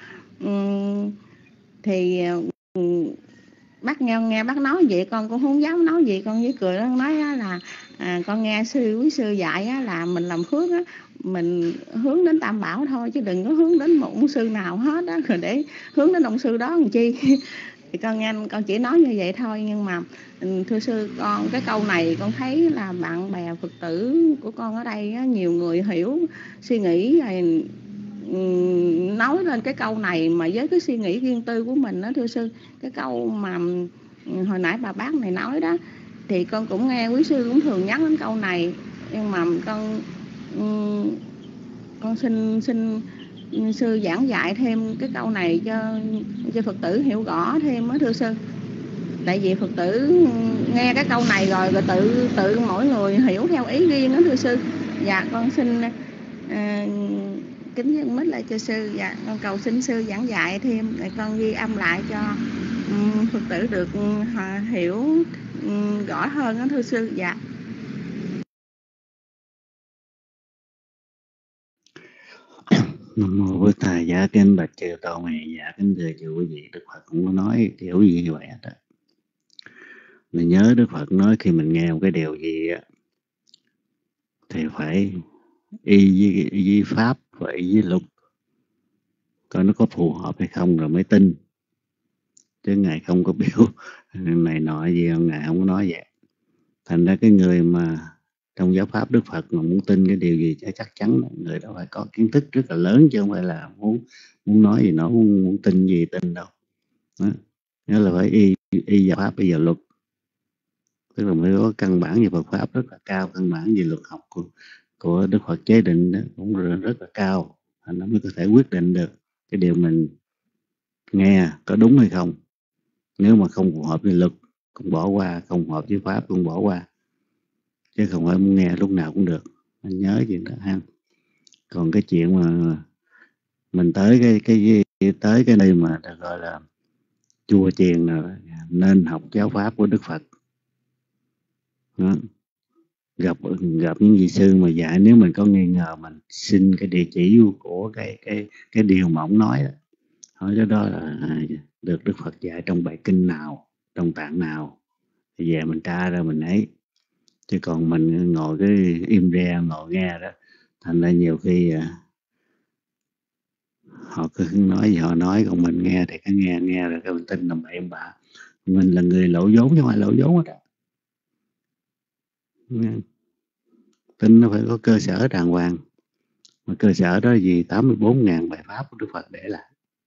Thì bác nghe bác nói vậy con cũng không dám nói gì, con với cười. Nó nói là con nghe quý sư dạy á, là mình làm phước á, mình hướng đến Tam Bảo thôi, chứ đừng có hướng đến một ông sư nào hết á, rồi để hướng đến ông sư đó làm chi. Thì con chỉ nói như vậy thôi. Nhưng mà thưa sư, con cái câu này con thấy là bạn bè Phật tử của con ở đây á, nhiều người hiểu suy nghĩ rồi nói lên cái câu này mà với cái suy nghĩ riêng tư của mình đó thưa sư. Cái câu mà hồi nãy bà bác này nói đó, thì con cũng nghe quý sư cũng thường nhắc đến câu này, nhưng mà con xin sư giảng dạy thêm cái câu này cho Phật tử hiểu rõ thêm đó thưa sư. Tại vì Phật tử nghe cái câu này rồi tự mỗi người hiểu theo ý riêng đó thưa sư. Dạ, con xin kính dân mít lại cho sư. Dạ, con cầu xin sư giảng dạy thêm để con ghi âm lại cho Phật tử được hiểu rõ hơn đó thưa sư. Dạ. Nam mô Bổn Thầy. Dạ kính bạch chư Tổ mẹ. Dạ kính thưa chư quý vị, Đức Phật cũng có nói kiểu gì như vậy đó. Mình nhớ Đức Phật nói khi mình nghe một cái điều gì á thì phải y với pháp và y với luật, coi nó có phù hợp hay không rồi mới tin. Chứ Ngài không có biểu này nọ gì, Ngài không có nói vậy. Thành ra cái người mà trong giáo pháp Đức Phật mà muốn tin cái điều gì chắc chắn người đó phải có kiến thức rất là lớn, chứ không phải là muốn nói gì nó muốn tin gì tin đâu. Đó. Nhớ là phải y vào pháp, y vào luật, tức là mới có căn bản về Phật pháp rất là cao, căn bản về luật học của Đức Phật chế định đó cũng rất là cao, nó mới có thể quyết định được cái điều mình nghe có đúng hay không. Nếu mà không phù hợp với luật cũng bỏ qua, không phù hợp với pháp cũng bỏ qua, chứ không phải muốn nghe lúc nào cũng được. Mình nhớ chuyện đó ha. Còn cái chuyện mà mình tới cái nơi mà được gọi là chùa chiền rồi, nên học giáo pháp của Đức Phật. Đó. Gặp những vị sư mà dạy, nếu mình có nghi ngờ mình xin cái địa chỉ của cái điều mà ông nói đó, hỏi đó là được Đức Phật dạy trong bài kinh nào, đồng tạng nào thì về mình tra ra mình ấy, chứ còn mình ngồi cái im re ngồi nghe đó, thành ra nhiều khi họ cứ nói gì họ nói, còn mình nghe thì cái nghe rồi cái mình tin là bậy bạ. Mình là người lộ vốn chứ không phải lộ vốn hết á. Tin nó phải có cơ sở đàng hoàng, mà cơ sở đó là gì? 84.000 bài pháp của Đức Phật để lại,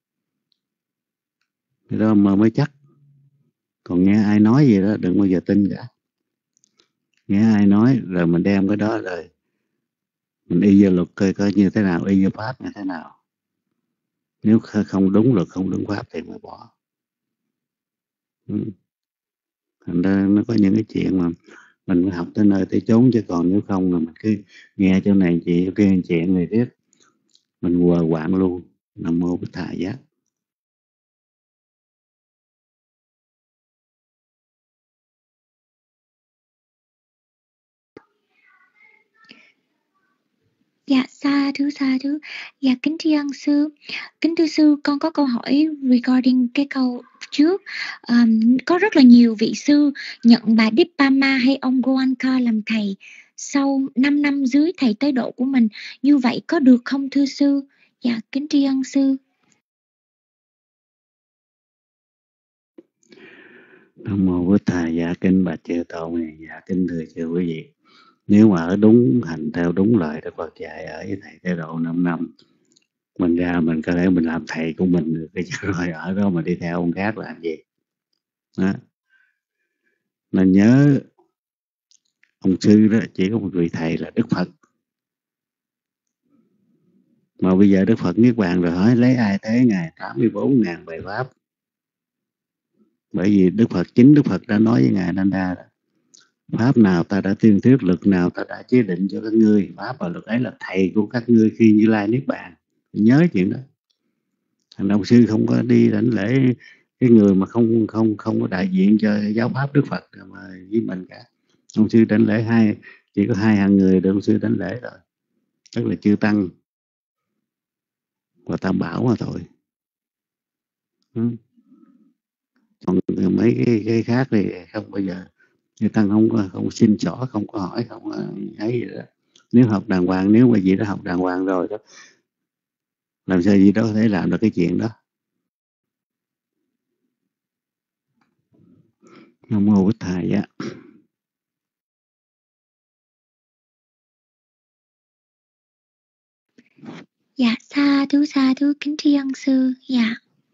cái đó mà mới chắc. Còn nghe ai nói gì đó đừng bao giờ tin cả. Nghe ai nói rồi mình đem cái đó rồi mình y vô luật coi như thế nào, y vô pháp như thế nào. Nếu không đúng luật, không đúng pháp thì mới bỏ. Thành ra nó có những cái chuyện mà mình phải học tới nơi tới chốn, chứ còn nếu không là mình cứ nghe chỗ này chị kia chuyện này riết mình quờ quạng luôn. Nam mô Bích Thà Giá. Dạ, sa thú. Dạ, kính tri ân sư. Kính thưa sư, con có câu hỏi regarding cái câu trước. Có rất là nhiều vị sư nhận bà Dippama hay ông Goenka làm thầy sau 5 năm dưới thầy tới độ của mình. Như vậy có được không thưa sư? Dạ, kính tri ân sư. Nam mô Bích Thà Giá. Kính bạch chư tôn này. Dạ, kính thưa chư quý vị, nếu mà ở đúng hành theo đúng lời Đức Phật dạy ở với thầy tới độ 5 năm, mình ra mình có thể mình làm thầy của mình được, cái rồi ở đó mà đi theo ông khác làm gì đó. Nên nhớ ông sư đó chỉ có một vị thầy là Đức Phật, mà bây giờ Đức Phật niết bàn rồi hỏi lấy ai thế Ngài? 84.000 bài pháp. Bởi vì chính Đức Phật đã nói với Ngài Nanda, pháp nào ta đã tuyên thuyết, luật nào ta đã chế định cho các ngươi, pháp và luật ấy là thầy của các ngươi khi Như Lai niết bàn. Nhớ chuyện đó. Thành ông sư không có đi đảnh lễ cái người mà không có đại diện cho giáo pháp Đức Phật mà với mình cả. Ông sư đảnh lễ chỉ có hai hạng người được ông sư đảnh lễ rồi, tức là chư tăng và tam bảo mà thôi. Còn mấy cái khác thì không bao giờ, chư tăng không xin xỏ, không có hỏi, không ấy gì đó. Nếu học đàng hoàng, nếu mà gì đó học đàng hoàng rồi đó, làm sao gì đó có thể làm được cái chuyện đó. Nam mô Bích Thầy á. Dạ, sa thú, kính tri ân sư. Dạ.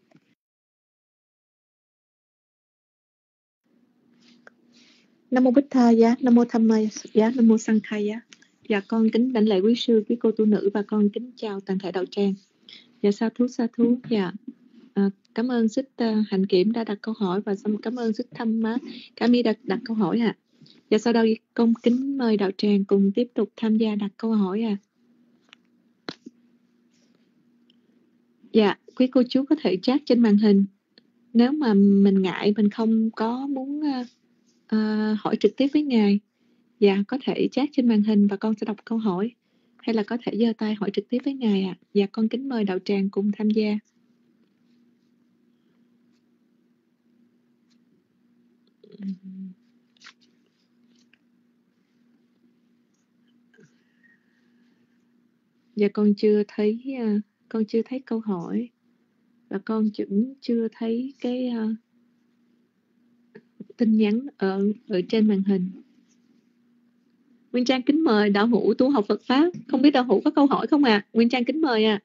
Nam mô Bích Tha Giá, Nam mô Tham Ma Giá, Nam mô Sankha Giá. Dạ, con kính đảnh lễ quý sư, quý cô tu nữ, và con kính chào toàn thể đạo tràng. Dạ, sa thú. Dạ, cảm ơn Xích Hạnh Kiểm đã đặt câu hỏi, và cảm ơn Xích Tham Ma Kami đặt câu hỏi ạ. Dạ, sau đây con kính mời đạo tràng cùng tiếp tục tham gia đặt câu hỏi ạ. Dạ, quý cô chú có thể chat trên màn hình. Nếu mà mình ngại, mình không có muốn hỏi trực tiếp với Ngài, dạ có thể chat trên màn hình và con sẽ đọc câu hỏi, hay là có thể giơ tay hỏi trực tiếp với Ngài ạ. Dạ, con kính mời đạo tràng cùng tham gia. Dạ, con chưa thấy câu hỏi, và con cũng chưa thấy cái tin nhắn ở trên màn hình. Nguyên Trang kính mời đạo hữu tu học Phật pháp, không biết đạo hữu có câu hỏi không ạ? Nguyên Trang kính mời ạ.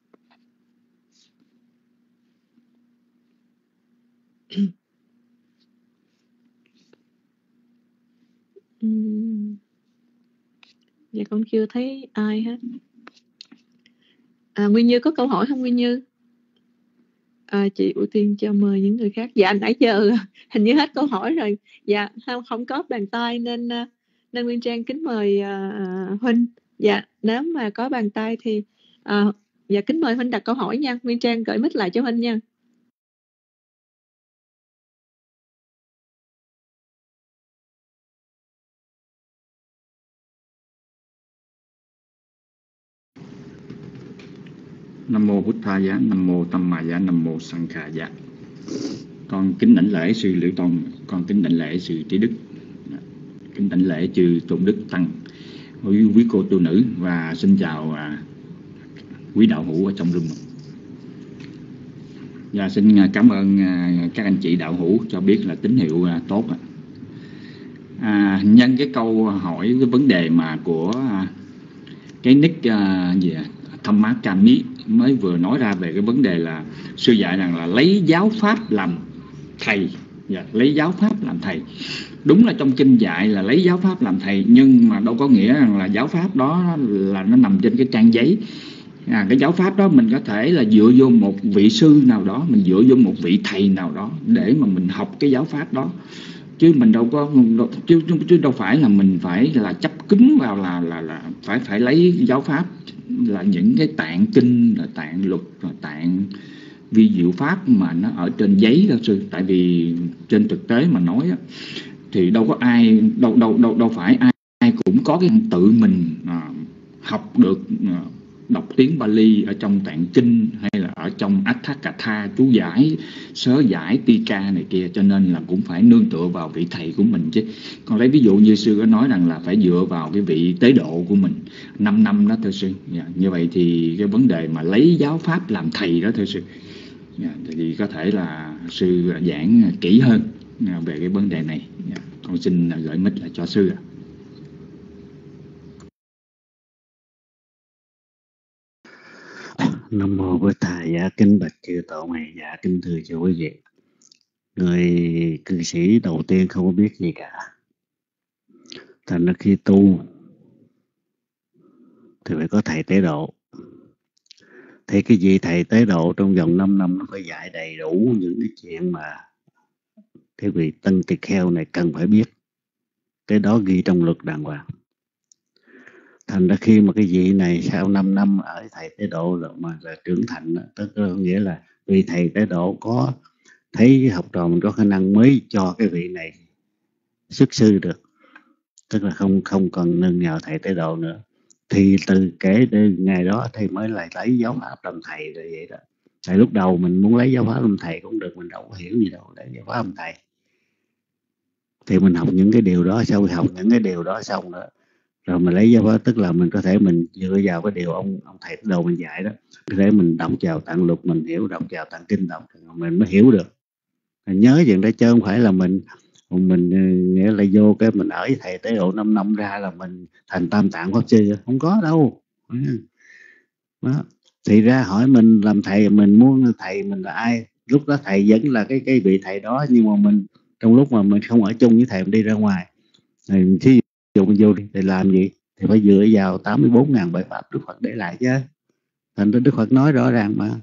Dạ, con chưa thấy ai hết. Nguyên Như có câu hỏi không Nguyên Như? Chị ưu tiên cho mời những người khác. Dạ, nãy giờ hình như hết câu hỏi rồi. Dạ, không có bàn tay nên Nguyên Trang kính mời Huynh. Dạ, nếu mà có bàn tay thì dạ kính mời Huynh đặt câu hỏi nha. Nguyên Trang gửi mic lại cho Huynh nha. Nam mô Bụt Tha Giá, Nam mô Tam Ma Giá, Nam mô Sankha Giá. Con kính đảnh lễ sư Liễu Tông, con kính đảnh lễ sư Trí Đức, kính đảnh lễ chư Tôn Đức Tăng, quý cô tu nữ, và xin chào quý đạo hữu ở trong room. Và xin cảm ơn các anh chị đạo hữu cho biết là tín hiệu tốt. Nhân cái câu hỏi, cái vấn đề mà của cái nick Thăm Mát Kami mới vừa nói ra về cái vấn đề là sư dạy rằng là lấy giáo pháp làm thầy, lấy giáo pháp làm thầy. Đúng là trong kinh dạy là lấy giáo pháp làm thầy, nhưng mà đâu có nghĩa rằng là giáo pháp đó là nó nằm trên cái trang giấy. Cái giáo pháp đó mình có thể là dựa vô một vị sư nào đó, mình dựa vô một vị thầy nào đó để mà mình học cái giáo pháp đó, chứ mình đâu có chứ đâu phải là mình phải là chấp cứng vào là phải lấy giáo pháp là những cái tạng kinh, là tạng luật, là tạng vi diệu pháp mà nó ở trên giấy đó sư. Tại vì trên thực tế mà nói á, thì đâu có ai đâu phải ai cũng có cái tự mình học được đọc tiếng Bali ở trong tạng kinh hay là ở trong Atthakatha, chú giải, sớ giải, Tika này kia, cho nên là cũng phải nương tựa vào vị thầy của mình chứ. Còn lấy ví dụ như sư có nói rằng là phải dựa vào cái vị tế độ của mình 5 năm đó thưa sư. Như vậy thì cái vấn đề mà lấy giáo pháp làm thầy đó thưa sư, thì có thể là sư giảng kỹ hơn về cái vấn đề này. Con xin gửi mic lại cho sư. Nam mô Bổn Thầy. Dạ kính bạch chư tổ mày. Dạ kính thưa cho quý vị. Người cư sĩ đầu tiên không có biết gì cả, thành ra khi tu thì phải có thầy tế độ. Thế cái vị thầy tế độ trong vòng 5 năm nó phải dạy đầy đủ những cái chuyện mà cái vị tân tỳ kheo này cần phải biết. Cái đó ghi trong luật đàng hoàng. Thành ra khi mà cái vị này sau 5 năm ở thầy tế độ rồi mà là trưởng thành, tức là nghĩa là vị thầy tế độ có thấy học trò mình có khả năng mới cho cái vị này xuất sư được, tức là không còn nương nhờ thầy tế độ nữa, thì từ kể từ ngày đó thầy mới lại lấy giáo pháp làm thầy rồi vậy đó. Tại lúc đầu mình muốn lấy giáo pháp làm thầy cũng được, mình đâu có hiểu gì đâu, lấy giáo pháp làm thầy thì mình học những cái điều đó, sau khi học những cái điều đó xong nữa rồi mình lấy giáo pháp, tức là mình có thể mình dựa vào cái điều ông thầy tế độ mình dạy đó, có thể mình đọc vào tạng luật mình hiểu, đọc vào tạng kinh đọc mình mới hiểu được. Mình nhớ chuyện đó chứ không phải là mình nghĩa là vô cái mình ở với thầy tế độ 5 năm ra là mình thành tam tạng pháp sư, không có đâu đó. Thì ra hỏi mình làm thầy, mình muốn thầy mình là ai, lúc đó thầy vẫn là cái vị thầy đó, nhưng mà mình trong lúc mà mình không ở chung với thầy, mình đi ra ngoài thì thí dụ mình vô đi thì làm gì thì phải dựa vào 84.000 bài pháp Đức Phật để lại chứ. Thành ra Đức Phật nói rõ ràng mà.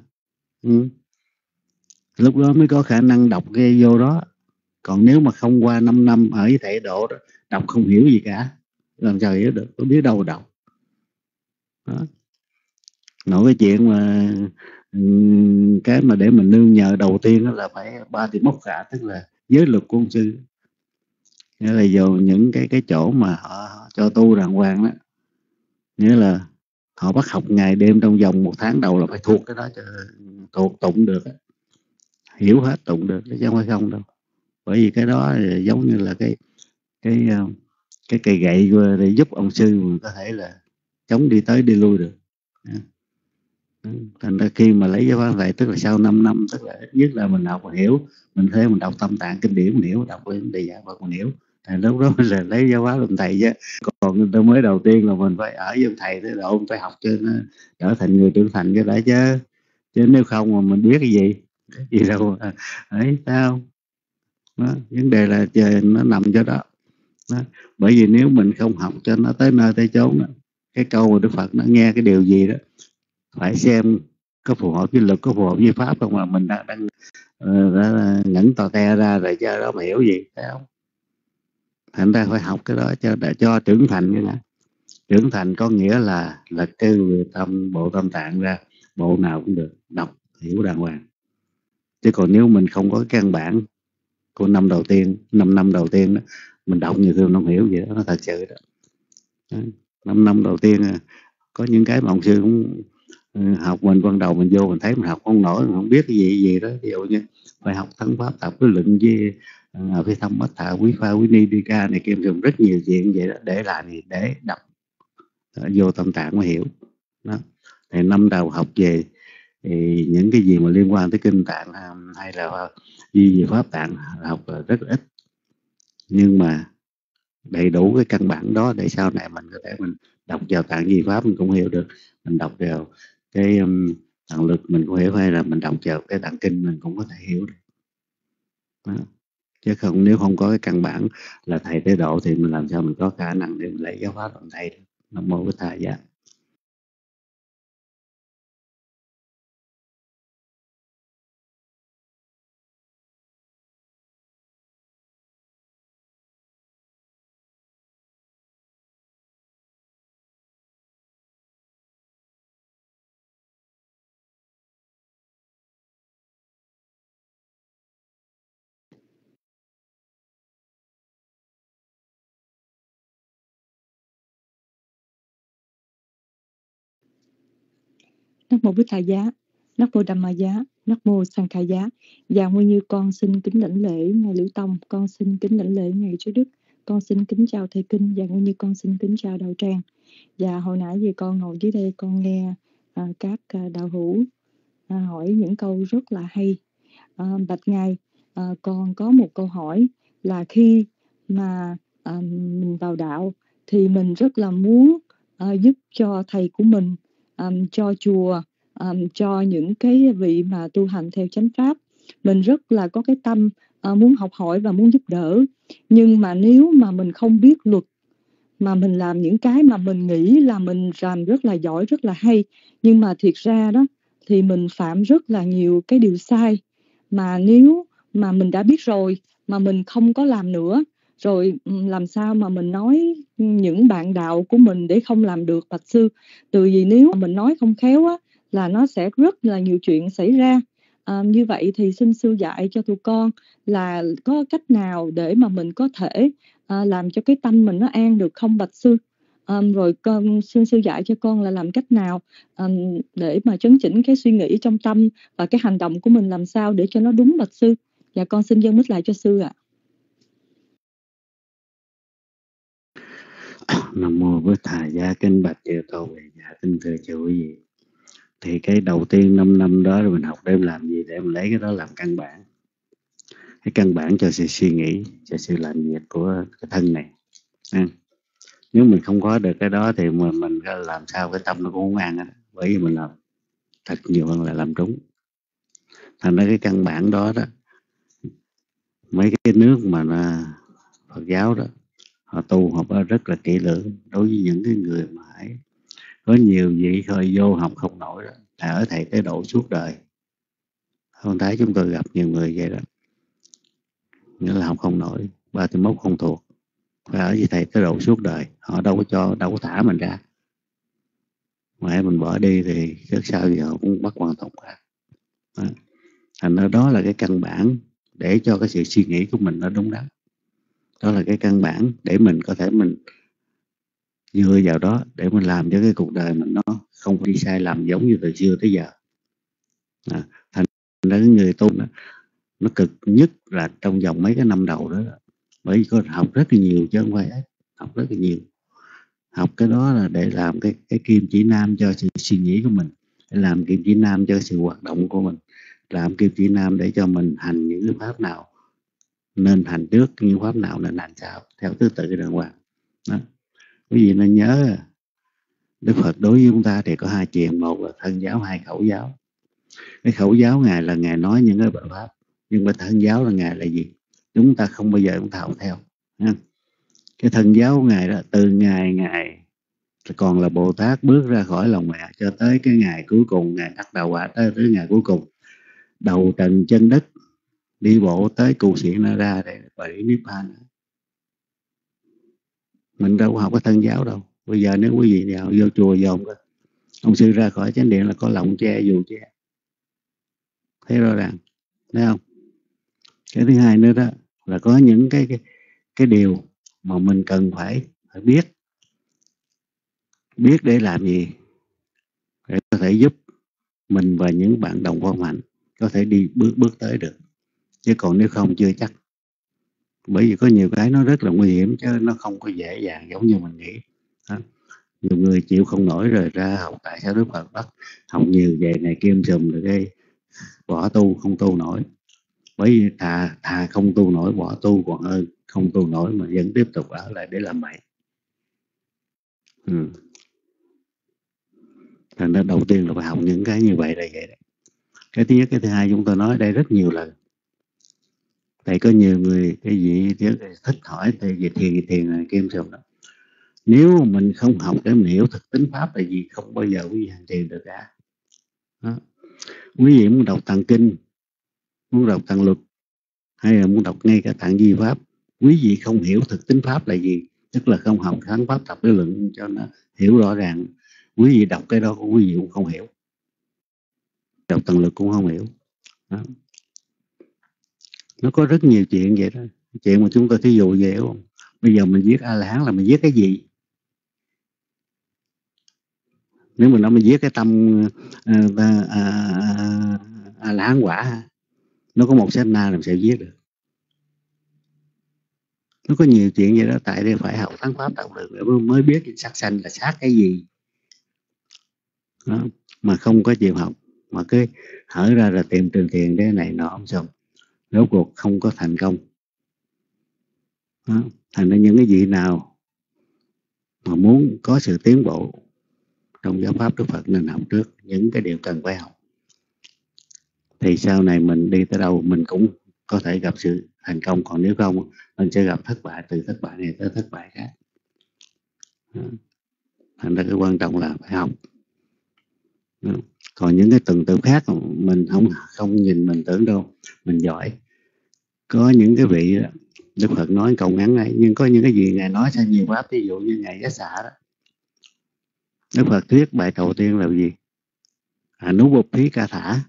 Lúc đó mới có khả năng đọc cái vô đó. Còn nếu mà không qua 5 năm ở với thầy độ đó, đọc không hiểu gì cả, làm sao hiểu được, có biết đâu đọc đó. Nói cái chuyện mà cái mà để mình nương nhờ đầu tiên đó là phải ba thì mốc cả, tức là giới luật của ông sư. Nghĩa là vô những cái chỗ mà họ cho tu đàng hoàng đó, nghĩa là họ bắt học ngày đêm trong vòng 1 tháng đầu là phải thuộc cái đó cho thuộc tụng được đó. Hiểu hết tụng được chứ không phải không đâu. Bởi vì cái đó giống như là cái cây gậy để giúp ông sư mà có thể là chống đi tới đi lui được. Thành ra khi mà lấy giáo pháp này, tức là sau 5 năm, tức là ít nhất là mình học mình hiểu, mình thấy mình đọc tâm tạng kinh điển mình hiểu, đọc lên đề giải Phật mình hiểu, thì lúc đó mình là lấy giáo pháp làm thầy chứ. Còn tôi mới đầu tiên là mình phải ở với thầy thế độ, phải học cho nó trở thành người trưởng thành cái đã chứ nếu không mà mình biết cái gì đâu ấy sao đó. Vấn đề là nó nằm cho đó. Bởi vì nếu mình không học cho nó tới nơi tới chốn đó, cái câu mà Đức Phật nó nghe cái điều gì đó phải xem có phù hợp với luật, có phù hợp với pháp không, mà mình đang ngẩn tò te ra rồi chứ đó mà hiểu gì, phải không? Thành ra phải học cái đó cho trưởng thành cái này. Trưởng thành có nghĩa là cái bộ tâm tạng ra, bộ nào cũng được, đọc hiểu đàng hoàng. Chứ còn nếu mình không có cái căn bản của 5 năm đầu tiên đó, mình đọc nhiều khi không hiểu gì đó, nó thật sự đó. 5 năm đầu tiên có những cái mà ông sư cũng Học mình ban đầu mình vô mình thấy mình học không nổi, mình không biết cái gì đó, ví dụ như phải học thắng pháp tập cái luận với phi thâm bát thạ quý pha quý ni đi ca này kia, dùng rất nhiều chuyện vậy đó để làm gì, để đọc vô tâm tạng mới hiểu đó. Thì năm đầu học về thì những cái gì mà liên quan tới kinh tạng hay là gì pháp tạng học rất ít, nhưng mà đầy đủ cái căn bản đó để sau này mình có thể mình đọc vào tạng di pháp mình cũng hiểu được, mình đọc vào cái tạng lực mình cũng hiểu, hay là mình đọc vào cái tạng kinh mình cũng có thể hiểu được đó. Chứ không, nếu không có cái căn bản là thầy tế độ thì mình làm sao mình có khả năng để mình lấy giáo pháp làm thầy được. Nam mô Bổn Thầy Giá. Nam mô Bích Thầy Giá, Nam mô Đàm Ma Giá, Nam mô Sang Khai Giá. Dạ nguyên như con xin kính lãnh lễ ngài Liễu Tông, con xin kính lãnh lễ ngài Trí Đức, con xin kính chào thầy kinh, và nguyên như con xin kính chào đạo tràng. Dạ hồi nãy vì con ngồi dưới đây con nghe các đạo hữu hỏi những câu rất là hay. Bạch ngài, con có một câu hỏi là khi mà mình vào đạo thì mình rất là muốn giúp cho thầy của mình, cho chùa, cho những cái vị mà tu hành theo chánh pháp, mình rất là có cái tâm muốn học hỏi và muốn giúp đỡ. Nhưng mà nếu mà mình không biết luật, mà mình làm những cái mà mình nghĩ là mình làm rất là giỏi, rất là hay, nhưng mà thiệt ra đó thì mình phạm rất là nhiều cái điều sai, mà nếu mà mình đã biết rồi mà mình không có làm nữa, rồi làm sao mà mình nói những bạn đạo của mình để không làm được, bạch sư? Từ vì nếu mà mình nói không khéo á, là nó sẽ rất là nhiều chuyện xảy ra. Như vậy thì xin sư dạy cho tụi con là có cách nào để mà mình có thể làm cho cái tâm mình nó an được không, bạch sư? Rồi con xin sư dạy cho con là làm cách nào để mà chấn chỉnh cái suy nghĩ trong tâm và cái hành động của mình làm sao để cho nó đúng, bạch sư. Dạ con xin dâng mic lại cho sư ạ. Nam mô Bổn Thầy Giá. Kính bạch chư tôn về dạ, kính thưa chư quý vị. Thì cái đầu tiên 5 năm đó rồi mình học để làm gì? Để mình lấy cái đó làm căn bản, cái căn bản cho sự suy nghĩ, cho sự làm việc của cái thân này. Nếu mình không có được cái đó thì mình làm sao cái tâm nó cũng không an hết, bởi vì mình làm thật nhiều hơn là làm đúng. Thành ra cái căn bản đó đó, mấy cái nước mà Phật giáo đó, họ tu học rất là kỹ lưỡng. Đối với những cái người mà có nhiều vị khơi vô học không nổi đó, là ở thầy tế độ suốt đời. Hôm thấy chúng tôi gặp nhiều người vậy đó, nghĩa là học không nổi, 31 không thuộc, phải ở với thầy tế độ suốt đời. Họ đâu có thả mình ra, mà mình bỏ đi thì trước sau gì họ cũng bắt hoàn toàn cả. Thành ra đó là cái căn bản để cho cái sự suy nghĩ của mình nó đúng đắn. Đó là cái căn bản để mình có thể mình dựa vào đó để mình làm cho cái cuộc đời mình nó không đi sai lầm giống như từ xưa tới giờ. Thành ra cái người tu nó cực nhất là trong vòng mấy cái năm đầu đó, bởi vì có học rất là nhiều chứ không phải ấy. Học rất là nhiều. Học cái đó là để làm cái kim chỉ nam cho sự suy nghĩ của mình, để làm kim chỉ nam cho sự hoạt động của mình, làm kim chỉ nam để cho mình hành những cái pháp nào nên hành trước, những pháp nào nên hành sau, theo thứ tự đàng hoàng. Quý vị nên nhớ Đức Phật đối với chúng ta thì có hai chuyện, một là thân giáo, hai khẩu giáo. Cái khẩu giáo Ngài là Ngài nói những cái bài pháp, nhưng mà thân giáo là Ngài là gì? Chúng ta không bao giờ chúng ta học theo. Cái thân giáo của Ngài đó, từ Ngài còn là Bồ Tát bước ra khỏi lòng mẹ cho tới cái ngày cuối cùng, Ngài đắc đạo quả, tới ngày cuối cùng đầu trần chân đất, đi bộ tới cụ xịn nó ra để bảy niết bàn. Mình đâu có học cái thân giáo đâu. Bây giờ nếu quý vị nào vô chùa dòm coi, ông sư ra khỏi chánh điện là có lọng che, dù che, thấy rõ ràng, thấy không? Cái thứ hai nữa đó là có những cái điều mà mình cần phải biết để làm gì, để có thể giúp mình và những bạn đồng phong hạnh có thể đi bước tới được, chứ còn nếu không chưa chắc. Bởi vì có nhiều cái nó rất là nguy hiểm, chứ nó không có dễ dàng giống như mình nghĩ. Đó. Nhiều người chịu không nổi rồi ra học tại sao Đức Phật bắt học nhiều về này kim sùm rồi cái bỏ tu, không tu nổi. Bởi vì thà không tu nổi bỏ tu còn hơn không tu nổi mà vẫn tiếp tục ở lại để làm bậy. Thành ra đầu tiên là phải học những cái như vậy là vậy đấy. Cái thứ nhất, cái thứ hai chúng tôi nói ở đây rất nhiều lần. Tại có nhiều người cái gì thích hỏi về thiền này kim sùm đó. Nếu mình không học để mình hiểu thực tính pháp là gì, không bao giờ quý vị hành thiền được cả. Đó. Quý vị muốn đọc tạng kinh, muốn đọc tạng luật, hay là muốn đọc ngay cả tạng di pháp, quý vị không hiểu thực tính pháp là gì, tức là không học kháng pháp tập lý luận cho nó hiểu rõ ràng, quý vị đọc cái đó quý vị cũng không hiểu, đọc tạng luật cũng không hiểu. Đó. Nó có rất nhiều chuyện vậy đó. Chuyện mà chúng tôi thí dụ vậy không? Bây giờ mình viết A-la-hán là mình viết cái gì? Nếu mình nói mình viết cái tâm A-la-hán quả, nó có một sát na làm sao viết được. Nó có nhiều chuyện vậy đó. Tại đây phải học thắng pháp tạo được để mới biết sát sanh là sát cái gì. Đó. Mà không có chịu học, mà cái hở ra là tìm trường thiền cái này nọ không xong, rốt cuộc không có thành công. Đó. Thành ra những cái vị nào mà muốn có sự tiến bộ trong giáo pháp Đức Phật nên học trước những cái điều cần phải học, thì sau này mình đi tới đâu mình cũng có thể gặp sự thành công. Còn nếu không mình sẽ gặp thất bại, từ thất bại này tới thất bại khác. Đó. Thành ra cái quan trọng là phải học. Đó. Còn những cái tuần tự khác mình không nhìn mình tưởng đâu mình giỏi. Có những cái vị đó, Đức Phật nói câu ngắn ấy, nhưng có những cái gì Ngài nói sang nhiều pháp, ví dụ như Ngài Giá Xạ đó, Đức Phật thuyết bài đầu tiên là gì? Anubopí ca thả.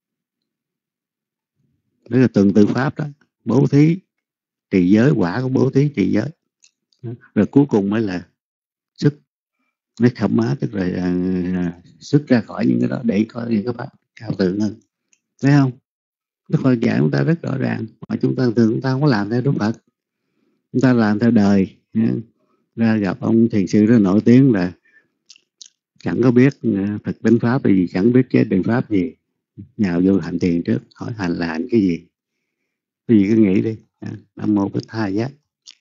Đó là tuần tự pháp đó, bố thí, trì giới, quả của bố thí trì giới. Rồi cuối cùng mới là sức, nó khẩm má, tức là xuất ra khỏi những cái đó để có những cái pháp cao thượng hơn. Thấy không? Đức Phật dạy chúng ta rất rõ ràng, mà chúng ta không có làm theo Đức Phật, chúng ta làm theo đời. Ra gặp ông thiền sư rất nổi tiếng là chẳng có biết thực tính pháp là gì, chẳng biết chế định pháp gì, nhào vô hành thiền trước, hỏi hành là hành cái gì. Quý vị cứ nghĩ đi. Nam mô Bích Tha Giá.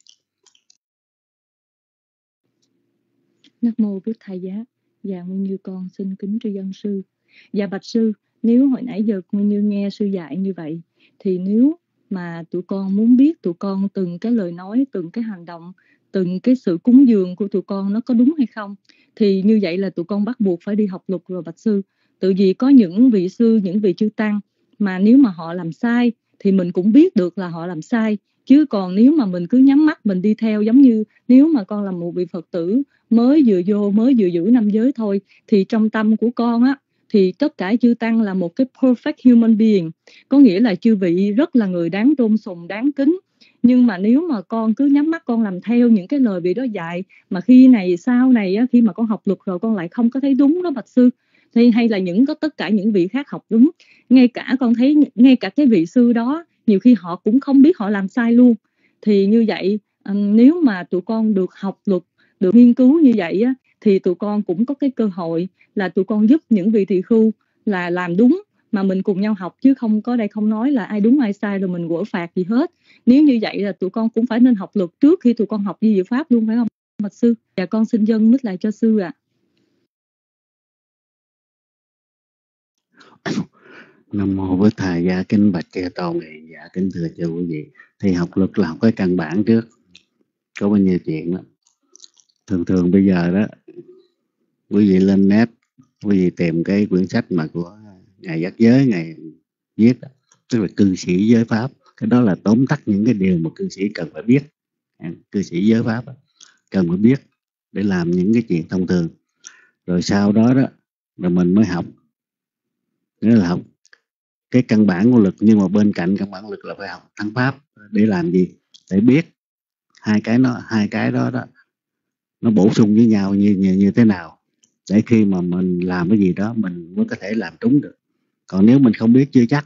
Nam mô Bích Tha Giá. Dạ Nguyên Như con xin kính tri ân sư. Dạ bạch sư, nếu hồi nãy giờ Nguyên Như nghe sư dạy như vậy, thì nếu mà tụi con muốn biết tụi con từng cái lời nói, từng cái hành động, từng cái sự cúng dường của tụi con nó có đúng hay không, thì như vậy là tụi con bắt buộc phải đi học luật rồi bạch sư. Tự vì có những vị sư, những vị chư tăng mà nếu mà họ làm sai thì mình cũng biết được là họ làm sai. Chứ còn nếu mà mình cứ nhắm mắt mình đi theo, giống như nếu mà con là một vị Phật tử mới vừa giữ năm giới thôi, thì trong tâm của con á, thì tất cả chư tăng là một cái perfect human being, có nghĩa là chư vị rất là người đáng tôn sùng, đáng kính. Nhưng mà nếu mà con cứ nhắm mắt con làm theo những cái lời vị đó dạy, mà khi này sau này á, khi mà con học luật rồi con lại không có thấy đúng đó bạch sư, thì hay là có tất cả những vị khác học đúng, ngay cả con thấy ngay cả cái vị sư đó nhiều khi họ cũng không biết họ làm sai luôn. Thì như vậy nếu mà tụi con được học luật, được nghiên cứu như vậy á, thì tụi con cũng có cái cơ hội là tụi con giúp những vị tỳ khưu là làm đúng, mà mình cùng nhau học, chứ không có đây không nói là ai đúng ai sai rồi mình quở phạt gì hết. Nếu như vậy là tụi con cũng phải nên học luật trước khi tụi con học di diệu pháp luôn, phải không bạch sư? Dạ con xin dâng mít lại cho sư ạ. Nam mô Bích Tha Giá. Kính bạch Chư Tôn. Dạ kính thưa chư quý vị, thì học luật là học cái căn bản trước, có bao nhiêu chuyện lắm. Thường bây giờ đó, quý vị lên net, quý vị tìm cái quyển sách mà của Ngài Giác Giới Ngài viết đó, tức là cư sĩ giới pháp. Cái đó là tóm tắt những cái điều mà cư sĩ cần phải biết. Cư sĩ giới pháp đó, cần phải biết để làm những cái chuyện thông thường. Rồi sau đó đó rồi mình mới học, nghĩa là học cái căn bản của luật. Nhưng mà bên cạnh căn bản luật là phải học thắng pháp. Để làm gì? Để biết hai cái đó đó nó bổ sung với nhau như thế nào. để khi mà mình làm cái gì đó mình mới có thể làm trúng được. Còn nếu mình không biết chưa chắc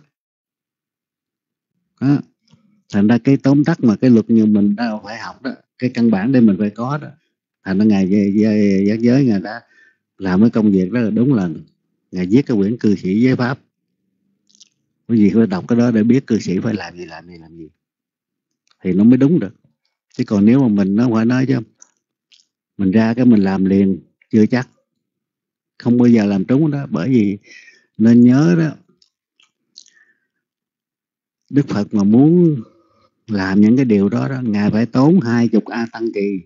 đó. Thành ra cái tóm tắt mà cái luật như mình đã phải học đó, cái căn bản để mình phải có đó. Thành ra Ngài Giác Giới Ngài đã làm cái công việc đó là đúng là Ngài viết cái quyển cư sĩ giới pháp. Quý vị phải đọc cái đó để biết cư sĩ phải làm gì thì nó mới đúng được. Chứ còn nếu mà mình nó phải nói chứ mình ra cái mình làm liền chưa chắc, không bao giờ làm trúng đó. Bởi vì nên nhớ đó, Đức Phật mà muốn làm những cái điều đó, Ngài phải tốn 20 A Tăng Kỳ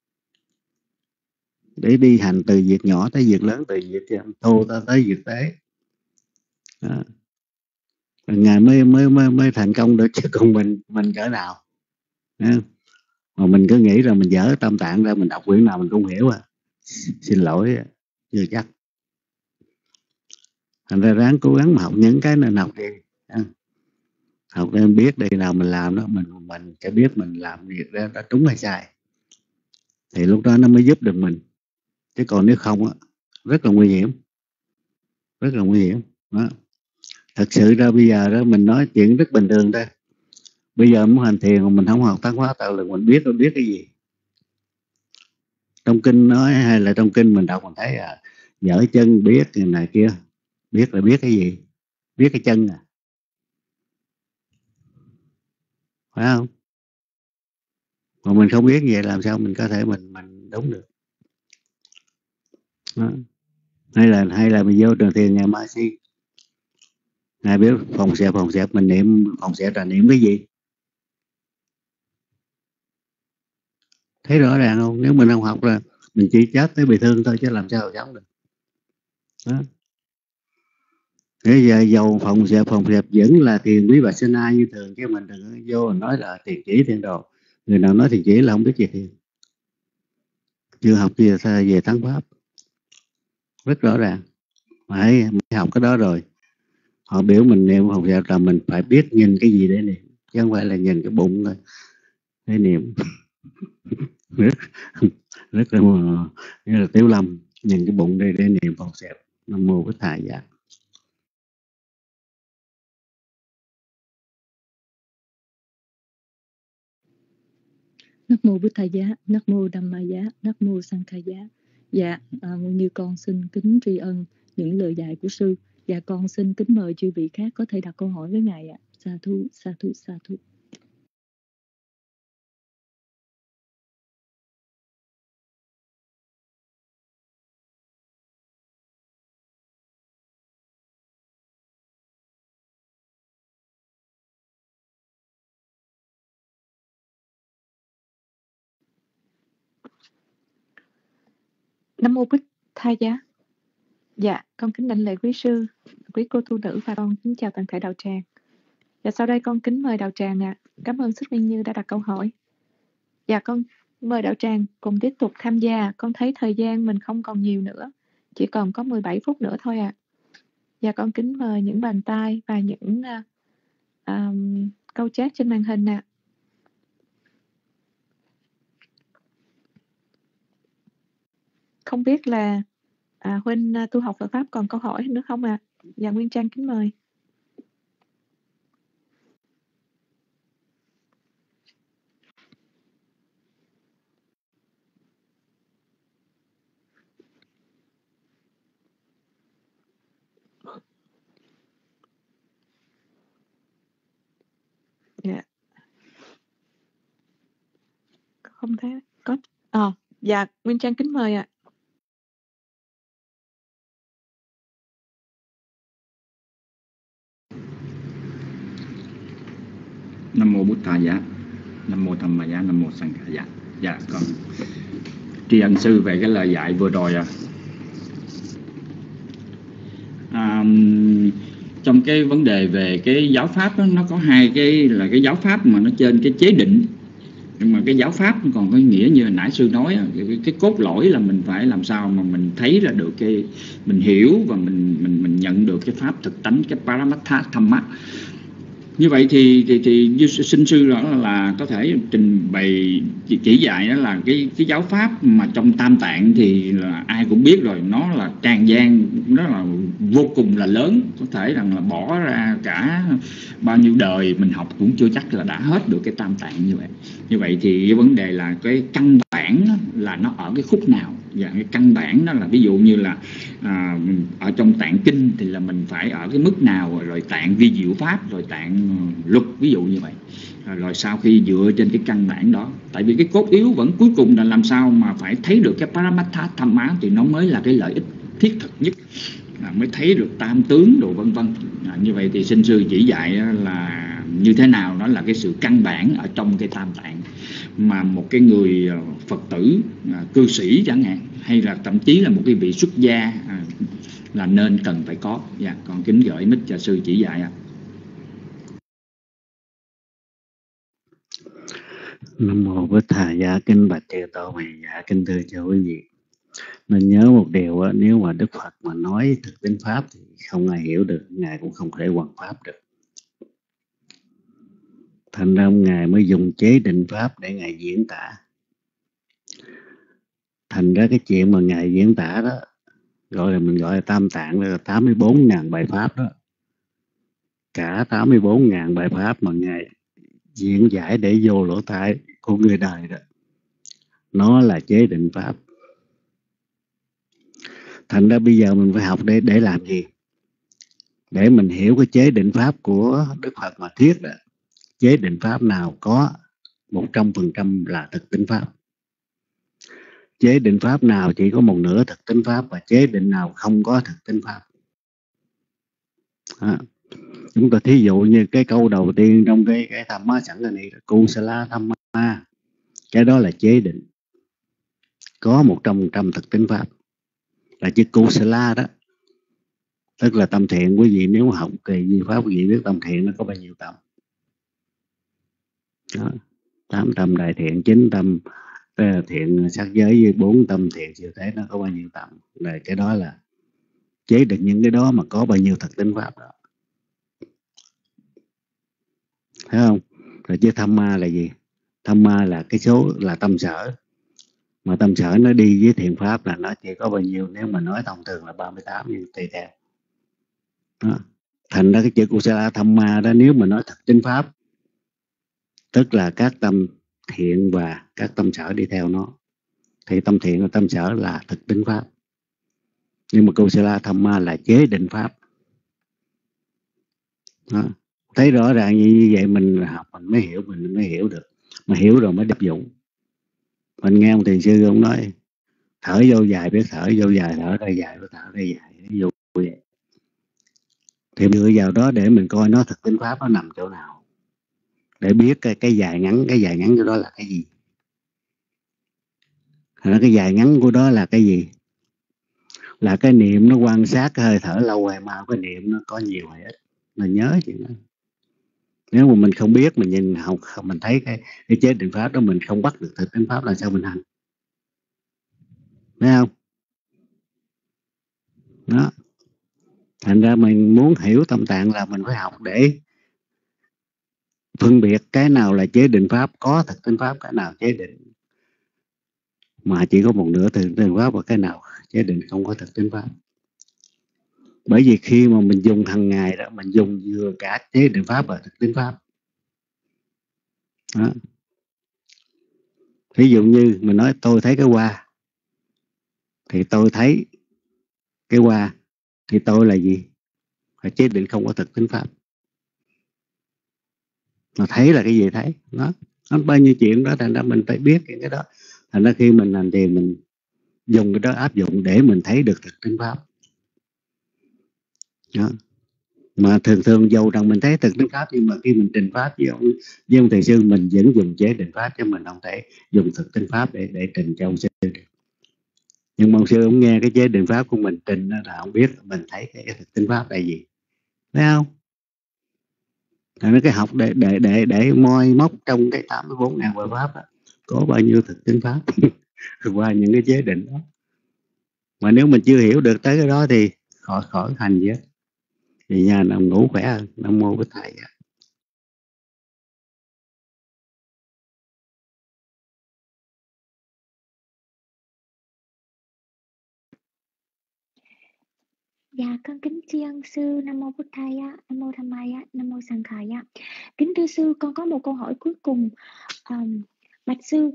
để đi hành từ việc nhỏ tới việc lớn, từ việc thô tới việc tế. Đó. Ngài mới thành công được, chứ còn mình cỡ nào. Đó. Mà mình cứ nghĩ là mình dở Tam Tạng ra, mình đọc quyển nào mình cũng hiểu à. Xin lỗi, chưa chắc. Thành ra ráng cố gắng mà học những cái nên học đi. Học để biết đây nào mình làm đó, mình sẽ biết mình làm việc đó đã trúng hay sai. Thì lúc đó nó mới giúp được mình. Chứ còn nếu không á, rất là nguy hiểm. Rất là nguy hiểm. Đó. Thật sự ra bây giờ đó mình nói chuyện rất bình thường thôi. Bây giờ muốn hành thiền mà mình không học Tán Hóa Tạo Lực, mình biết cái gì? Trong kinh nói hay là trong kinh mình đọc mình thấy dở chân biết cái này kia. Biết là biết cái gì? Biết cái chân à? Phải không? Mà mình không biết vậy làm sao mình có thể mình đúng được. Đó. Hay là mình vô trường thiền ngày mai si, ngài biết phòng xẹp mình niệm phòng xẹp là niệm cái gì? Thấy rõ ràng không? Nếu mình không học là mình chỉ chết tới bị thương thôi, chứ làm sao sống được. Đó. Thế giờ dầu phòng xẹp vẫn là thiền quý bạch sinh ai như thường, chứ mình đừng vô nói là thiền chỉ thiền đồ. Người nào nói thiền chỉ là không biết gì thiền, chưa học gì về thắng pháp. Rất rõ ràng. Phải học cái đó rồi. Họ biểu mình niệm phòng xẹp là mình phải biết nhìn cái gì để niệm, chứ không phải là nhìn cái bụng thôi để niệm. rất là như là Tiểu Lâm nhìn cái bụng đây để niệm phòng xẹp. Nam mô Bích Thầy Dạ. Nam mô Bích Thầy Giá, Nam mô Dhamma Giá, Nam mô Sangha Giá. Dạ, như con xin kính tri ân những lời dạy của sư. Dạ, con xin kính mời chư vị khác có thể đặt câu hỏi với ngài ạ. Sa thú, sa thú, sa thú. Nam mô Bích Thầy Giá. Dạ, con kính đảnh lễ quý sư, quý cô tu nữ và con kính chào toàn thể đạo tràng. Dạ, sau đây con kính mời đạo tràng ạ. Cảm ơn Sức Minh Như đã đặt câu hỏi. Dạ, con mời đạo tràng cùng tiếp tục tham gia. Con thấy thời gian mình không còn nhiều nữa, chỉ còn có 17 phút nữa thôi ạ. Dạ, con kính mời những bàn tay và những câu chat trên màn hình ạ. Không biết là Huynh tu học Phật Pháp còn câu hỏi nữa không ạ? Dạ, Nguyên Trang kính mời. Dạ. Không thấy có. Dạ, Nguyên Trang kính mời ạ. Nam mô Bụt Thầy Giá, Nam mô Tham Ma Giá, Nam mô Sangha Giá. Dạ, con tri ân sư về cái lời dạy vừa rồi trong cái vấn đề về cái giáo pháp đó, nó có hai cái là cái giáo pháp mà nó trên cái chế định, nhưng mà cái giáo pháp còn có nghĩa như nãy sư nói cái cốt lõi là mình phải làm sao mà mình thấy ra được cái mình hiểu và mình nhận được cái pháp thực tánh, cái Paramatha Thamma. Như vậy thì như xin sư đó là có thể trình bày chỉ dạy đó là cái giáo pháp mà trong Tam Tạng thì là ai cũng biết rồi, nó là tràn gian, nó là vô cùng là lớn, có thể rằng là bỏ ra cả bao nhiêu đời mình học cũng chưa chắc là đã hết được cái Tam Tạng như vậy. Như vậy thì cái vấn đề là cái căn bản là nó ở cái khúc nào, và cái căn bản đó là ví dụ như là ở trong tạng kinh thì là mình phải ở cái mức nào, rồi tạng vi diệu pháp, rồi tạng luật, ví dụ như vậy. Rồi sau khi dựa trên cái căn bản đó, tại vì cái cốt yếu vẫn cuối cùng là làm sao mà phải thấy được cái Paramattha Thamma thì nó mới là cái lợi ích thiết thực nhất, mới thấy được tam tướng đồ vân vân. Như vậy thì xin sư chỉ dạy là như thế nào đó là cái sự căn bản ở trong cái Tam Tạng mà một cái người Phật tử, cư sĩ chẳng hạn, hay là thậm chí là một cái vị xuất gia là nên cần phải có. Dạ, còn kính gửi mic cho sư chỉ dạy ạ. Nam mô Bích Thà Giá, kính bạch chư tổ mày dạ, kính thưa cho quý vị. Nên nhớ một điều á, nếu mà Đức Phật mà nói thực tính pháp thì không ai hiểu được, Ngài cũng không thể hoằng pháp được. Thành ra Ngài mới dùng chế định pháp để Ngài diễn tả. Thành ra cái chuyện mà Ngài diễn tả đó mình gọi là Tam Tạng, là 84.000 bài pháp đó. Cả 84.000 bài pháp mà Ngài diễn giải để vô lỗ tai của người đời đó, nó là chế định pháp. Thành ra bây giờ mình phải học để làm gì? Để mình hiểu cái chế định pháp của Đức Phật mà thuyết đó. Chế định pháp nào có 100% là thực tính pháp, chế định pháp nào chỉ có một nửa thực tính pháp, và chế định nào không có thực tính pháp. Chúng ta thí dụ như cái câu đầu tiên trong cái Thamma Sangha này, Kusala Thamma, cái đó là chế định có 100% thực tính pháp, là chữ Kusala đó, tức là tâm thiện. Quý vị nếu học kỳ di pháp, quý vị biết tâm thiện nó có bao nhiêu tâm đó, 8 tâm đại thiện, 9 tâm thiện sắc giới, với 4 tâm thiện siêu thế, nó có bao nhiêu tâm. Rồi cái đó là chế định những cái đó mà có bao nhiêu thực tính pháp đó, thấy không? Rồi chứ Thamma là gì? Thamma là cái số, là tâm sở, mà tâm sở nó đi với thiện pháp là nó chỉ có bao nhiêu, nếu mà nói thông thường là 38, nhưng tùy theo đó. Thành ra cái chữ Kusala Thamma đó, nếu mà nói thực tính pháp, tức là các tâm thiện và các tâm sở đi theo nó, thì tâm thiện và tâm sở là thực tính pháp. Nhưng mà Kusala Thamma là chế định pháp đó. Thấy rõ ràng như vậy mình học mình mới hiểu được, mà hiểu rồi mới áp dụng. Mình nghe ông thiền sư ông nói thở vô dài biết thở vô dài, thở ra dài biết thở ra dài, ví dụ vậy. Thì dựa vào đó để mình coi nó thực tính pháp nó nằm chỗ nào, để biết cái dài ngắn của đó là cái gì. Cái dài ngắn của đó là cái gì? Là cái niệm nó quan sát cái hơi thở lâu hay mau, cái niệm nó có nhiều hay ít, mình nhớ chuyện đó. Nếu mà mình không biết, mình nhìn học, mình thấy cái chế định pháp đó, mình không bắt được thực tính pháp là sao mình hành, thấy không? Đó. Thành ra mình muốn hiểu Tâm Tạng là mình phải học để phân biệt cái nào là chế định pháp có thực tính pháp, cái nào chế định mà chỉ có một nửa thực tính pháp, và cái nào chế định không có thực tính pháp. Bởi vì khi mà mình dùng hàng ngày đó, mình dùng vừa cả chế định pháp và thực tính pháp đó. Ví dụ như mình nói tôi thấy cái hoa, thì tôi thấy cái hoa, thì tôi là gì? Là chế định không có thực tính pháp. Mà thấy là cái gì thấy? Nó bao nhiêu chuyện đó, thành ra mình phải biết cái đó. Thành ra khi mình làm thì mình dùng cái đó áp dụng để mình thấy được thực tính pháp đó. Mà thường dầu rằng mình thấy thực tính pháp, nhưng mà khi mình trình pháp với ông thầy sư, mình vẫn dùng chế định pháp, chứ mình không thể dùng thực tính pháp để trình cho ông sư. Nhưng mà ông sư ông nghe cái chế định pháp của mình trình là ông biết mình thấy cái thực tính pháp là gì, thấy không? Nó cái học để moi móc trong cái 84.000 bài pháp đó, có bao nhiêu thực tính pháp qua những cái chế định đó. Mà nếu mình chưa hiểu được tới cái đó thì khỏi hành gì hết. Thì nhà nằm ngủ khỏe hơn. Nam mô Bích Thầy. Dạ, con kính tri ân sư. Nam mô Bụt Thaya, Nam mô Dhammaya, Nam mô Sankhaya. Kính thưa sư, con có một câu hỏi cuối cùng. Bạch sư,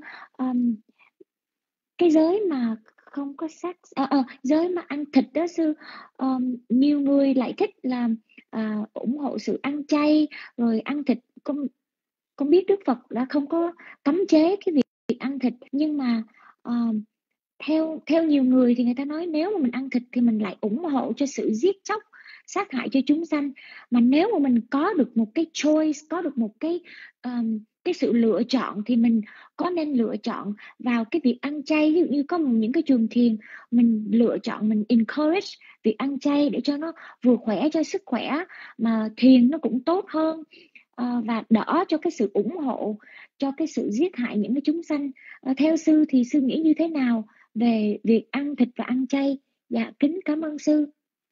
cái giới mà không có sex, giới mà ăn thịt đó sư, nhiều người lại thích là ủng hộ sự ăn chay rồi ăn thịt. Con biết Đức Phật đã không có cấm chế cái việc ăn thịt, nhưng mà theo nhiều người thì người ta nói nếu mà mình ăn thịt thì mình lại ủng hộ cho sự giết chóc, sát hại cho chúng sanh. Mà nếu mà mình có được một cái choice, có được một cái sự lựa chọn, thì mình có nên lựa chọn vào cái việc ăn chay. Ví dụ như có những cái trường thiền mình lựa chọn, mình encourage việc ăn chay để cho nó vừa khỏe cho sức khỏe, mà thiền nó cũng tốt hơn, và đỡ cho cái sự ủng hộ cho cái sự giết hại những cái chúng sanh. Theo sư thì sư nghĩ như thế nào về việc ăn thịt và ăn chay? Dạ, kính cảm ơn sư.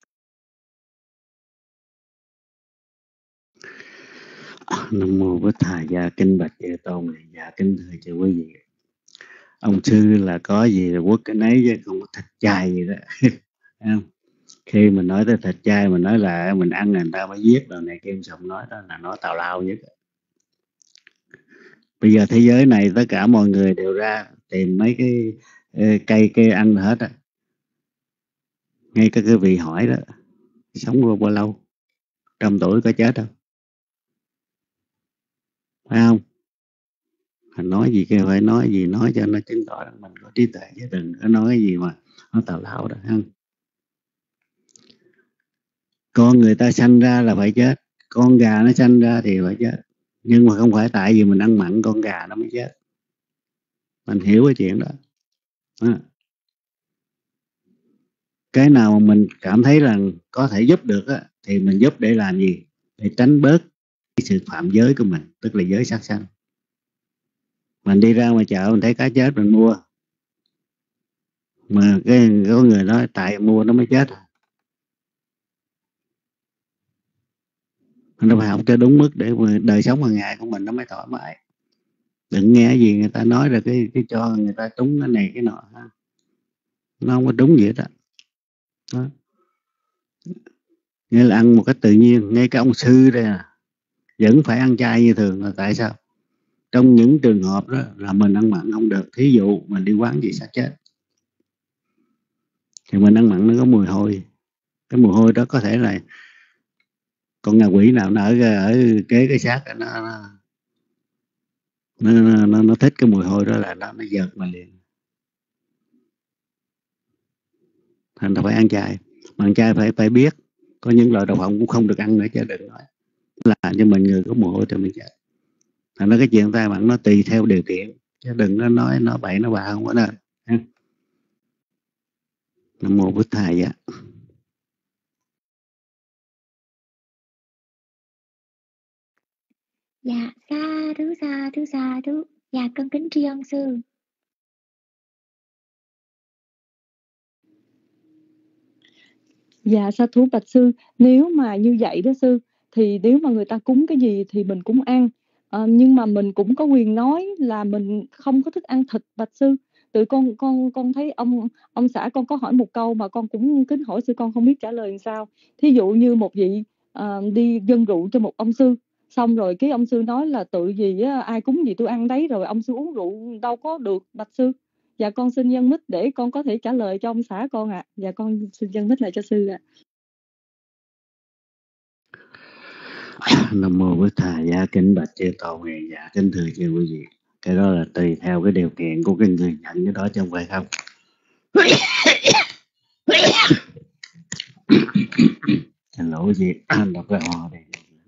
Nam mô Bổn Thầy. Dạ kính bạch Chư Tôn. Dạ kính thưa chư quý vị, ông sư là có gì là quất cái nấy chứ không có thịt chay gì đó. Không? Khi mình nói tới thịt chay, mình nói là mình ăn người ta mới giết rồi này Kim Sùng nói đó là nó tào lao nhất. Bây giờ thế giới này tất cả mọi người đều ra tìm mấy cái cây ăn hết á. Ngay cả cái vị hỏi đó, sống qua bao lâu, 100 tuổi có chết đâu, phải không? Mình nói gì kia phải nói gì, nói cho nó chứng tỏ rằng mình có trí tuệ, chứ đừng có nói gì mà nó tào lao đó, không? Con người ta sanh ra là phải chết, con gà nó sanh ra thì phải chết, nhưng mà không phải tại vì mình ăn mặn con gà nó mới chết. Mình hiểu cái chuyện đó. Cái nào mà mình cảm thấy là có thể giúp được á, thì mình giúp để làm gì? Để tránh bớt cái sự phạm giới của mình, tức là giới sát sanh. Mình đi ra ngoài chợ mình thấy cá chết mình mua, mà có người nói tại mua nó mới chết. Nó phải học cho đúng mức để mà đời sống hàng ngày của mình nó mới thoải mái. Đừng nghe gì người ta nói rồi cái cho người ta trúng cái này cái nọ, nó không có trúng gì hết đó. Nghĩa là ăn một cách tự nhiên. Ngay cái ông sư đây vẫn phải ăn chay như thường. Là tại sao? Trong những trường hợp đó là mình ăn mặn không được. Thí dụ mình đi quán gì xác chết thì mình ăn mặn nó có mùi hôi. Cái mùi hôi đó có thể là con ngạ quỷ nào nó ở kế cái xác nó thích cái mùi hôi đó, là nó giật mà liền. Thành ra phải ăn chay. Mà ăn chay phải biết có những loại độc hỏng cũng không được ăn nữa, chứ đừng nói là cho mình người có mùi hôi thì mình chết. Thành ra cái chuyện tai mặn nó tùy theo điều kiện, chứ đừng có nói nó bậy nó bạ không có nên. Nam mô Bổn Thầy. Dạ, sa thú. Dạ, con kính tri ân sư. Dạ, sa thú bạch sư. Nếu mà như vậy đó sư, thì nếu mà người ta cúng cái gì thì mình cũng ăn, nhưng mà mình cũng có quyền nói là mình không có thích ăn thịt bạch sư. Tự con thấy ông xã con có hỏi một câu mà con cũng kính hỏi sư, con không biết trả lời làm sao. Thí dụ như một vị đi dâng rượu cho một ông sư, xong rồi cái ông sư nói là tự gì á, ai cúng gì tôi ăn đấy, rồi ông sư uống rượu đâu có được bạch sư. Dạ, con xin dân mít để con có thể trả lời cho ông xã con ạ. Dạ, con xin dân mít lại cho sư ạ. Nam mô Bổn Thầy. Dạ kính bạch Chư Tôn. Dạ kính thưa chư quý vị, cái đó là tùy theo cái điều kiện của cái người nhận cái đó chứ không phải không. Xin lỗi gì đọc cái ho đây.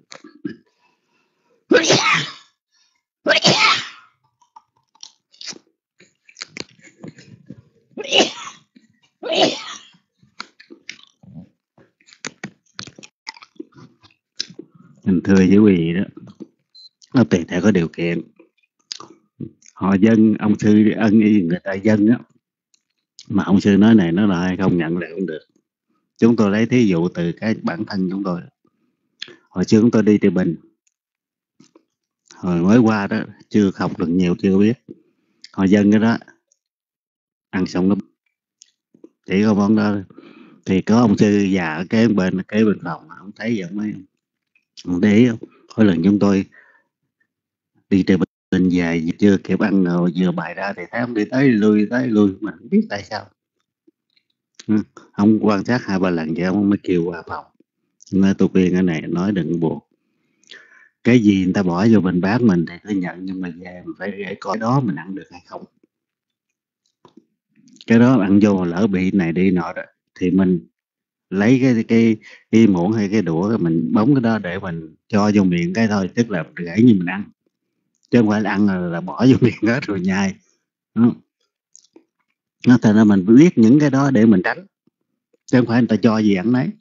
Mình thưa với quý vị đó, nó tùy theo cái điều kiện. Họ dân ông sư ân y người ta dân á, mà ông sư nói này nó là hay không nhận lại không được. Chúng tôi lấy thí dụ từ cái bản thân chúng tôi. Hồi xưa chúng tôi đi Từ Bình, hồi mới qua đó, chưa học được nhiều, chưa biết. Họ dân cái đó ăn xong nó chỉ có món đó, Thì có ông sư già ở kế bên phòng, ông thấy vậy mấy ông để ý không? Mỗi lần chúng tôi đi từ bên về chưa kịp ăn rồi vừa bài ra thì thấy ông đi tới lui mình không biết tại sao. Ông quan sát 2-3 lần vậy ông mới kêu qua phòng. Nên tôi khuyên cái này nói đừng buồn. Cái gì người ta bỏ vô bên bát mình thì cứ nhận, nhưng mà về mình phải để coi đó mình ăn được hay không. Cái đó ăn vô lỡ bị này đi nọ đó thì mình lấy cái muỗng hay cái đũa mình bóng cái đó để mình cho vô miệng cái thôi, tức là gãy như mình ăn, chứ không phải là ăn là bỏ vô miệng hết rồi nhai. Nó thành ra mình biết những cái đó để mình tránh, chứ không phải người ta cho gì ăn nấy.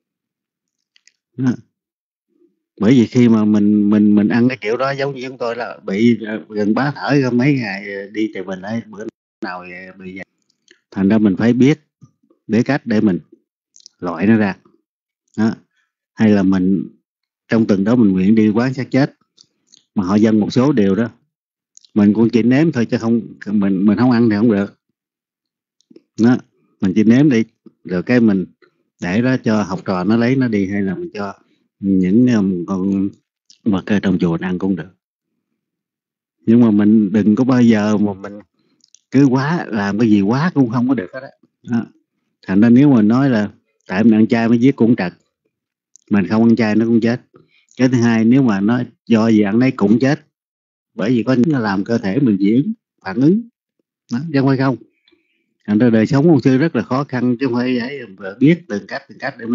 Bởi vì khi mà mình ăn cái kiểu đó giống như chúng tôi là bị gần bá thở mấy ngày đi từ mình ấy, bữa nào bị vậy. Thành ra mình phải biết để cách để mình loại nó ra đó. Hay là mình trong tuần đó mình nguyện đi quán xác chết mà họ dâng một số điều đó, mình cũng chỉ nếm thôi chứ không, mình không ăn thì không được đó. Mình chỉ nếm đi rồi cái mình để đó cho học trò nó lấy nó đi, hay là mình cho những con vật ở trong chùa ăn cũng được. Nhưng mà mình đừng có bao giờ mà mình cứ quá làm cái gì quá cũng không có được hết đó. Thành ra nếu mà nói là tại mình ăn chay mới giết cũng trật, mình không ăn chay nó cũng chết. Cái thứ hai, nếu mà nó do gì ăn đấy cũng chết, bởi vì có nó làm cơ thể mình diễn phản ứng đó, chứ không phải không. Thành ra đời sống ông sư rất là khó khăn, chứ không phải vậy. Biết từng cách để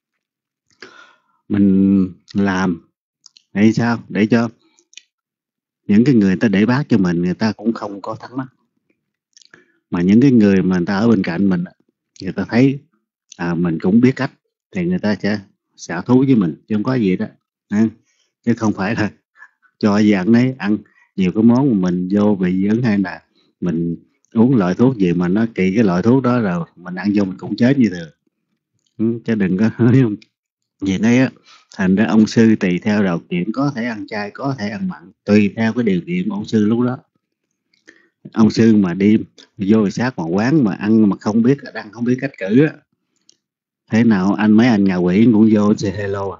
mình làm để sao để cho những cái người ta để bát cho mình, người ta cũng không có thắc mắc, mà những cái người mà người ta ở bên cạnh mình, người ta thấy mình cũng biết cách thì người ta sẽ xả thú với mình, chứ không có gì đó. Chứ không phải là cho gì ăn đấy, ăn nhiều cái món mà mình vô bị dưỡng, hay là mình uống loại thuốc gì mà nó kỳ cái loại thuốc đó rồi mình ăn vô mình cũng chết như thường. Chứ đừng có nói vậy đấy á. Thành ra ông sư tùy theo điều kiện có thể ăn chay, có thể ăn mặn, tùy theo cái điều kiện của ông sư lúc đó. Ông sư mà đi vô sát một quán mà ăn mà không biết ăn, không biết cách cử á, thế nào mấy anh nhà quỷ cũng vô say hello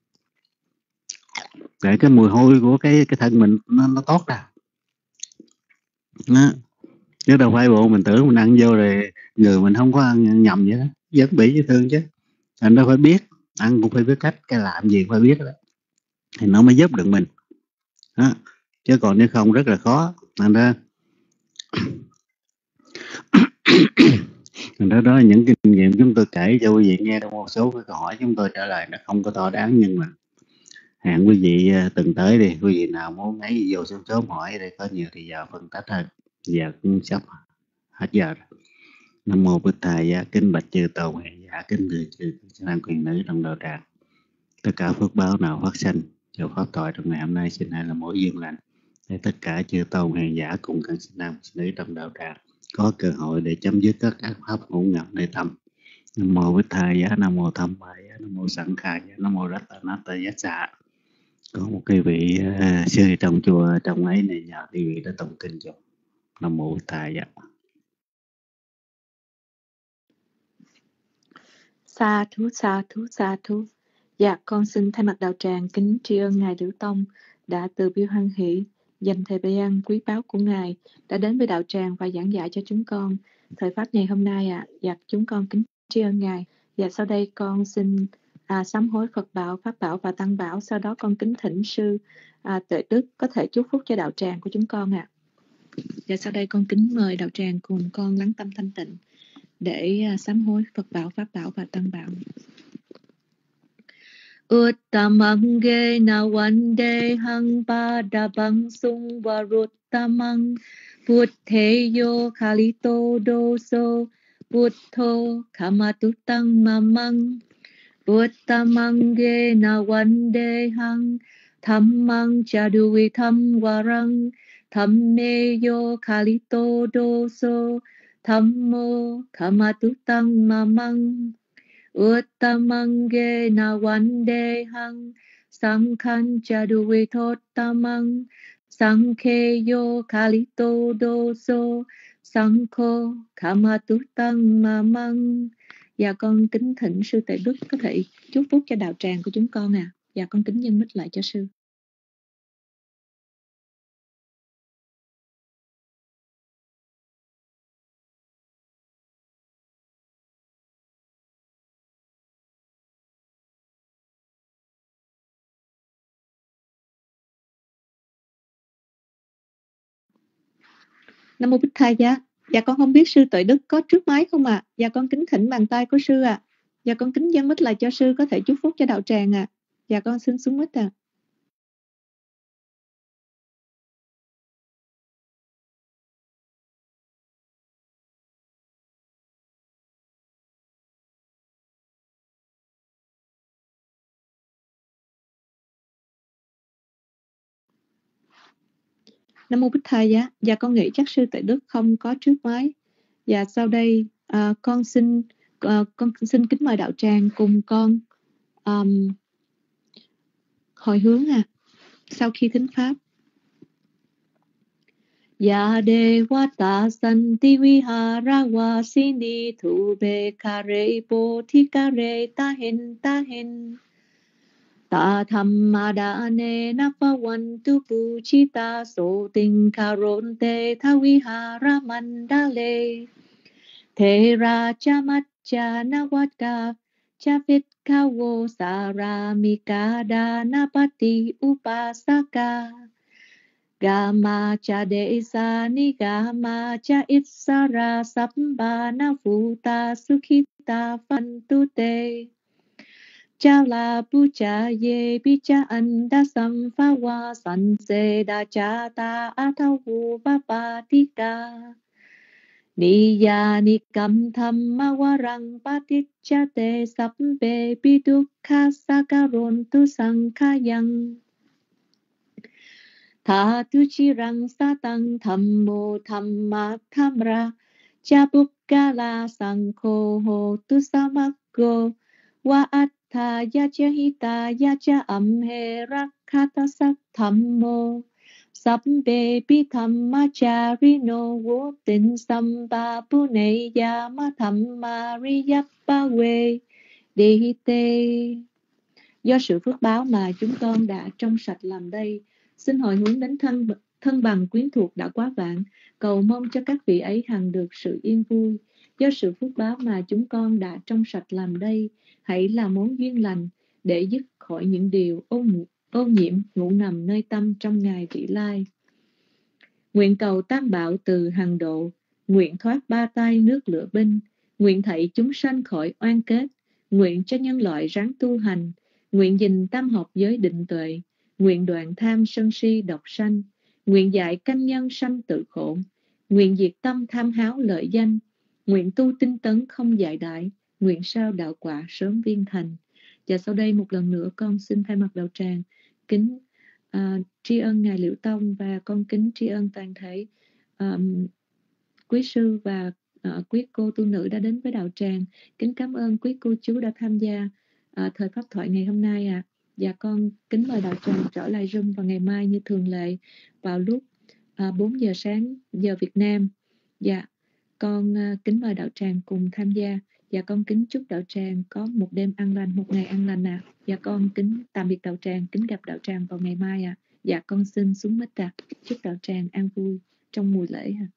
để cái mùi hôi của cái thân mình nó tốt ra đó. Chứ đâu phải bộ mình tưởng mình ăn vô rồi người mình không có ăn nhầm vậy đó, vẫn bị vết thương chứ. Thành ra phải biết ăn, cũng phải biết cách, cái làm gì phải biết đó thì nó mới giúp được mình đó. Chứ còn nếu không rất là khó. Thành ra đó là những kinh nghiệm chúng tôi kể cho quý vị nghe. Trong một số cái câu hỏi chúng tôi trả lời nó không có to đáng, nhưng mà hẹn quý vị từng tới đi, quý vị nào muốn ấy vô sớm hỏi để có nhiều thì giờ phân tích hơn. Giờ cũng sắp hết giờ rồi. Nam mô Bích Thầy Giá, kính bạch chư Tôn Hệ Giả, kính thưa chư Tăng quyền nữ trong đạo tràng. Tất cả phước báo nào phát sanh cho pháp thoại trong ngày hôm nay xin hãy là mối duyên lành để tất cả chư Tôn Hệ Giả cùng các sinh nam nữ trong đạo tràng có cơ hội để chấm dứt các ác pháp ngủ ngầm nơi tâm. Nam mô Bích Thầy Giá, Nam mô Tham Ma Giá, Nam mô Sẵn Khà Giá, Nam mô Rattanata Giá Xạ. Có một cái vị sư trong chùa trong ấy này nhờ quý vị đã tụng kinh cho. Nam mô Bích Thầy Giá. Sa thú. Dạ, con xin thay mặt đạo tràng kính tri ân Ngài Liễu Tông đã từ bi hoan hỷ dành thời gian quý báu của Ngài đã đến với đạo tràng và giảng dạy cho chúng con thời pháp ngày hôm nay ạ. Dạ, chúng con kính tri ân Ngài. Dạ, sau đây con xin sám hối Phật bảo, Pháp bảo và Tăng bảo. Sau đó con kính thỉnh sư Tuệ Đức có thể chúc phúc cho đạo tràng của chúng con ạ. Dạ, sau đây con kính mời đạo tràng cùng con lắng tâm thanh tịnh để sám hối Phật bảo, Pháp bảo và Tăng bảo. Uttamang ge na vande hang padabang sung varuttamang Buddheyo kalito doso Buddho kamatutang mamang Uttamang ge na vande hang Dhammang chaduvitam varang Dhammeyo kalito doso Dhammo kamatutang mamang Uttamang ge na vande hang Sangkhan chaduvitottamang Sankheyo kalito doso Sankho kamatutang mamang Dạ con kính thỉnh sư Tuệ Đức có thể chúc phúc cho đạo tràng của chúng con ạ. Dạ con kính nhân mít lại cho sư. Nam mô Bích Thai Giá. Dạ con không biết sư Tuệ Đức có trước máy không ạ? Dạ con kính thỉnh bàn tay của sư ạ. Dạ con kính dâng mít lại cho sư có thể chúc phúc cho đạo tràng ạ. Dạ con xin xuống mít ạ. Nam mô Bích Thai Giá. Dạ con nghĩ chắc sư Tuệ Đức không có trước máy. Dạ sau đây con xin kính mời đạo tràng cùng con hồi hướng sau khi thính pháp. Ya Devata Santi Vihara Vasini Thube Kare Bodhikare Tahen Tahen Ta Thammadane Napavantu Puchita So Tinkaronte Thavihara Mandale Thera Chamacha Navaka Chavitkavo Saramika Danapati Upasaka Gama cha desa ni gama cha itsara sambana futa sukhita fantute Chala pucha ye bicha anda samfawa sanseda chata atawu bapatika Niya nikam thamma warang patichate sabbe bidukha sakarontu sankhayang Tha tu chi rang sa tăng thammo thamma thamra cha bukkala sankho ho tu samakko wa attha yacha hita yacha amhe rakhata sak thammo sabbe pi thamma charino vô tình samba pune yama thamma riyappa we dehite. Do sự phước báo mà chúng con đã trong sạch làm đây, xin hồi hướng đến thân bằng quyến thuộc đã quá vạn, cầu mong cho các vị ấy hằng được sự yên vui. Do sự phước báo mà chúng con đã trong sạch làm đây, hãy là món duyên lành để dứt khỏi những điều ô nhiễm ngủ nằm nơi tâm trong ngày vị lai. Nguyện cầu tam bảo từ hằng độ, nguyện thoát ba tai nước lửa binh, nguyện thảy chúng sanh khỏi oan kết, nguyện cho nhân loại ráng tu hành, nguyện gìn tam học giới định tuệ, nguyện đoạn tham sân si độc sanh, nguyện dạy canh nhân sanh tự khổ, nguyện diệt tâm tham háo lợi danh, nguyện tu tinh tấn không dại đại, nguyện sao đạo quả sớm viên thành. Và sau đây một lần nữa con xin thay mặt đạo tràng kính tri ân Ngài Liễu Tông và con kính tri ân toàn thể quý sư và quý cô tu nữ đã đến với đạo tràng. Kính cảm ơn quý cô chú đã tham gia thời pháp thoại ngày hôm nay ạ. Và con kính mời đạo tràng trở lại room vào ngày mai như thường lệ vào lúc 4 giờ sáng giờ Việt Nam. Dạ, con kính mời đạo tràng cùng tham gia. Và con kính chúc đạo tràng có một đêm an lành, một ngày an lành ạ. Và con kính tạm biệt đạo tràng, kính gặp đạo tràng vào ngày mai ạ. Dạ con xin xuống mic ạ. Chúc đạo tràng an vui trong mùa lễ ạ.